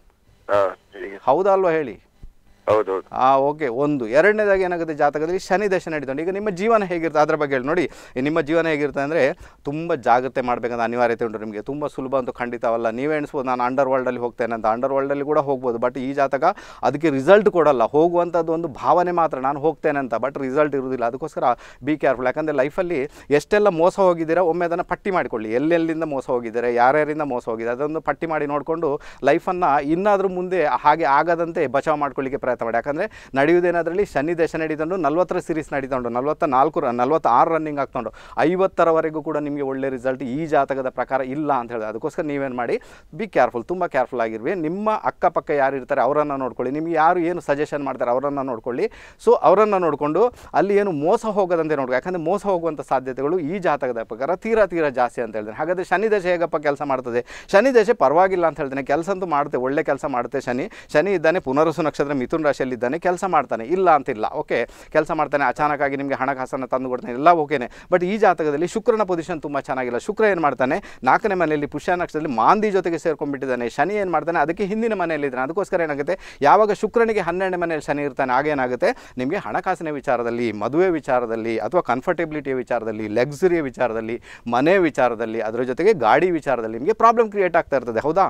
ಹೌದಾ ಅಲ್ವಾ ಹೇಳಿ? ಹೌದೌದು. ಹಾಂ ಓಕೆ. ಒಂದು ಎರಡನೇದಾಗಿ ಏನಾಗುತ್ತೆ, ಜಾತಕದಲ್ಲಿ ಶನಿ ದಶೆ ನಡೀತುಂಟು. ಈಗ ನಿಮ್ಮ ಜೀವನ ಹೇಗಿರುತ್ತೆ ಅದ್ರ ಬಗ್ಗೆ ಹೇಳಿ ನೋಡಿ. ನಿಮ್ಮ ಜೀವನ ಹೇಗಿರುತ್ತೆ ಅಂದರೆ ತುಂಬ ಜಾಗ್ರತೆ ಮಾಡಬೇಕಂತ ಅನಿವಾರ್ಯತೆ ಉಂಟು ನಿಮಗೆ. ತುಂಬ ಸುಲಭ ಅಂತೂ ಖಂಡಿತವಲ್ಲ. ನೀವೇ ಎಣಿಸ್ಬೋದು ನಾನು ಅಂಡರ್ ವರ್ಲ್ಡಲ್ಲಿ ಹೋಗ್ತೇನೆ ಅಂತ. ಅಂಡರ್ ವರ್ಲ್ಡಲ್ಲಿ ಕೂಡ ಹೋಗ್ಬೋದು, ಬಟ್ ಈ ಜಾತಕ ಅದಕ್ಕೆ ರಿಸಲ್ಟ್ ಕೊಡಲ್ಲ. ಹೋಗುವಂಥದ್ದು ಒಂದು ಭಾವನೆ ಮಾತ್ರ, ನಾನು ಹೋಗ್ತೇನೆ ಅಂತ, ಬಟ್ ರಿಸಲ್ಟ್ ಇರುವುದಿಲ್ಲ. ಅದಕ್ಕೋಸ್ಕರ ಬಿ ಕೇರ್ಫುಲ್. ಯಾಕಂದರೆ ಲೈಫಲ್ಲಿ ಎಷ್ಟೆಲ್ಲ ಮೋಸ ಹೋಗಿದ್ದೀರಾ ಒಮ್ಮೆ ಅದನ್ನು ಪಟ್ಟಿ ಮಾಡಿಕೊಳ್ಳಿ. ಎಲ್ಲೆಲ್ಲಿಂದ ಮೋಸ ಹೋಗಿದ್ದಾರೆ, ಯಾರ್ಯಾರಿಂದ ಮೋಸ ಹೋಗಿದೆ, ಅದನ್ನು ಪಟ್ಟಿ ಮಾಡಿ ನೋಡಿಕೊಂಡು ಲೈಫನ್ನು ಇನ್ನಾದರೂ ಮುಂದೆ ಹಾಗೆ ಆಗದಂತೆ ಬಚಾವ್ ಮಾಡ್ಕೊಳ್ಳಿಕ್ಕೆ ಪ್ರಯತ್ನ ಮಾಡಿ. ಯಾಕಂದರೆ ನಡೆಯುವುದೇನಾದ್ರಲ್ಲಿ ಶನಿ ದಶೆ ನಡೀತಂಡು ನಲ್ವತ್ತರ ಸೀರೀಸ್ ನಡೀತಂಡು ನಲ್ವತ್ತ ನಾಲ್ಕು ರನ್ ನಲ್ವತ್ತಾರು ರನ್ನಿಂಗ್ ಆಗ್ತಂಡು ಐವತ್ತರವರೆಗೂ ಕೂಡ ನಿಮಗೆ ಒಳ್ಳೆ ರಿಸಲ್ಟ್ ಈ ಜಾತಕದ ಪ್ರಕಾರ ಇಲ್ಲ ಅಂತ ಹೇಳಿದೆ. ಅದಕ್ಕೋಸ್ಕರ ನೀವೇನು ಮಾಡಿ, ಬಿ ಕೇರ್ಫುಲ್, ತುಂಬ ಕೇರ್ಫುಲ್ ಆಗಿರ್ವಿ. ನಿಮ್ಮ ಅಕ್ಕಪಕ್ಕ ಯಾರು ಇರ್ತಾರೆ ಅವರನ್ನು ನೋಡ್ಕೊಳ್ಳಿ. ನಿಮಗೆ ಯಾರು ಏನು ಸಜೆಷನ್ ಮಾಡ್ತಾರೆ ಅವರನ್ನು ನೋಡ್ಕೊಳ್ಳಿ. ಸೊ ಅವರನ್ನು ನೋಡಿಕೊಂಡು ಅಲ್ಲಿ ಏನು ಮೋಸ ಹೋಗೋದಂತೆ ನೋಡ್ಕೊ. ಯಾಕಂದರೆ ಮೋಸ ಹೋಗುವಂಥ ಸಾಧ್ಯತೆಗಳು ಈ ಜಾತಕದ ಪ್ರಕಾರ ತೀರಾ ತೀರಾ ಜಾಸ್ತಿ ಅಂತ ಹೇಳ್ತೇನೆ. ಹಾಗಾದರೆ ಶನಿ ದಶೆ ಹೇಗಪ್ಪ ಕೆಲಸ ಮಾಡ್ತದೆ? ಶನಿ ದಶೆ ಪರವಾಗಿಲ್ಲ ಅಂತ ಹೇಳ್ತೇನೆ. ಕೆಲಸ ಅಂತೂ ಮಾಡುತ್ತೆ, ಒಳ್ಳೆ ಕೆಲಸ ಮಾಡುತ್ತೆ. ಶನಿ ಶನಿ ಇದ್ದಾನೆ ಪುನರ್ವಸು ನಕ್ಷತ್ರ ಮಿಥುನ ರಾಶಿಯಲ್ಲಿ ಇದ್ದಾನೆ, ಕೆಲಸ ಮಾಡ್ತಾನೆ, ಇಲ್ಲ ಅಂತಿಲ್ಲ. ಓಕೆ, ಕೆಲಸ ಮಾಡ್ತಾನೆ, ಅಚಾನಕ್ಕಾಗಿ ನಿಮಗೆ ಹಣಕಾಸನ್ನು ತಂದು ಕೊಡ್ತಾನೆ, ಎಲ್ಲ ಓಕೆನೆ. ಬಟ್ ಈ ಜಾತಕದಲ್ಲಿ ಶುಕ್ರನ ಪೊಸಿಷನ್ ತುಂಬ ಚೆನ್ನಾಗಿಲ್ಲ. ಶುಕ್ರ ಏನು ಮಾಡ್ತಾನೆ, ನಾಲ್ಕನೇ ಮನೆಯಲ್ಲಿ ಪುಷ್ಯ ನಕ್ಷತ್ರದಲ್ಲಿ ಮಾಂದಿ ಜೊತೆಗೆ ಸೇರ್ಕೊಂಡ್ಬಿಟ್ಟಿದ್ದಾನೆ. ಶನಿ ಏನು ಮಾಡ್ತಾನೆ, ಅದಕ್ಕೆ ಹಿಂದಿನ ಮನೆಯಲ್ಲಿದ್ದಾನೆ. ಅದಕ್ಕೋಸ್ಕರ ಏನಾಗುತ್ತೆ, ಯಾವಾಗ ಶುಕ್ರನಿಗೆ ಹನ್ನೆರಡನೇ ಮನೆಯಲ್ಲಿ ಶನಿ ಇರ್ತಾನೆ ಆಗೇನಾಗುತ್ತೆ, ನಿಮಗೆ ಹಣಕಾಸಿನ ವಿಚಾರದಲ್ಲಿ, ಮದುವೆ ವಿಚಾರದಲ್ಲಿ, ಅಥವಾ ಕಂಫರ್ಟೆಬಿಲಿಟಿಯ ವಿಚಾರದಲ್ಲಿ, ಲಕ್ಸುರಿಯ ವಿಚಾರದಲ್ಲಿ, ಮನೆ ವಿಚಾರದಲ್ಲಿ, ಅದರ ಜೊತೆಗೆ ಗಾಡಿ ವಿಚಾರದಲ್ಲಿ ನಿಮಗೆ ಪ್ರಾಬ್ಲಮ್ ಕ್ರಿಯೇಟ್ ಆಗ್ತಾ ಇರ್ತದೆ. ಹೌದಾ?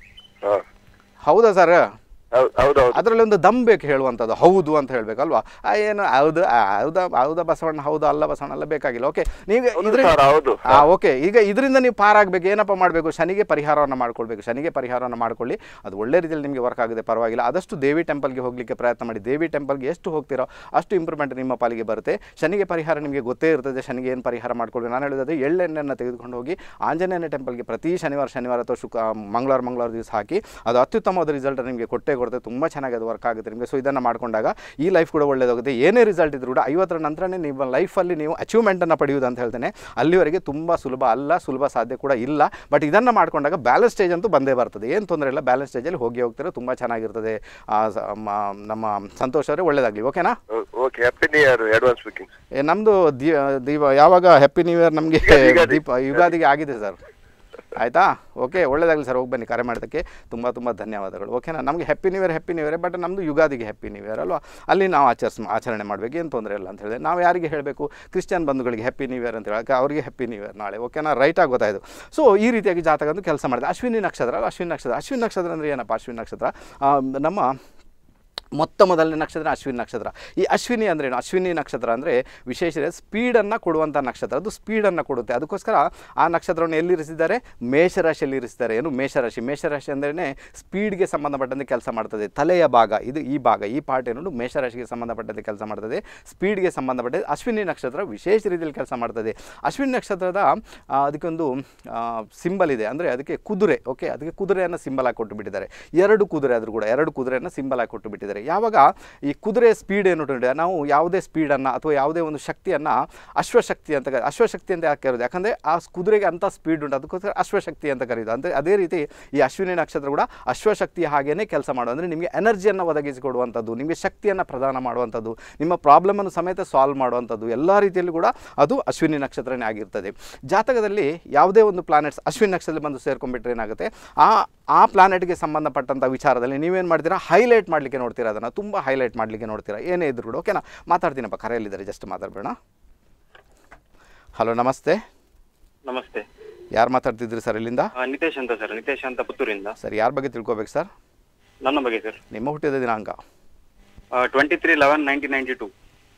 ಹೌದಾ ಸರ್? ಅದರಲ್ಲಿ ಒಂದು ದಮ್ ಬೇಕು ಹೇಳುವಂಥದ್ದು, ಹೌದು ಅಂತ ಹೇಳಬೇಕಲ್ವಾ? ಏನು ಹೌದು ಹೌದಾ ಹೌದಾ ಬಸವಣ್ಣ, ಹೌದಾ ಅಲ್ಲ ಬಸವಣ್ಣ ಅಲ್ಲ ಬೇಕಾಗಿಲ್ಲ. ಓಕೆ, ನೀವು ಇದರಿಂದ ಓಕೆ ಈಗ ಇದರಿಂದ ನೀವು ಪಾರಾಗಬೇಕು. ಏನಪ್ಪ ಮಾಡಬೇಕು, ಶನಿಗೆ ಪರಿಹಾರವನ್ನು ಮಾಡ್ಕೊಳ್ಬೇಕು. ಶನಿಗೆ ಪರಿಹಾರವನ್ನು ಮಾಡ್ಕೊಳ್ಳಿ, ಅದು ಒಳ್ಳೆ ರೀತಿಯಲ್ಲಿ ನಿಮಗೆ ವರ್ಕ್ ಆಗಿದೆ, ಪರವಾಗಿಲ್ಲ. ಆದಷ್ಟು ದೇವಿ ಟೆಂಪಲ್ಗೆ ಹೋಗಲಿಕ್ಕೆ ಪ್ರಯತ್ನ ಮಾಡಿ. ದೇವಿ ಟೆಂಪಲ್ಗೆ ಎಷ್ಟು ಹೋಗ್ತೀರೋ ಅಷ್ಟು ಇಂಪ್ರೂವ್ಮೆಂಟ್ ನಿಮ್ಮ ಪಾಲಿಗೆ ಬರುತ್ತೆ. ಶನಿಗೆ ಪರಿಹಾರ ನಿಮಗೆ ಗೊತ್ತೇ ಇರ್ತದೆ, ಶನಿಗೆ ಏನು ಪರಿಹಾರ ಮಾಡ್ಕೊಳ್ಬೇಕು. ನಾನು ಹೇಳೋದಾದ್ರೆ ಎಳ್ಳೆಣ್ಣೆಯನ್ನು ತೆಗೆದುಕೊಂಡು ಹೋಗಿ ಆಂಜನೇಯನ ಟೆಂಪಲ್ಗೆ ಪ್ರತಿ ಶನಿವಾರ ಶನಿವಾರ ಅಥವಾ ಶುಕ್ರ ಮಂಗಳವಾರ ಮಂಗಳವಾರ ದಿವಸ ಹಾಕಿ, ಅದು ಅತ್ಯುತ್ತಮವಾದ ರಿಸಲ್ಟ್ ನಿಮಗೆ ಕೊಟ್ಟೆ ಕೊಡುತ್ತೆ. ತುಂಬ ಚೆನ್ನಾಗಿ ಅದು ವರ್ಕ್ ಆಗುತ್ತೆ ನಿಮಗೆ. ಸೊ ಇದನ್ನು ಮಾಡಿಕೊಂಡಾಗ ಈ ಲೈಫ್ ಕೂಡ ಒಳ್ಳೆಯದಾಗುತ್ತೆ. ಏನೇ ರಿಸಲ್ಟ್ ಇದ್ರೂ ಕೂಡ ಐವತ್ತರ ನಂತರನೇ ನಿಮ್ಮ ಲೈಫಲ್ಲಿ ನೀವು ಅಚೀವ್ಮೆಂಟನ್ನು ಪಡೆಯುವುದು ಅಂತ ಹೇಳ್ತೇನೆ. ಅಲ್ಲಿವರೆಗೆ ತುಂಬ ಸುಲಭ ಅಲ್ಲ, ಸುಲಭ ಸಾಧ್ಯ ಕೂಡ ಇಲ್ಲ. ಬಟ್ ಇದನ್ನು ಮಾಡಿಕೊಂಡಾಗ ಬ್ಯಾಲೆನ್ಸ್ ಸ್ಟೇಜ್ ಅಂತೂ ಬಂದೇ ಬರ್ತದೆ, ಏನು ತೊಂದರೆ ಇಲ್ಲ. ಬ್ಯಾಲೆನ್ಸ್ ಸ್ಟೇಜಲ್ಲಿ ಹೋಗಿ ಹೋಗ್ತಾರೆ, ತುಂಬ ಚೆನ್ನಾಗಿರ್ತದೆ. ನಮ್ಮ ಸಂತೋಷ್ ಅವರೇ ಒಳ್ಳೆಯದಾಗಲಿ. ಓಕೆನಾ? Okay, happy new year advance booking. ನಮ್ಮದು ದೀಪ ಯಾವಾಗ ಹ್ಯಾಪಿ ನ್ಯೂ ಇಯರ್ ನಮಗೆ ದೀಪ ಯುಗಾದಿಗೆ ಆಗಿದೆ ಸರ್. ಆಯಿತಾ? ಓಕೆ, ಒಳ್ಳೆಯದಾಗಲಿ ಸರ್. ಹೋಗಿ ಬನ್ನಿ, ಕರೆ ಮಾಡೋದಕ್ಕೆ ತುಂಬ ತುಂಬ ಧನ್ಯವಾದಗಳು. ಓಕೆನಾ? ನಮಗೆ happy new year happy new year, but ನಮ್ಮದು ಯುಗಾದಿಗೆ ಹ್ಯಾಪಿ ನ್ಯೂ ಇಯರ್ ಅಲ್ವಾ, ಅಲ್ಲಿ ನಾವು ಆಚರಿಸ್ ಆಚರಣೆ ಮಾಡಬೇಕು, ಏನು ತೊಂದರೆ ಇಲ್ಲ ಅಂತ ಹೇಳಿದೆ. ನಾವು ಯಾರಿಗೆ ಹೇಳಬೇಕು, ಕ್ರಿಶ್ಚಿಯನ್ ಬಂಧುಗಳಿಗೆ ಹ್ಯಾಪಿ ನ್ಯೂ ಇಯರ್ ಅಂತ ಹೇಳೋಕೆ, ಅವರಿಗೆ ಹ್ಯಾಪಿ ನ್ಯೂ ಇಯರ್ ನಾಳೆ. ಓಕೆನಾ? ರೈಟಾಗಿ ಗೊತ್ತಾಯಿತು. ಸೊ ಈ ರೀತಿಯಾಗಿ ಜಾತಕ ಅಂತ ಕೆಲಸ ಮಾಡಿದೆ. ಅಶ್ವಿನಿ ನಕ್ಷತ್ರ, ಅಶ್ವಿನಿ ನಕ್ಷತ್ರ ಅಶ್ವಿನಿ ನಕ್ಷತ್ರ ಅಂದರೆ ಏನಪ್ಪ? ಅಶ್ವಿನಿ ನಕ್ಷತ್ರ ನಮ್ಮ ಮೊತ್ತ ಮೊದಲನೇ ನಕ್ಷತ್ರ ಅಶ್ವಿನಿ ನಕ್ಷತ್ರ. ಈ ಅಶ್ವಿನಿ ಅಂದ್ರೇನು? ಅಶ್ವಿನಿ ನಕ್ಷತ್ರ ಅಂದರೆ ವಿಶೇಷ ಸ್ಪೀಡನ್ನು ಕೊಡುವಂಥ ನಕ್ಷತ್ರ, ಅದು ಸ್ಪೀಡನ್ನು ಕೊಡುತ್ತೆ. ಅದಕ್ಕೋಸ್ಕರ ಆ ನಕ್ಷತ್ರವನ್ನು ಎಲ್ಲಿರಿಸಿದ್ದಾರೆ? ಮೇಷರಾಶಿಯಲ್ಲಿ ಇರಿಸಿದ್ದಾರೆ. ಏನು? ಮೇಷರಾಶಿ. ಮೇಷರಾಶಿ ಅಂದ್ರೇ ಸ್ಪೀಡ್ಗೆ ಸಂಬಂಧಪಟ್ಟಂತೆ ಕೆಲಸ ಮಾಡ್ತದೆ. ತಲೆಯ ಭಾಗ ಇದು, ಈ ಭಾಗ, ಈ ಪಾರ್ಟ್ ಏನು ಮೇಷರಾಶಿಗೆ ಸಂಬಂಧಪಟ್ಟಂತೆ ಕೆಲಸ ಮಾಡ್ತದೆ, ಸ್ಪೀಡ್ಗೆ ಸಂಬಂಧಪಟ್ಟಂತೆ ಅಶ್ವಿನಿ ನಕ್ಷತ್ರ ವಿಶೇಷ ರೀತಿಯಲ್ಲಿ ಕೆಲಸ ಮಾಡ್ತದೆ. ಅಶ್ವಿನಿ ನಕ್ಷತ್ರದ ಅದಕ್ಕೊಂದು ಸಿಂಬಲ್ ಇದೆ, ಅಂದರೆ ಅದಕ್ಕೆ ಕುದುರೆ. ಓಕೆ, ಅದಕ್ಕೆ ಕುದುರೆಯನ್ನು ಸಿಂಬಲ್ ಆಗಿ ಕೊಟ್ಟು ಬಿಟ್ಟಿದ್ದಾರೆ. ಎರಡು ಕುದುರೆ ಆದರೂ ಕೂಡ ಎರಡು ಕುದುರೆಯನ್ನು ಸಿಂಬಲ್ ಆಗಿ ಕೊಟ್ಟು ಬಿಟ್ಟಿದ್ದಾರೆ. ಯಾವಾಗ ಈ ಕುದುರೆ ಸ್ಪೀಡ್ ಏನು ನಾವು ಯಾವುದೇ ಸ್ಪೀಡನ್ನು ಅಥವಾ ಯಾವುದೇ ಒಂದು ಶಕ್ತಿಯನ್ನು ಅಶ್ವಶಕ್ತಿ ಅಂತ ಕರೀ ಅಶ್ವಶಕ್ತಿ ಅಂತ ಯಾಕೆ ಕರೆಯೋದು? ಯಾಕಂದರೆ ಆ ಕುದುರೆಗೆ ಅಂಥ ಸ್ಪೀಡ್ ಉಂಟು, ಅದಕ್ಕೋಸ್ಕರ ಅಶ್ವಶಕ್ತಿ ಅಂತ ಕರೀದು. ಅಂದರೆ ಅದೇ ರೀತಿ ಈ ಅಶ್ವಿನಿ ನಕ್ಷತ್ರ ಕೂಡ ಅಶ್ವಶಕ್ತಿ ಹಾಗೇ ಕೆಲಸ ಮಾಡೋದು. ಅಂದರೆ ನಿಮಗೆ ಎನರ್ಜಿಯನ್ನು ಒದಗಿಸಿಕೊಡುವಂಥದ್ದು, ನಿಮಗೆ ಶಕ್ತಿಯನ್ನು ಪ್ರದಾನ ಮಾಡುವಂಥದ್ದು, ನಿಮ್ಮ ಪ್ರಾಬ್ಲಮನ್ನು ಸಮೇತ ಸಾಲ್ವ್ ಮಾಡುವಂಥದ್ದು, ಎಲ್ಲ ರೀತಿಯಲ್ಲೂ ಕೂಡ ಅದು ಅಶ್ವಿನಿ ನಕ್ಷತ್ರನೇ ಆಗಿರ್ತದೆ. ಜಾತಕದಲ್ಲಿ ಯಾವುದೇ ಒಂದು ಪ್ಲಾನೆಟ್ಸ್ ಅಶ್ವಿನಿ ನಕ್ಷತ್ರದಲ್ಲಿ ಬಂದು ಸೇರ್ಕೊಂಡ್ಬಿಟ್ರೆ ಏನಾಗುತ್ತೆ, ಆ ಆ ಪ್ಲಾನೆಟ್ಗೆ ಸಂಬಂಧಪಟ್ಟಂಥ ವಿಚಾರದಲ್ಲಿ ನೀವೇನು ಮಾಡ್ತೀರಾ? ಹೈಲೈಟ್ ಮಾಡಲಿಕ್ಕೆ ನೋಡ್ತೀರಾ, ಅದನ್ನು ತುಂಬ ಹೈಲೈಟ್ ಮಾಡಲಿಕ್ಕೆ ನೋಡ್ತೀರಾ, ಏನೇ ಇದ್ರು ಕೂಡ. ಓಕೆನಾ? ಮಾತಾಡ್ತೀನಪ್ಪ, ಕರೆಯಲ್ಲಿದ್ದಾರೆ, ಜಸ್ಟ್ ಮಾತಾಡಬೇಡ. ಹಲೋ, ನಮಸ್ತೆ. ನಮಸ್ತೆ. ಯಾರು ಮಾತಾಡ್ತಿದ್ರಿ ಸರ್? ಇಲ್ಲಿಂದ ನಿತೇಶ್ ಅಂತ ಸರ್. ನಿತೇಶ್ ಅಂತ ಪುತ್ತೂರಿಂದ. ಸರ್, ಯಾರ ಬಗ್ಗೆ ತಿಳ್ಕೊಬೇಕು ಸರ್? ನನ್ನ ಬಗ್ಗೆ ಸರ್. ನಿಮ್ಮ ಹುಟ್ಟಿದ ದಿನಾಂಕ? Twenty three eleven nineteen ninety two.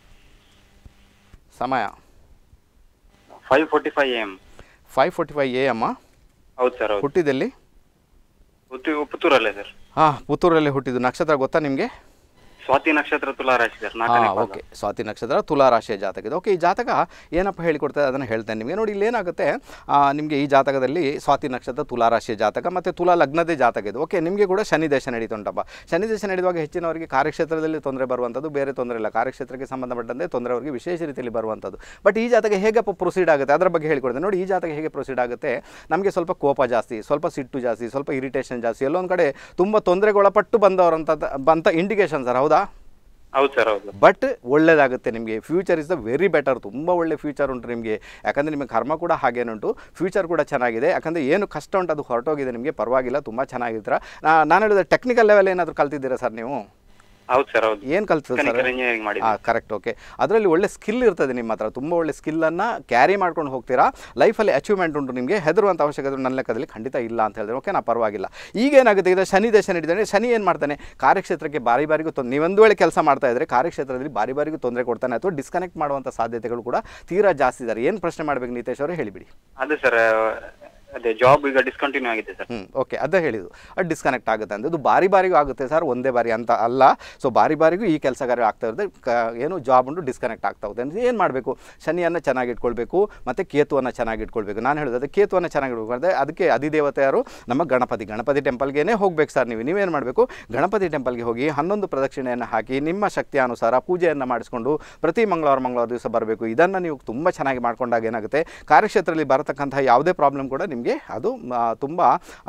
ಸಮಯ? Five forty five A M. Five forty five A M. ಹೌದು ಸರ್. ಹೌದು. ಹುಟ್ಟಿದಲ್ಲಿ? ಪುತ್ತೂರಲ್ಲೇ ಸರ್. ಹಾಂ, ಪುತ್ತೂರಲ್ಲಿ ಹುಟ್ಟಿದ್ದು. ನಕ್ಷತ್ರ ಗೊತ್ತಾ ನಿಮಗೆ? ಸ್ವಾತಿ ನಕ್ಷತ್ರ ತುಲಾ ರಾಶಿ ಸರ್. ಹಾಂ ಓಕೆ, ಸ್ವಾತಿ ನಕ್ಷತ್ರ ತುಲಾ ರಾಶಿಯ ಜಾತಕ ಇದೆ. ಓಕೆ, ಈ ಜಾತಕ ಏನಪ್ಪ ಹೇಳಿಕೊಡ್ತದೆ ಅದನ್ನು ಹೇಳ್ತೇನೆ ನಿಮಗೆ. ನೋಡಿ, ಇಲ್ಲಿ ಏನಾಗುತ್ತೆ, ನಿಮಗೆ ಈ ಜಾತಕದಲ್ಲಿ ಸ್ವಾತಿ ನಕ್ಷತ್ರ ತುಲಾ ರಾಶಿಯ ಜಾತಕ ಮತ್ತು ತುಲಾ ಲಗ್ನದೇ ಜಾತಕ ಇದೆ. ಓಕೆ, ನಿಮಗೆ ಕೂಡ ಶನಿ ದೇಶ ನಡೀತುಂಟಪ್ಪ. ಶನಿ ದೇಶ ನಡೆಯುವಾಗ ಹೆಚ್ಚಿನವರಿಗೆ ಕಾರ್ಯಕ್ಷೇತ್ರದಲ್ಲಿ ತೊಂದರೆ ಬರುವಂಥದ್ದು, ಬೇರೆ ತೊಂದರೆ ಇಲ್ಲ, ಕಾರ್ಯಕ್ಷೇತ್ರಕ್ಕೆ ಸಂಬಂಧಪಟ್ಟಂತೆ ತೊಂದರೆ ಅವರಿಗೆ ವಿಶೇಷ ರೀತಿಯಲ್ಲಿ ಬರುವಂಥದ್ದು. ಬಟ್ ಈ ಜಾತಕ ಹೇಗಪ್ಪ ಪ್ರೊಸೀಡ್ ಆಗುತ್ತೆ ಅದರ ಬಗ್ಗೆ ಹೇಳಿಕೊಡ್ತೇನೆ. ನೋಡಿ, ಈ ಜಾತಕ ಹೇಗೆ ಪ್ರೊಸೀಡ್ ಆಗುತ್ತೆ, ನಮಗೆ ಸ್ವಲ್ಪ ಕೋಪ ಜಾಸ್ತಿ, ಸ್ವಲ್ಪ ಸಿಟ್ಟು ಜಾಸ್ತಿ, ಸ್ವಲ್ಪ ಇರಿಟೇಷನ್ ಜಾಸ್ತಿ, ಎಲ್ಲೊಂದು ಕಡೆ ತುಂಬ ತೊಂದರೆಗೊಳಪಟ್ಟು ಬಂದವರಂತ ಬಂತ ಇಂಡಿಕೇಶನ್ ಸರ್. ಹೌದಾ? ಹೌದು ಸರ್, ಹೌದು. ಬಟ್ ಒಳ್ಳೇದಾಗುತ್ತೆ ನಿಮಗೆ. Future is the very better. ತುಂಬ ಒಳ್ಳೆ ಫ್ಯೂಚರ್ ಉಂಟು ನಿಮಗೆ. ಯಾಕಂದರೆ ನಿಮಗೆ ಕರ್ಮ ಕೂಡ ಹಾಗೇನುಂಟು, ಫ್ಯೂಚರ್ ಕೂಡ ಚೆನ್ನಾಗಿದೆ. ಯಾಕಂದರೆ ಏನು ಕಷ್ಟ ಉಂಟು ಅದು ಹೊರಟೋಗಿದೆ ನಿಮಗೆ, ಪರವಾಗಿಲ್ಲ, ತುಂಬ ಚೆನ್ನಾಗಿರ್ತೀರ. ನಾನು ಹೇಳಿದ ಟೆಕ್ನಿಕಲ್ ಲೆವೆಲ್ ಏನಾದರೂ ಕಲ್ತಿದ್ದೀರಾ ಸರ್ ನೀವು? ಹೌದು ಸರ್, ಹೌದು. ಏನು ಕಲ್ತದೆ ಸರ್? ಹಾಂ, ಕರೆಕ್ಟ್. ಓಕೆ, ಅದರಲ್ಲಿ ಒಳ್ಳೆ ಸ್ಕಿಲ್ ಇರ್ತದೆ ನಿಮ್ಮ ಹತ್ರ, ತುಂಬ ಒಳ್ಳೆ ಸ್ಕಿಲ್ಲನ್ನು ಕ್ಯಾರಿ ಮಾಡ್ಕೊಂಡು ಹೋಗ್ತೀರಾ. ಲೈಫಲ್ಲಿ ಅಚೀವ್ಮೆಂಟ್ ಉಂಟು ನಿಮಗೆ. ಹೆದರುವಂಥ ಅವಶ್ಯಕತೆ ನನ್ನ ಲೆಕ್ಕದಲ್ಲಿ ಖಂಡಿತ ಇಲ್ಲ ಅಂತ ಹೇಳಿದ್ರೆ ಓಕೆ, ನಾ ಪರವಾಗಿಲ್ಲ. ಈಗ ಏನಾಗುತ್ತೆ, ಇದು ಶನಿ ದೇಶ ನಡೀತಾನೆ. ಶನಿ ಏನು ಮಾಡ್ತಾನೆ, ಕಾರ್ಯಕ್ಷೇತ್ರಕ್ಕೆ ಬಾರಿ ಬಾರಿಗೂ ತೊಂದರೆ, ನೀವೊಂದು ವೇಳೆ ಕೆಲಸ ಮಾಡ್ತಾ ಇದ್ದರೆ ಕಾರ್ಯಕ್ಷೇತ್ರದಲ್ಲಿ ಬಾರಿ ಬಾರಿಗೂ ತೊಂದರೆ ಕೊಡ್ತಾನೆ ಅಥವಾ ಡಿಸ್ಕನೆಕ್ಟ್ ಮಾಡುವಂಥ ಸಾಧ್ಯತೆಗಳು ಕೂಡ ತೀರಾ ಜಾಸ್ತಿ ಇದ್ದಾರೆ. ಏನು ಪ್ರಶ್ನೆ ಮಾಡಬೇಕು ನಿತೇಶ್ ಅವರು, ಹೇಳಿಬಿಡಿ. ಅದೇ ಸರ್, ಅದೇ ಜಾಬ್ ಈಗ ಡಿಸ್ಕಂಟಿನ್ಯೂ ಆಗಿದೆ ಸರ್. ಹ್ಞೂ ಓಕೆ, ಅದೇ ಹೇಳಿದ್ದು, ಅದು ಡಿಸ್ಕನೆಕ್ಟ್ ಆಗುತ್ತೆ ಅಂದರೆ ಅದು ಬಾರಿ ಬಾರಿಗೂ ಆಗುತ್ತೆ ಸರ್, ಒಂದೇ ಬಾರಿ ಅಂತ ಅಲ್ಲ. ಸೊ ಬಾರಿ ಬಾರಿಗೂ ಈ ಕೆಲಸ ಕಾರ್ಯ ಆಗ್ತಾ ಇರುತ್ತೆ, ಏನು ಜಾಬ್ ಉಂಟು ಡಿಸ್ಕನೆಕ್ಟ್ ಆಗ್ತಾ ಹೋಗುತ್ತೆ. ಅಂದರೆ ಏನು ಮಾಡಬೇಕು, ಶನಿಯನ್ನು ಚೆನ್ನಾಗಿ ಇಟ್ಕೊಳ್ಬೇಕು ಮತ್ತು ಕೇತುವನ್ನು ಚೆನ್ನಾಗಿ ಇಟ್ಕೊಳ್ಬೇಕು. ನಾನು ಹೇಳೋದು ಅದೇ, ಕೇತುವನ್ನು ಚೆನ್ನಾಗಿ ಇಟ್ಬೇಕು ಅಂದರೆ ಅದಕ್ಕೆ ಅಧಿದೇವತೆ ಯಾರು, ನಮ್ಮ ಗಣಪತಿ. ಗಣಪತಿ ಟೆಂಪಲ್ಗೇ ಹೋಗ್ಬೇಕು ಸರ್ ನೀವು. ನೀವೇನು ಮಾಡಬೇಕು, ಗಣಪತಿ ಟೆಂಪಲ್ಗೆ ಹೋಗಿ ಹನ್ನೊಂದು ಪ್ರದಕ್ಷಿಣೆಯನ್ನು ಹಾಕಿ ನಿಮ್ಮ ಶಕ್ತಿ ಅನುಸಾರ ಪೂಜೆಯನ್ನು ಮಾಡಿಸ್ಕೊಂಡು ಪ್ರತಿ ಮಂಗಳವಾರ ಮಂಗಳವಾರ ದಿವಸ ಬರಬೇಕು. ಇದನ್ನು ನೀವು ತುಂಬ ಚೆನ್ನಾಗಿ ಮಾಡ್ಕೊಂಡಾಗ ಏನಾಗುತ್ತೆ, ಕಾರ್ಯಕ್ಷೇತ್ರದಲ್ಲಿ ಬರತಕ್ಕಂತಹ ಯಾವುದೇ ಪ್ರಾಬ್ಲಮ್ ಕೂಡ ನಿಮಗೆ ಅದು ತುಂಬ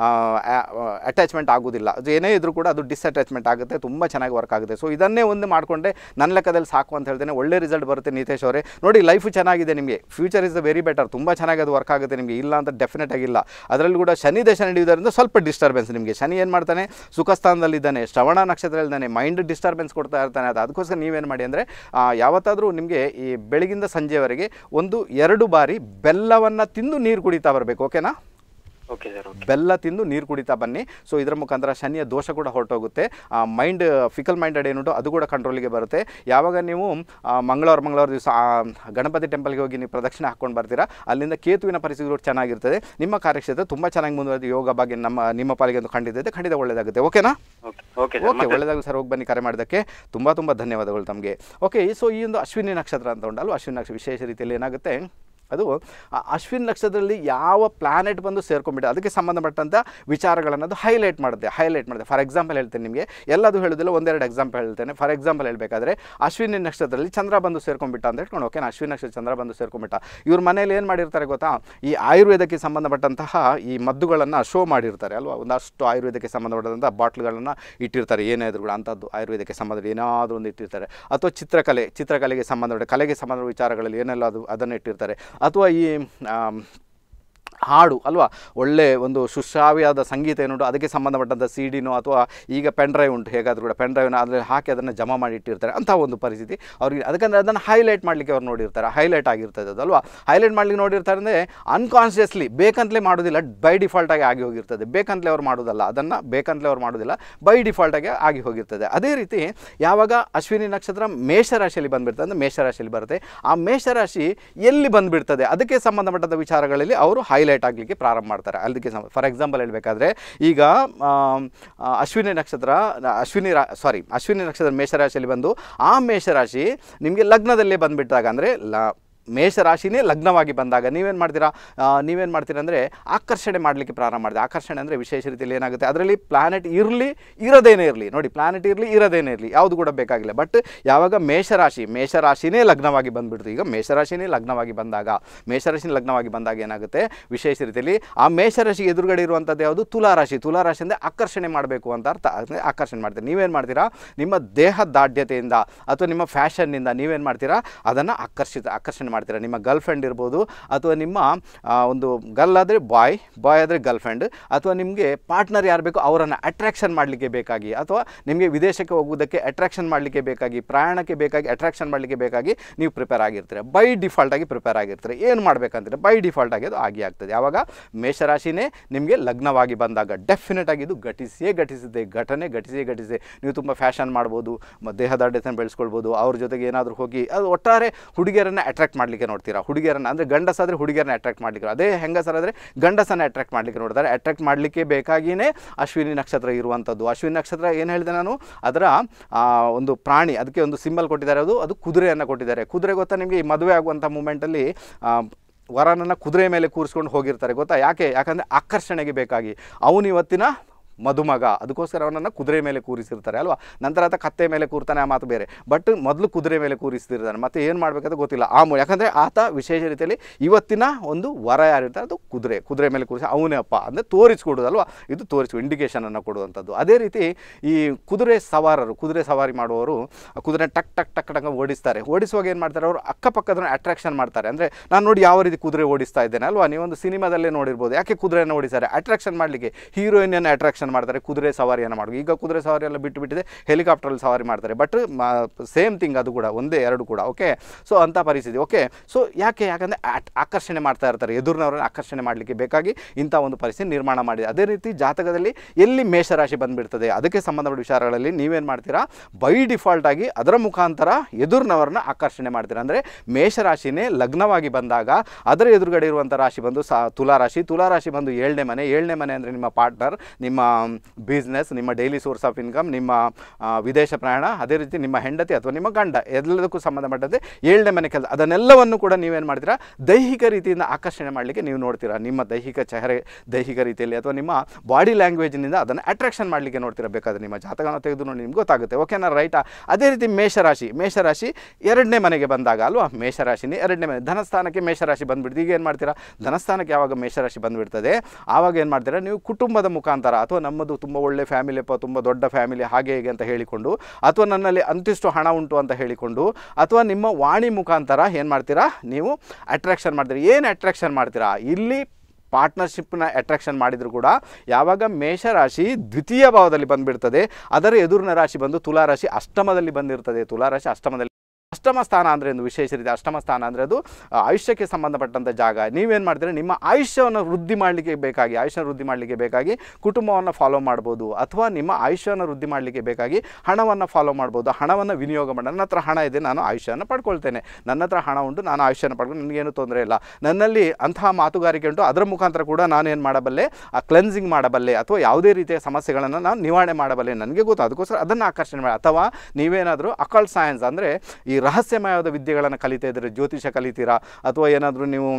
ಅಟ್ಯಾಚ್ಮೆಂಟ್ ಆಗೋದಿಲ್ಲ. ಅದು ಏನೇ ಇದ್ರೂ ಕೂಡ ಅದು ಡಿಸ್ಅಟ್ಯಾಚ್ಮೆಂಟ್ ಆಗುತ್ತೆ, ತುಂಬ ಚೆನ್ನಾಗಿ ವರ್ಕ್ ಆಗುತ್ತೆ. ಸೊ ಇದನ್ನೇ ಒಂದು ಮಾಡಿಕೊಂಡೆ ನನ್ನ ಲೆಕ್ಕದಲ್ಲಿ ಸಾಕು ಅಂತ ಹೇಳ್ತೇನೆ. ಒಳ್ಳೆ ರಿಸಲ್ಟ್ ಬರುತ್ತೆ ನಿತೇಶ್ ಅವರೇ. ನೋಡಿ, ಲೈಫು ಚೆನ್ನಾಗಿದೆ ನಿಮಗೆ, future is the very better, ತುಂಬ ಚೆನ್ನಾಗಿ ಅದು ವರ್ಕ್ ಆಗುತ್ತೆ ನಿಮಗೆ, ಇಲ್ಲ ಅಂತ ಡೆಫಿನೆಟ್ ಆಗಿಲ್ಲ. ಅದರಲ್ಲಿ ಕೂಡ ಶನಿ ದೇಶ ನಡೆಯುವುದರಿಂದ ಸ್ವಲ್ಪ ಡಿಸ್ಟರ್ಬೆನ್ಸ್ ನಿಮಗೆ. ಶನಿ ಏನು ಮಾಡ್ತಾನೆ, ಸುಖಸ್ಥಾನದಲ್ಲಿದ್ದಾನೆ, ಶ್ರವಣ ನಕ್ಷತ್ರದಲ್ಲಿದ್ದಾನೆ, ಮೈಂಡ್ ಡಿಸ್ಟರ್ಬೆನ್ಸ್ ಕೊಡ್ತಾ ಇರ್ತಾನೆ. ಅದು ಅದಕ್ಕೋಸ್ಕರ ನೀವೇನು ಮಾಡಿ ಅಂದರೆ, ಯಾವತ್ತಾದರೂ ನಿಮಗೆ ಈ ಬೆಳಗಿಂದ ಸಂಜೆವರೆಗೆ ಒಂದು ಎರಡು ಬಾರಿ ಬೆಲ್ಲವನ್ನು ತಿಂದು ನೀರು ಕುಡಿತಾ ಬರಬೇಕು. ಓಕೆನಾ? Okay sir. ಬೆಲ್ಲ ತಿಂದು ನೀರು ಕುಡಿತಾ ಬನ್ನಿ. ಸೊ ಇದರ ಮುಖಾಂತರ ಶನಿಯ ದೋಷ ಕೂಡ ಹೊರಟೋಗುತ್ತೆ. ಮೈಂಡ್ ಫಿಕಲ್ ಮೈಂಡೆಡ್ ಏನುಂಟು ಅದು ಕೂಡ ಕಂಟ್ರೋಲಿಗೆ ಬರುತ್ತೆ. ಯಾವಾಗ ನೀವು ಮಂಗಳವಾರ ಮಂಗಳವಾರ ದಿವಸ ಗಣಪತಿ ಟೆಂಪಲ್ಗೆ ಹೋಗಿ ನೀವು ಪ್ರದಕ್ಷಿಣೆ ಹಾಕ್ಕೊಂಡು ಬರ್ತೀರಾ, ಅಲ್ಲಿಂದ ಕೇತುವಿನ ಪರಿಸ್ಥಿತಿಗಳು ಚೆನ್ನಾಗಿರ್ತದೆ. ನಿಮ್ಮ ಕಾರ್ಯಕ್ಷೇತ್ರ ತುಂಬ ಚೆನ್ನಾಗಿ ಮುಂದುವರೆದು ಯೋಗ ಬಗ್ಗೆ ನಮ್ಮ ನಿಮ್ಮ ಪಾಲಿಗೆ ಒಂದು ಖಂಡಿತ ಇದೆ, ಖಂಡಿತ ಒಳ್ಳೆಯದಾಗುತ್ತೆ. ಓಕೆನಾ? ಓಕೆ, ಒಳ್ಳೆಯದಾಗ ಸರ್. ಹೋಗಿ ಬನ್ನಿ. ಕರೆ ಮಾಡೋದಕ್ಕೆ ತುಂಬ ತುಂಬ ಧನ್ಯವಾದಗಳು ತಮಗೆ. ಓಕೆ, ಸೊ ಈ ಒಂದು ಅಶ್ವಿನಿ ನಕ್ಷತ್ರ ಅಂತ ಉಂಟಲ್ಲ, ಅಶ್ವಿನಿ ನಕ್ಷತ್ರ ವಿಶೇಷ ರೀತಿಯಲ್ಲಿ ಏನಾಗುತ್ತೆ, ಅದು ಅಶ್ವಿನ್ ನಕ್ಷತ್ರದಲ್ಲಿ ಯಾವ ಪ್ಲಾನೆಟ್ ಬಂದು ಸೇರ್ಕೊಂಡ್ಬಿಟ್ಟು ಅದಕ್ಕೆ ಸಂಬಂಧಪಟ್ಟಂಥ ವಿಚಾರಗಳನ್ನು ಅದು ಹೈಲೈಟ್ ಮಾಡುತ್ತೆ ಹೈಲೈಟ್ ಮಾಡುತ್ತೆ ಫಾರ್ ಎಕ್ಸಾಂಪಲ್ ಹೇಳ್ತೇನೆ ನಿಮಗೆ, ಎಲ್ಲದು ಹೇಳೋದಿಲ್ಲ, ಒಂದೆರಡು ಎಕ್ಸಾಂಪಲ್ ಹೇಳ್ತೇನೆ. ಫಾರ್ ಎಕ್ಸಾಂಪಲ್ ಹೇಳಬೇಕಾದ್ರೆ, ಅಶ್ವಿನಿ ನಕ್ಷತ್ರದಲ್ಲಿ ಚಂದ್ರ ಬಂದು ಸೇರ್ಕೊಂಡ್ಬಿಟ್ಟ ಅಂತ ಹೇಳ್ಕೊಂಡು, ಓಕೆ, ಅಶ್ವಿನಿ ನಕ್ಷತ್ರ ಚಂದ್ರ ಬಂದು ಸೇರ್ಕೊಂಡ್ಬಿಟ್ಟ. ಇವ್ರ ಮನೇಲಿ ಏನು ಮಾಡಿರ್ತಾರೆ ಗೊತ್ತಾ, ಈ ಆಯುರ್ವೇದಕ್ಕೆ ಸಂಬಂಧಪಟ್ಟಂತಹ ಈ ಮದ್ದುಗಳನ್ನು ಶೋ ಮಾಡಿರ್ತಾರೆ ಅಲ್ವಾ. ಒಂದಷ್ಟು ಆಯುರ್ವೇದಕ್ಕೆ ಸಂಬಂಧಪಟ್ಟಂಥ ಬಾಟ್ಲ್ಗಳನ್ನು ಇಟ್ಟಿರ್ತಾರೆ, ಏನೇ ಇದ್ರು ಕೂಡ ಅಂಥದ್ದು ಆಯುರ್ವೇದಕ್ಕೆ ಸಂಬಂಧ ಏನಾದರೂ ಒಂದು ಇಟ್ಟಿರ್ತಾರೆ. ಅಥವಾ ಚಿತ್ರಕಲೆ ಚಿತ್ರಕಲೆಗೆ ಸಂಬಂಧಪಟ್ಟ ಕಲೆಗೆ ಸಂಬಂಧ ವಿಚಾರಗಳಲ್ಲಿ ಏನೆಲ್ಲ ಅದು ಅದನ್ನು ಇಟ್ಟಿರ್ತಾರೆ. ಅಥವಾ ಈ ಹಾಡು ಅಲ್ವಾ, ಒಳ್ಳೆ ಒಂದು ಸುಶ್ರಾವ್ಯವಾದ ಸಂಗೀತ ಏನುಂಟು ಅದಕ್ಕೆ ಸಂಬಂಧಪಟ್ಟಂಥ ಸಿ ಡಿನೋ ಅಥವಾ ಈಗ ಪೆನ್ ಡ್ರೈವ್ ಉಂಟು, ಹೇಗಾದರೂ ಕೂಡ ಪೆನ್ ಡ್ರೈವ್ನ ಅದರಲ್ಲಿ ಹಾಕಿ ಅದನ್ನು ಜಮಾ ಮಾಡಿ ಇಟ್ಟಿರ್ತಾರೆ. ಅಂಥ ಒಂದು ಪರಿಸ್ಥಿತಿ ಅವ್ರಿಗೆ. ಅದಕ್ಕಂದರೆ ಅದನ್ನು ಹೈಲೈಟ್ ಮಾಡಲಿಕ್ಕೆ ಅವ್ರು ನೋಡಿರ್ತಾರೆ, ಹೈಲೈಟ್ ಆಗಿರ್ತದೆ ಅದು ಅಲ್ವಾ. ಹೈಲೈಟ್ ಮಾಡಲಿಕ್ಕೆ ನೋಡಿರ್ತಾರೆ ಅಂದರೆ ಅನ್ಕಾನ್ಷಿಯಸ್ಲಿ, ಬೇಕಂತಲೇ ಮಾಡೋದಿಲ್ಲ, ಬೈ ಡಿಫಾಲ್ಟಾಗಿ ಆಗಿ ಹೋಗಿರ್ತದೆ. ಬೇಕಂತಲೇ ಅವ್ರು ಮಾಡೋದಲ್ಲ, ಅದನ್ನು ಬೇಕಂತಲೇ ಅವ್ರು ಮಾಡೋದಿಲ್ಲ, ಬೈ ಡಿಫಾಲ್ಟಾಗಿ ಆಗಿ ಹೋಗಿರ್ತದೆ. ಅದೇ ರೀತಿ ಯಾವಾಗ ಅಶ್ವಿನಿ ನಕ್ಷತ್ರ ಮೇಷರಾಶಿಯಲ್ಲಿ ಬಂದುಬಿಡ್ತದೆ ಅಂದರೆ ಮೇಷರಾಶಿಯಲ್ಲಿ ಬರುತ್ತೆ, ಆ ಮೇಷರಾಶಿ ಎಲ್ಲಿ ಬಂದುಬಿಡ್ತದೆ ಅದಕ್ಕೆ ಸಂಬಂಧಪಟ್ಟಂಥ ವಿಚಾರಗಳಲ್ಲಿ ಅವರು ಹೈಲೈಟ್ ಆಗಲಿಕ್ಕೆ ಪ್ರಾರಂಭ ಮಾಡ್ತಾರೆ. ಅದಕ್ಕೆ ಫಾರ್ ಎಕ್ಸಾಂಪಲ್ ಹೇಳಬೇಕಾದ್ರೆ, ಈಗ ಅಶ್ವಿನಿ ನಕ್ಷತ್ರ ಅಶ್ವಿನಿ ರಾ ಸಾರಿ ಅಶ್ವಿನಿ ನಕ್ಷತ್ರ ಮೇಷರಾಶಿಯಲ್ಲಿ ಬಂದು ಆ ಮೇಷರಾಶಿ ನಿಮಗೆ ಲಗ್ನದಲ್ಲೇ ಬಂದುಬಿಟ್ಟಾಗ ಅಂದರೆ ಲ ಮೇಷರಾಶಿನೇ ಲಗ್ನವಾಗಿ ಬಂದಾಗ ನೀವೇನು ಮಾಡ್ತೀರಾ ನೀವೇನು ಮಾಡ್ತೀರಾ ಅಂದರೆ ಆಕರ್ಷಣೆ ಮಾಡಲಿಕ್ಕೆ ಪ್ರಾರಂಭ ಮಾಡಿದೆ. ಆಕರ್ಷಣೆ ಅಂದರೆ ವಿಶೇಷ ರೀತಿಯಲ್ಲಿ ಏನಾಗುತ್ತೆ, ಅದರಲ್ಲಿ ಪ್ಲಾನೆಟ್ ಇರಲಿ ಇರೋದೇನೇ ಇರಲಿ, ನೋಡಿ ಪ್ಲಾನೆಟ್ ಇರಲಿ ಇರೋದೇನೇ ಇರಲಿ ಯಾವುದು ಕೂಡ ಬೇಕಾಗಿಲ್ಲ. ಬಟ್ ಯಾವಾಗ ಮೇಷರಾಶಿ ಮೇಷರಾಶಿನೇ ಲಗ್ನವಾಗಿ ಬಂದುಬಿಡ್ತು, ಈಗ ಮೇಷರಾಶಿನೇ ಲಗ್ನವಾಗಿ ಬಂದಾಗ ಮೇಷರಾಶಿನೇ ಲಗ್ನವಾಗಿ ಬಂದಾಗ ಏನಾಗುತ್ತೆ ವಿಶೇಷ ರೀತಿಯಲ್ಲಿ ಆ ಮೇಷರಾಶಿಗೆ ಎದುರುಗಡೆ ಇರುವಂಥದ್ದು ಯಾವುದು, ತುಲಾರಾಶಿ. ತುಲಾರಾಶಿ ಅಂದರೆ ಆಕರ್ಷಣೆ ಮಾಡಬೇಕು ಅಂತ ಅರ್ಥ. ಅಂದರೆ ಆಕರ್ಷಣೆ ಮಾಡ್ತೀರಾ. ನೀವೇನು ಮಾಡ್ತೀರಾ, ನಿಮ್ಮ ದೇಹ ದಾಢ್ಯತೆಯಿಂದ ಅಥವಾ ನಿಮ್ಮ ಫ್ಯಾಷನ್ನಿಂದ ನೀವೇನು ಮಾಡ್ತೀರಾ, ಅದನ್ನು ಆಕರ್ಷಿತ ಆಕರ್ಷಣೆ ಮಾಡ್ತೀರಾ. ನಿಮ್ಮ ಗರ್ಲ್ ಫ್ರೆಂಡ್ ಇರ್ಬೋದು, ಅಥವಾ ನಿಮ್ಮ ಒಂದು ಗರ್ಲ್ ಆದರೆ ಬಾಯ್ ಬಾಯ್ ಆದರೆ ಗರ್ಲ್ ಫ್ರೆಂಡ್, ಅಥವಾ ನಿಮಗೆ ಪಾರ್ಟ್ನರ್ ಯಾರು ಬೇಕು ಅವರನ್ನು ಅಟ್ರಾಕ್ಷನ್ ಮಾಡಲಿಕ್ಕೆ ಬೇಕಾಗಿ, ಅಥವಾ ನಿಮಗೆ ವಿದೇಶಕ್ಕೆ ಹೋಗುವುದಕ್ಕೆ ಅಟ್ರಾಕ್ಷನ್ ಮಾಡಲಿಕ್ಕೆ ಬೇಕಾಗಿ, ಪ್ರಯಾಣಕ್ಕೆ ಬೇಕಾಗಿ ಅಟ್ರಾಕ್ಷನ್ ಮಾಡಲಿಕ್ಕೆ ಬೇಕಾಗಿ ನೀವು ಪ್ರಿಪೇರ್ ಆಗಿರ್ತೀರ. ಬೈ ಡಿಫಾಲ್ಟಾಗಿ ಪ್ರಿಪೇರ್ ಆಗಿರ್ತೀರ. ಏನು ಮಾಡಬೇಕಂತೀರ, ಬೈ ಡಿಫಾಲ್ಟಾಗಿ ಅದು ಆಗಿ ಆಗ್ತದೆ. ಯಾವಾಗ ಮೇಷರಾಶಿನೇ ನಿಮಗೆ ಲಗ್ನವಾಗಿ ಬಂದಾಗ ಡೆಫಿನೆಟ್ ಆಗಿ ಇದು ಘಟಿಸಿಯೇ ಘಟಿಸಿದೆ, ಘಟನೆ ಘಟಿಸಿಯೇ ಘಟಿಸಿದೆ. ನೀವು ತುಂಬ ಫ್ಯಾಷನ್ ಮಾಡ್ಬೋದು, ದೇಹದಾಢ್ಯತೆಯನ್ನು ಬೆಳೆಸ್ಕೊಳ್ಬೋದು, ಅವ್ರ ಜೊತೆಗೆ ಏನಾದರೂ ಹೋಗಿ ಅದು ಒಟ್ಟಾರೆ ಹುಡುಗಿಯರನ್ನು ಅಟ್ರಾಕ್ಟ್ ಮಾಡಿ ಮಾಡಲಿಕ್ಕೆ ನೋಡ್ತೀರಾ. ಹುಡುಗಿಯರನ್ನು ಅಂದರೆ ಗಂಡಸಾದರೆ ಹುಡುಗಿಯರನ್ನ ಅಟ್ರಾಕ್ಟ್ ಮಾಡಲಿಕ್ಕೆ, ಅದೇ ಹೆಂಗಸರಾದರೆ ಗಂಡಸನ್ನು ಅಟ್ರಾಕ್ಟ್ ಮಾಡಲಿಕ್ಕೆ ನೋಡ್ತಾರೆ. ಅಟ್ರಾಕ್ಟ್ ಮಾಡಲಿಕ್ಕೆ ಬೇಕಾಗಿಯೇ ಅಶ್ವಿನಿ ನಕ್ಷತ್ರ ಇರುವಂಥದ್ದು. ಅಶ್ವಿನಿ ನಕ್ಷತ್ರ ಏನು ಹೇಳಿದೆ ನಾನು, ಅದರ ಒಂದು ಪ್ರಾಣಿ, ಅದಕ್ಕೆ ಒಂದು ಸಿಂಬಲ್ ಕೊಟ್ಟಿದ್ದಾರೆ, ಅದು ಅದು ಕುದುರೆಯನ್ನು ಕೊಟ್ಟಿದ್ದಾರೆ. ಕುದುರೆ ಗೊತ್ತಾ ನಿಮಗೆ? ಈ ಮದುವೆ ಆಗುವಂಥ ಮೂಮೆಂಟಲ್ಲಿ ವರನನ್ನು ಕುದುರೆ ಮೇಲೆ ಕೂರಿಸ್ಕೊಂಡು ಹೋಗಿರ್ತಾರೆ ಗೊತ್ತಾ? ಯಾಕೆ? ಯಾಕಂದರೆ ಆಕರ್ಷಣೆಗೆ ಬೇಕಾಗಿ. ಅವನು ಇವತ್ತಿನ ಮದುಮಗ, ಅದಕ್ಕೋಸ್ಕರ ಅವನನ್ನು ಕುದುರೆ ಮೇಲೆ ಕೂರಿಸಿರ್ತಾರೆ ಅಲ್ವಾ. ನಂತರ ಆತ ಕತ್ತೆ ಮೇಲೆ ಕೂರ್ತಾನೆ, ಆ ಮಾತು ಬೇರೆ. ಬಟ್ ಮೊದಲು ಕುದುರೆ ಮೇಲೆ ಕೂರಿಸ್ತಿರ್ತಾನೆ. ಮತ್ತು ಏನು ಮಾಡಬೇಕಂತ ಗೊತ್ತಿಲ್ಲ ಆ ಮೂ ಯಾಕಂದರೆ ಆತ ವಿಶೇಷ ರೀತಿಯಲ್ಲಿ ಇವತ್ತಿನ ಒಂದು ವರ ಯಾರಿರ್ತಾರೆ ಅದು ಕುದುರೆ ಕುದುರೆ ಮೇಲೆ ಕೂರಿಸಿ ಅವನೇ ಅಪ್ಪ ಅಂದರೆ ತೋರಿಸ್ಕೊಡೋದಲ್ವ. ಇದು ತೋರಿಸು ಇಂಡಿಕೇಷನನ್ನು ಕೊಡುವಂಥದ್ದು. ಅದೇ ರೀತಿ ಈ ಕುದುರೆ ಸವಾರರು, ಕುದುರೆ ಸವಾರಿ ಮಾಡುವವರು ಕುದುರೆ ಟಕ್ ಟಕ್ ಟಕ್ ಟಕ್ ಓಡಿಸ್ತಾರೆ. ಓಡಿಸುವಾಗ ಏನು ಮಾಡ್ತಾರೆ, ಅವರು ಅಕ್ಕಪಕ್ಕದನ್ನು ಅಟ್ರಾಕ್ಷನ್ ಮಾಡ್ತಾರೆ. ಅಂದರೆ ನಾನು ನೋಡಿ ಯಾವ ರೀತಿ ಕುದುರೆ ಓಡಿಸ್ತಾ ಇದ್ದೇನೆ ಅಲ್ವಾ. ನೀವೊಂದು ಸಿನಿಮಾದಲ್ಲೇ ನೋಡಿರ್ಬೋದು. ಯಾಕೆ ಕುದುರೆಯನ್ನು ಓಡಿಸ್ತಾರೆ? ಅಟ್ರಾಕ್ಷನ್ ಮಾಡಲಿಕ್ಕೆ. ಹೀರೋಯಿನನ್ನು ಅಟ್ರಾಕ್ಷನ್ ಮಾಡ್ತಾರೆ, ಕುದುರೆ ಸವಾರಿಯನ್ನು ಮಾಡೋದು. ಈಗ ಕುದುರೆ ಸವಾರಿ ಎಲ್ಲ ಬಿಟ್ಟು ಬಿಟ್ಟಿದೆ, ಹೆಲಿಕಾಪ್ಟ್ರಲ್ಲಿ ಸವಾರಿ ಮಾಡ್ತಾರೆ. ಬಟ್ ಸೇಮ್ ಥಿಂಗ್, ಅದು ಕೂಡ ಒಂದೇ ಎರಡು ಕೂಡ. ಓಕೆ, ಸೊ ಅಂಥ ಪರಿಸ್ಥಿತಿ. ಓಕೆ, ಸೊ ಯಾಕೆ? ಯಾಕಂದರೆ ಆಕರ್ಷಣೆ ಮಾಡ್ತಾ ಇರ್ತಾರೆ, ಎದುರಿನವರನ್ನು ಆಕರ್ಷಣೆ ಮಾಡಲಿಕ್ಕೆ ಬೇಕಾಗಿ ಇಂಥ ಒಂದು ಪರಿಸ್ಥಿತಿ ನಿರ್ಮಾಣ ಮಾಡಿದೆ. ಅದೇ ರೀತಿ ಜಾತಕದಲ್ಲಿ ಎಲ್ಲಿ ಮೇಷರಾಶಿ ಬಂದುಬಿಡ್ತದೆ, ಅದಕ್ಕೆ ಸಂಬಂಧಪಟ್ಟ ವಿಚಾರಗಳಲ್ಲಿ ನೀವೇನು ಮಾಡ್ತೀರಾ, ಬೈ ಡಿಫಾಲ್ಟ್ ಆಗಿ ಅದರ ಮುಖಾಂತರ ಎದುರಿನವರನ್ನ ಆಕರ್ಷಣೆ ಮಾಡ್ತೀರಾ. ಅಂದರೆ ಮೇಷರಾಶಿನೇ ಲಗ್ನವಾಗಿ ಬಂದಾಗ ಅದರ ಎದುರುಗಡೆ ಇರುವಂಥ ರಾಶಿ ಬಂದು ಸಾ ತುಲಾರಾಶಿ. ತುಲಾರಾಶಿ ಬಂದು ಏಳನೇ ಮನೆ. ಏಳನೇ ಮನೆ ಅಂದರೆ ನಿಮ್ಮ ಪಾರ್ಟ್ನರ್, ನಿಮ್ಮ ಬಿಸ್ನೆಸ್, ನಿಮ್ಮ ಡೈಲಿ ಸೋರ್ಸ್ ಆಫ್ ಇನ್ಕಮ್, ನಿಮ್ಮ ವಿದೇಶ ಪ್ರಯಾಣ, ಅದೇ ರೀತಿ ನಿಮ್ಮ ಹೆಂಡತಿ ಅಥವಾ ನಿಮ್ಮ ಗಂಡ, ಎಲ್ಲದಕ್ಕೂ ಸಂಬಂಧಪಟ್ಟಂತೆ ಏಳನೇ ಮನೆ ಕೆಲಸ. ಅದನ್ನೆಲ್ಲವನ್ನು ಕೂಡ ನೀವೇನು ಮಾಡ್ತೀರಾ, ದೈಹಿಕ ರೀತಿಯಿಂದ ಆಕರ್ಷಣೆ ಮಾಡಲಿಕ್ಕೆ ನೀವು ನೋಡ್ತೀರಾ. ನಿಮ್ಮ ದೈಹಿಕ ಚೆಹರೆ, ದೈಹಿಕ ರೀತಿಯಲ್ಲಿ ಅಥವಾ ನಿಮ್ಮ ಬಾಡಿ ಲ್ಯಾಂಗ್ವೇಜ್ನಿಂದ ಅದನ್ನು ಅಟ್ರಾಕ್ಷನ್ ಮಾಡಲಿಕ್ಕೆ ನೋಡ್ತೀರಾ. ಬೇಕಾದರೆ ನಿಮ್ಮ ಜಾತಕನ ತೆಗೆದು ನೋಡಿ ನಿಮ್ಗೆ ಗೊತ್ತಾಗುತ್ತೆ. ಓಕೆನಾ, ರೈಟಾ? ಅದೇ ರೀತಿ ಮೇಷರಾಶಿ. ಮೇಷರಾಶಿ ಎರಡನೇ ಮನೆಗೆ ಬಂದಾಗ ಅಲ್ವಾ, ಮೇಷರಾಶಿನೇ ಎರಡನೇ ಮನೆ, ಧನಸ್ಥಾನಕ್ಕೆ ಮೇಷರಾಶಿ ಬಂದುಬಿಡ್ತು. ಈಗ ಏನು ಮಾಡ್ತೀರಾ, ಧನಸ್ಥಾನಕ್ಕೆ ಯಾವಾಗ ಮೇಷರಾಶಿ ಬಂದುಬಿಡ್ತದೆ ಆವಾಗ ಏನು ಮಾಡ್ತೀರಾ, ನೀವು ಕುಟುಂಬದ ಮುಖಾಂತರ ಅಥವಾ ನಮ್ಮದು ತುಂಬ ಒಳ್ಳೆ ಫ್ಯಾಮಿಲಿ ಅಪ್ಪ, ತುಂಬ ದೊಡ್ಡ ಫ್ಯಾಮಿಲಿ, ಹಾಗೆ ಹೇಗೆ ಅಂತ ಹೇಳಿಕೊಂಡು, ಅಥವಾ ನನ್ನಲ್ಲಿ ಅಂತಿಷ್ಟು ಹಣ ಉಂಟು ಅಂತ ಹೇಳಿಕೊಂಡು, ಅಥವಾ ನಿಮ್ಮ ವಾಣಿ ಮುಖಾಂತರ ಏನು ಮಾಡ್ತೀರಾ, ನೀವು ಅಟ್ರಾಕ್ಷನ್ ಮಾಡ್ತೀರಾ. ಏನು ಅಟ್ರಾಕ್ಷನ್ ಮಾಡ್ತೀರಾ ಇಲ್ಲಿ? ಪಾರ್ಟ್ನರ್ಶಿಪ್ನ ಅಟ್ರಾಕ್ಷನ್ ಮಾಡಿದರೂ ಕೂಡ ಯಾವಾಗ ಮೇಷರಾಶಿ ದ್ವಿತೀಯ ಭಾವದಲ್ಲಿ ಬಂದುಬಿಡ್ತದೆ, ಅದರ ಎದುರಿನ ರಾಶಿ ಬಂದು ತುಲಾರಾಶಿ ಅಷ್ಟಮದಲ್ಲಿ ಬಂದಿರ್ತದೆ. ತುಲಾರಾಶಿ ಅಷ್ಟಮದಲ್ಲಿ, ಅಷ್ಟಮ ಸ್ಥಾನ ಅಂದರೆ ಒಂದು ವಿಶೇಷ ರೀತಿ. ಅಷ್ಟಮ ಸ್ಥಾನ ಅಂದರೆ ಅದು ಆಯುಷ್ಯಕ್ಕೆ ಸಂಬಂಧಪಟ್ಟಂಥ ಜಾಗ. ನೀವೇನು ಮಾಡ್ತೀರಾ, ನಿಮ್ಮ ಆಯುಷ್ಯವನ್ನು ವೃದ್ಧಿ ಮಾಡಲಿಕ್ಕೆ ಬೇಕಾಗಿ, ಆಯುಷ್ಯ ವೃದ್ಧಿ ಮಾಡಲಿಕ್ಕೆ ಬೇಕಾಗಿ ಕುಟುಂಬವನ್ನು ಫಾಲೋ ಮಾಡ್ಬೋದು, ಅಥವಾ ನಿಮ್ಮ ಆಯುಷ್ಯವನ್ನು ವೃದ್ಧಿ ಮಾಡಲಿಕ್ಕೆ ಬೇಕಾಗಿ ಹಣವನ್ನು ಫಾಲೋ ಮಾಡ್ಬೋದು. ಹಣವನ್ನು ವಿನಿಯೋಗ ಮಾಡಿ, ನನ್ನ ಹತ್ರ ಹಣ ಇದೆ, ನಾನು ಆಯುಷ್ಯವನ್ನು ಪಡ್ಕೊಳ್ತೇನೆ, ನನ್ನ ಹತ್ರ ಹಣ ಉಂಟು, ನಾನು ಆಯುಷ್ಯನ ಪಡ್ಕೊಂಡು ನನಗೇನು ತೊಂದರೆ ಇಲ್ಲ, ನನ್ನಲ್ಲಿ ಅಂತಹ ಮಾತುಗಾರಿಕೆ ಉಂಟು, ಅದರ ಮುಖಾಂತರ ಕೂಡ ನಾನು ಏನು ಮಾಡಬಲ್ಲೆ, ಆ ಕ್ಲೆನ್ಸಿಂಗ್ ಮಾಡಬಲ್ಲೆ, ಅಥವಾ ಯಾವುದೇ ರೀತಿಯ ಸಮಸ್ಯೆಗಳನ್ನು ನಾನು ನಿವಾರಣೆ ಮಾಡಬಲ್ಲೆ, ನನಗೆ ಗೊತ್ತು, ಅದಕ್ಕೋಸ್ಕರ ಅದನ್ನು ಆಕರ್ಷಣೆ ಮಾಡಿ. ಅಥವಾ ನೀವೇನಾದರೂ ಅಕಲ್ಟ್ ಸೈನ್ಸ್ ಅಂದರೆ ಈ ರಹಸ್ಯಮಯವಾದ ವಿದ್ಯೆಗಳನ್ನು ಕಲಿತಾ ಇದ್ದರೆ, ಜ್ಯೋತಿಷ ಕಲಿತೀರಾ, ಅಥವಾ ಏನಾದರೂ ನೀವು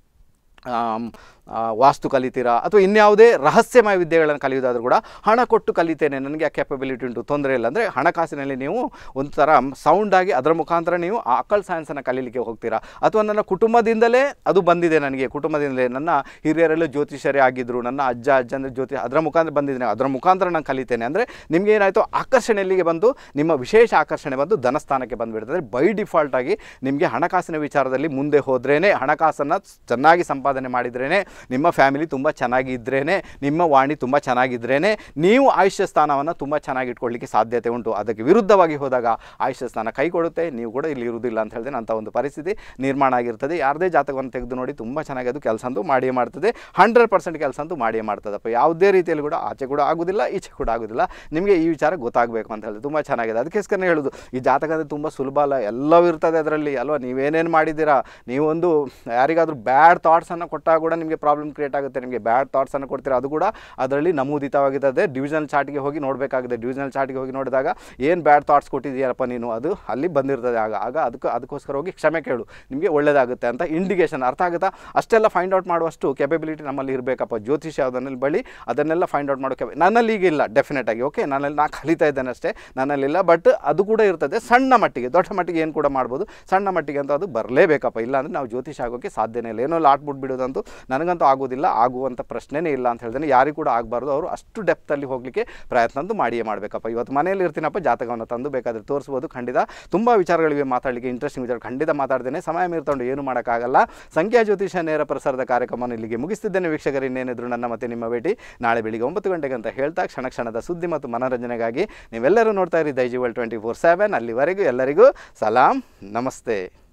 ವಾಸ್ತು ಕಲಿತೀರಾ, ಅಥವಾ ಇನ್ಯಾವುದೇ ರಹಸ್ಯಮಯ ವಿದ್ಯೆಗಳನ್ನು ಕಲಿಯೋದಾದರೂ ಕೂಡ ಹಣ ಕೊಟ್ಟು ಕಲಿತೇನೆ, ನನಗೆ ಆ ಕ್ಯಾಪಬಿಲಿಟಿ ಉಂಟು, ತೊಂದರೆ ಇಲ್ಲ. ಅಂದರೆ ಹಣಕಾಸಿನಲ್ಲಿ ನೀವು ಒಂಥರ ಸೌಂಡಾಗಿ ಅದರ ಮುಖಾಂತರ ನೀವು ಆ ಅಕಲ್ ಸೈನ್ಸನ್ನು ಕಲೀಲಿಕ್ಕೆ ಹೋಗ್ತೀರಾ. ಅಥವಾ ನನ್ನ ಕುಟುಂಬದಿಂದಲೇ ಅದು ಬಂದಿದೆ, ನನಗೆ ಕುಟುಂಬದಿಂದಲೇ ನನ್ನ ಹಿರಿಯರೆಲ್ಲ ಜ್ಯೋತಿಷರೇ ಆಗಿದ್ದರು, ನನ್ನ ಅಜ್ಜ ಅಜ್ಜ ಅಂದರೆ ಜ್ಯೋತಿ, ಅದರ ಮುಖಾಂತರ ಬಂದಿದ್ದೇನೆ, ಅದರ ಮುಖಾಂತರ ನಾನು ಕಲಿತೇನೆ. ಅಂದರೆ ನಿಮಗೆ ಏನಾಯಿತು, ಆಕರ್ಷಣೆಯಲ್ಲಿಗೆ ಬಂದು ನಿಮ್ಮ ವಿಶೇಷ ಆಕರ್ಷಣೆ ಬಂದು ಧನಸ್ಥಾನಕ್ಕೆ ಬಂದುಬಿಡ್ತದೆ. ಬೈ ಡಿಫಾಲ್ಟಾಗಿ ನಿಮಗೆ ಹಣಕಾಸಿನ ವಿಚಾರದಲ್ಲಿ ಮುಂದೆ ಹೋದ್ರೇ, ಹಣಕಾಸನ್ನು ಚೆನ್ನಾಗಿ ಸಂಪಾದನೆ ಮಾಡಿದ್ರೇ, ನಿಮ್ಮ ಫ್ಯಾಮಿಲಿ ತುಂಬ ಚೆನ್ನಾಗಿ ಇದ್ರೇ, ನಿಮ್ಮ ವಾಣಿ ತುಂಬ ಚೆನ್ನಾಗಿದ್ರೇ ನೀವು ಆಯುಷ್ಯ ಸ್ಥಾನವನ್ನು ತುಂಬ ಚೆನ್ನಾಗಿ ಇಟ್ಕೊಳ್ಳಿಕ್ಕೆ ಸಾಧ್ಯತೆ ಉಂಟು. ಅದಕ್ಕೆ ವಿರುದ್ಧವಾಗಿ ಹೋದಾಗ ಆಯುಷ್ಯ ಸ್ಥಾನ ಕೈ ಕೊಡುತ್ತೆ, ನೀವು ಕೂಡ ಇಲ್ಲಿ ಇರುವುದಿಲ್ಲ ಅಂತ ಹೇಳಿದ್ರೆ ಅಂಥ ಒಂದು ಪರಿಸ್ಥಿತಿ ನಿರ್ಮಾಣ ಆಗಿರ್ತದೆ. ಯಾರದೇ ಜಾತಕವನ್ನು ತೆಗೆದು ನೋಡಿ, ತುಂಬ ಚೆನ್ನಾಗಿ ಅದು ಕೆಲಸ ಅಂತೂ ಮಾಡಿಯೇ ಮಾಡ್ತದೆ, ಹಂಡ್ರೆಡ್ ಪರ್ಸೆಂಟ್ ಕೆಲಸ ಅಂತೂ ಮಾಡಿಯೇ ಮಾಡ್ತದಪ್ಪ. ಯಾವುದೇ ರೀತಿಯಲ್ಲಿ ಕೂಡ ಆಚೆ ಕೂಡ ಆಗೋದಿಲ್ಲ, ಈಚೆ ಕೂಡ ಆಗೋದಿಲ್ಲ. ನಿಮಗೆ ಈ ವಿಚಾರ ಗೊತ್ತಾಗಬೇಕು ಅಂತ ಹೇಳಿದ್ರೆ ತುಂಬ ಚೆನ್ನಾಗಿದೆ. ಅದಕ್ಕೋಸ್ಕರ ಹೇಳೋದು, ಈ ಜಾತಕ ಅಂದರೆ ತುಂಬ ಸುಲಭ ಅಲ್ಲ, ಎಲ್ಲವೂ ಇರ್ತದೆ ಅದರಲ್ಲಿ ಅಲ್ವಾ. ನೀವೇನೇನು ಮಾಡಿದ್ದೀರಾ, ನೀವೊಂದು ಯಾರಿಗಾದರೂ ಬ್ಯಾಡ್ ಥಾಟ್ಸನ್ನು ಕೊಟ್ಟಾಗ ಕೂಡ ನಿಮಗೆ ಪ್ರಾಬ್ಲಮ್ ಕ್ರಿಯೇಟ್ ಆಗುತ್ತೆ. ನಿಮಗೆ ಬ್ಯಾಡ್ ಥಾಟ್ಸನ್ನು ಕೊಡ್ತೀರಾ, ಅದು ಕೂಡ ಅದರಲ್ಲಿ ನಮೂದಿತವಾಗಿರ್ತದೆ. ಡಿವಿಷನಲ್ ಚಾರ್ಟ್ಗೆ ಹೋಗಿ ನೋಡಬೇಕಾಗಿದೆ. ಡಿವಿಷನಲ್ ಚಾರ್ಟ್ಗೆ ಹೋಗಿ ನೋಡಿದಾಗ ಏನು ಬ್ಯಾಡ್ ಥಾಟ್ಸ್ ಕೊಟ್ಟಿದ್ದೀರಪ್ಪ ನೀನು, ಅದು ಅಲ್ಲಿ ಬಂದಿರ್ತದೆ. ಆಗ ಆಗ ಅದಕ್ಕೆ ಅದಕ್ಕೋಸ್ಕರ ಹೋಗಿ ಕ್ಷಮೆ ಕೇಳು, ನಿಮಗೆ ಒಳ್ಳೆಯದಾಗುತ್ತೆ ಅಂತ ಇಂಡಿಕೇಶನ್. ಅರ್ಥ ಆಗುತ್ತಾ? ಅಷ್ಟೆಲ್ಲ ಫೈಂಡ್ ಔಟ್ ಮಾಡುವಷ್ಟು ಕೆಪಬಿಲಿಟಿ ನಮ್ಮಲ್ಲಿ ಇರಬೇಕಪ್ಪ. ಜ್ಯೋತಿಷ ಯಾವುದನ್ನಲ್ಲಿ ಬಳಿ ಅದನ್ನೆಲ್ಲ ಫೈಂಡ್ ಔಟ್ ಮಾಡೋ ಕೆಪ ನನ್ನಲ್ಲಿ ಈಗ ಇಲ್ಲ, ಡೆಫಿನೆಟ್ ಆಗಿ. ಓಕೆ, ನನ್ನಲ್ಲಿ ನಾ ಕಲಿತಾ ಇದ್ದೇನೆ ಅಷ್ಟೇ, ನನ್ನಲ್ಲಿಲ್ಲ. ಬಟ್ ಅದು ಕೂಡ ಇರ್ತದೆ ಸಣ್ಣ ಮಟ್ಟಿಗೆ. ದೊಡ್ಡ ಮಟ್ಟಿಗೆ ಏನು ಕೂಡ ಮಾಡ್ಬೋದು, ಸಣ್ಣ ಮಟ್ಟಿಗೆ ಅಂತ ಅದು ಬರಲೇಬೇಕಪ್ಪ. ಇಲ್ಲಾಂದರೆ ನಾವು ಜ್ಯೋತಿಷ ಆಗೋಕ್ಕೆ ಸಾಧ್ಯನೇ ಇಲ್ಲ. ಏನೋ ಲಾಟ್ಬಿಟ್ಟು ಬಿಡೋದಂತೂ ನನಗಂತೂ ಆಗೋದಿಲ್ಲ, ಆಗುವಂಥ ಪ್ರಶ್ನೆನೇ ಇಲ್ಲ ಅಂತ ಹೇಳ್ತೇನೆ. ಯಾರಿಗೂ ಕೂಡ ಆಗಬಾರ್ದು. ಅವರು ಅಷ್ಟು ಡೆಪ್ತಲ್ಲಿ ಹೋಗಲಿಕ್ಕೆ ಪ್ರಯತ್ನ ಅಂತೂ ಮಾಡಿಯೇ ಮಾಡಬೇಕಪ್ಪ. ಇವತ್ತು ಮನೆಯಲ್ಲಿ ಇರ್ತೀನಪ್ಪ, ಜಾತಕವನ್ನು ತಂದು ಬೇಕಾದರೆ ತೋರಿಸ್ಬೋದು. ಖಂಡಿತ ತುಂಬ ವಿಚಾರಗಳಿವೆ ಮಾತಾಡಲಿಕ್ಕೆ, ಇಂಟ್ರೆಸ್ಟಿಂಗ್ ವಿಚಾರ ಖಂಡಿತ ಮಾತಾಡ್ತೇನೆ. ಸಮಯ ಮೀರ್ಕೊಂಡು ಏನು ಮಾಡೋಕ್ಕಾಗಲ್ಲ. ಸಂಖ್ಯಾ ಜ್ಯೋತಿಷ ನೇರ ಪ್ರಸಾರದ ಕಾರ್ಯಕ್ರಮವನ್ನು ಇಲ್ಲಿಗೆ ಮುಗಿಸ್ತಿದ್ದೇನೆ ವೀಕ್ಷಕರು. ಇನ್ನೇನಿದ್ರು ನನ್ನ ಮತ್ತೆ ನಿಮ್ಮ ಭೇಟಿ ನಾಳೆ ಬೆಳಿಗ್ಗೆ ಒಂಬತ್ತು ಗಂಟೆಗೆ ಅಂತ ಹೇಳ್ತಾ, ಕ್ಷಣ ಕ್ಷಣದ ಸುದ್ದಿ ಮತ್ತು ಮನೋರಂಜನೆಗಾಗಿ ನೀವೆಲ್ಲರೂ ನೋಡ್ತಾ ಇರಿ ದೈಜಿವರ್ಲ್ಡ್ ಟ್ವೆಂಟಿ ಫೋರ್ ಸೆವೆನ್. ಅಲ್ಲಿವರೆಗೂ ಎಲ್ಲರಿಗೂ ಸಲಾಂ, ನಮಸ್ತೆ.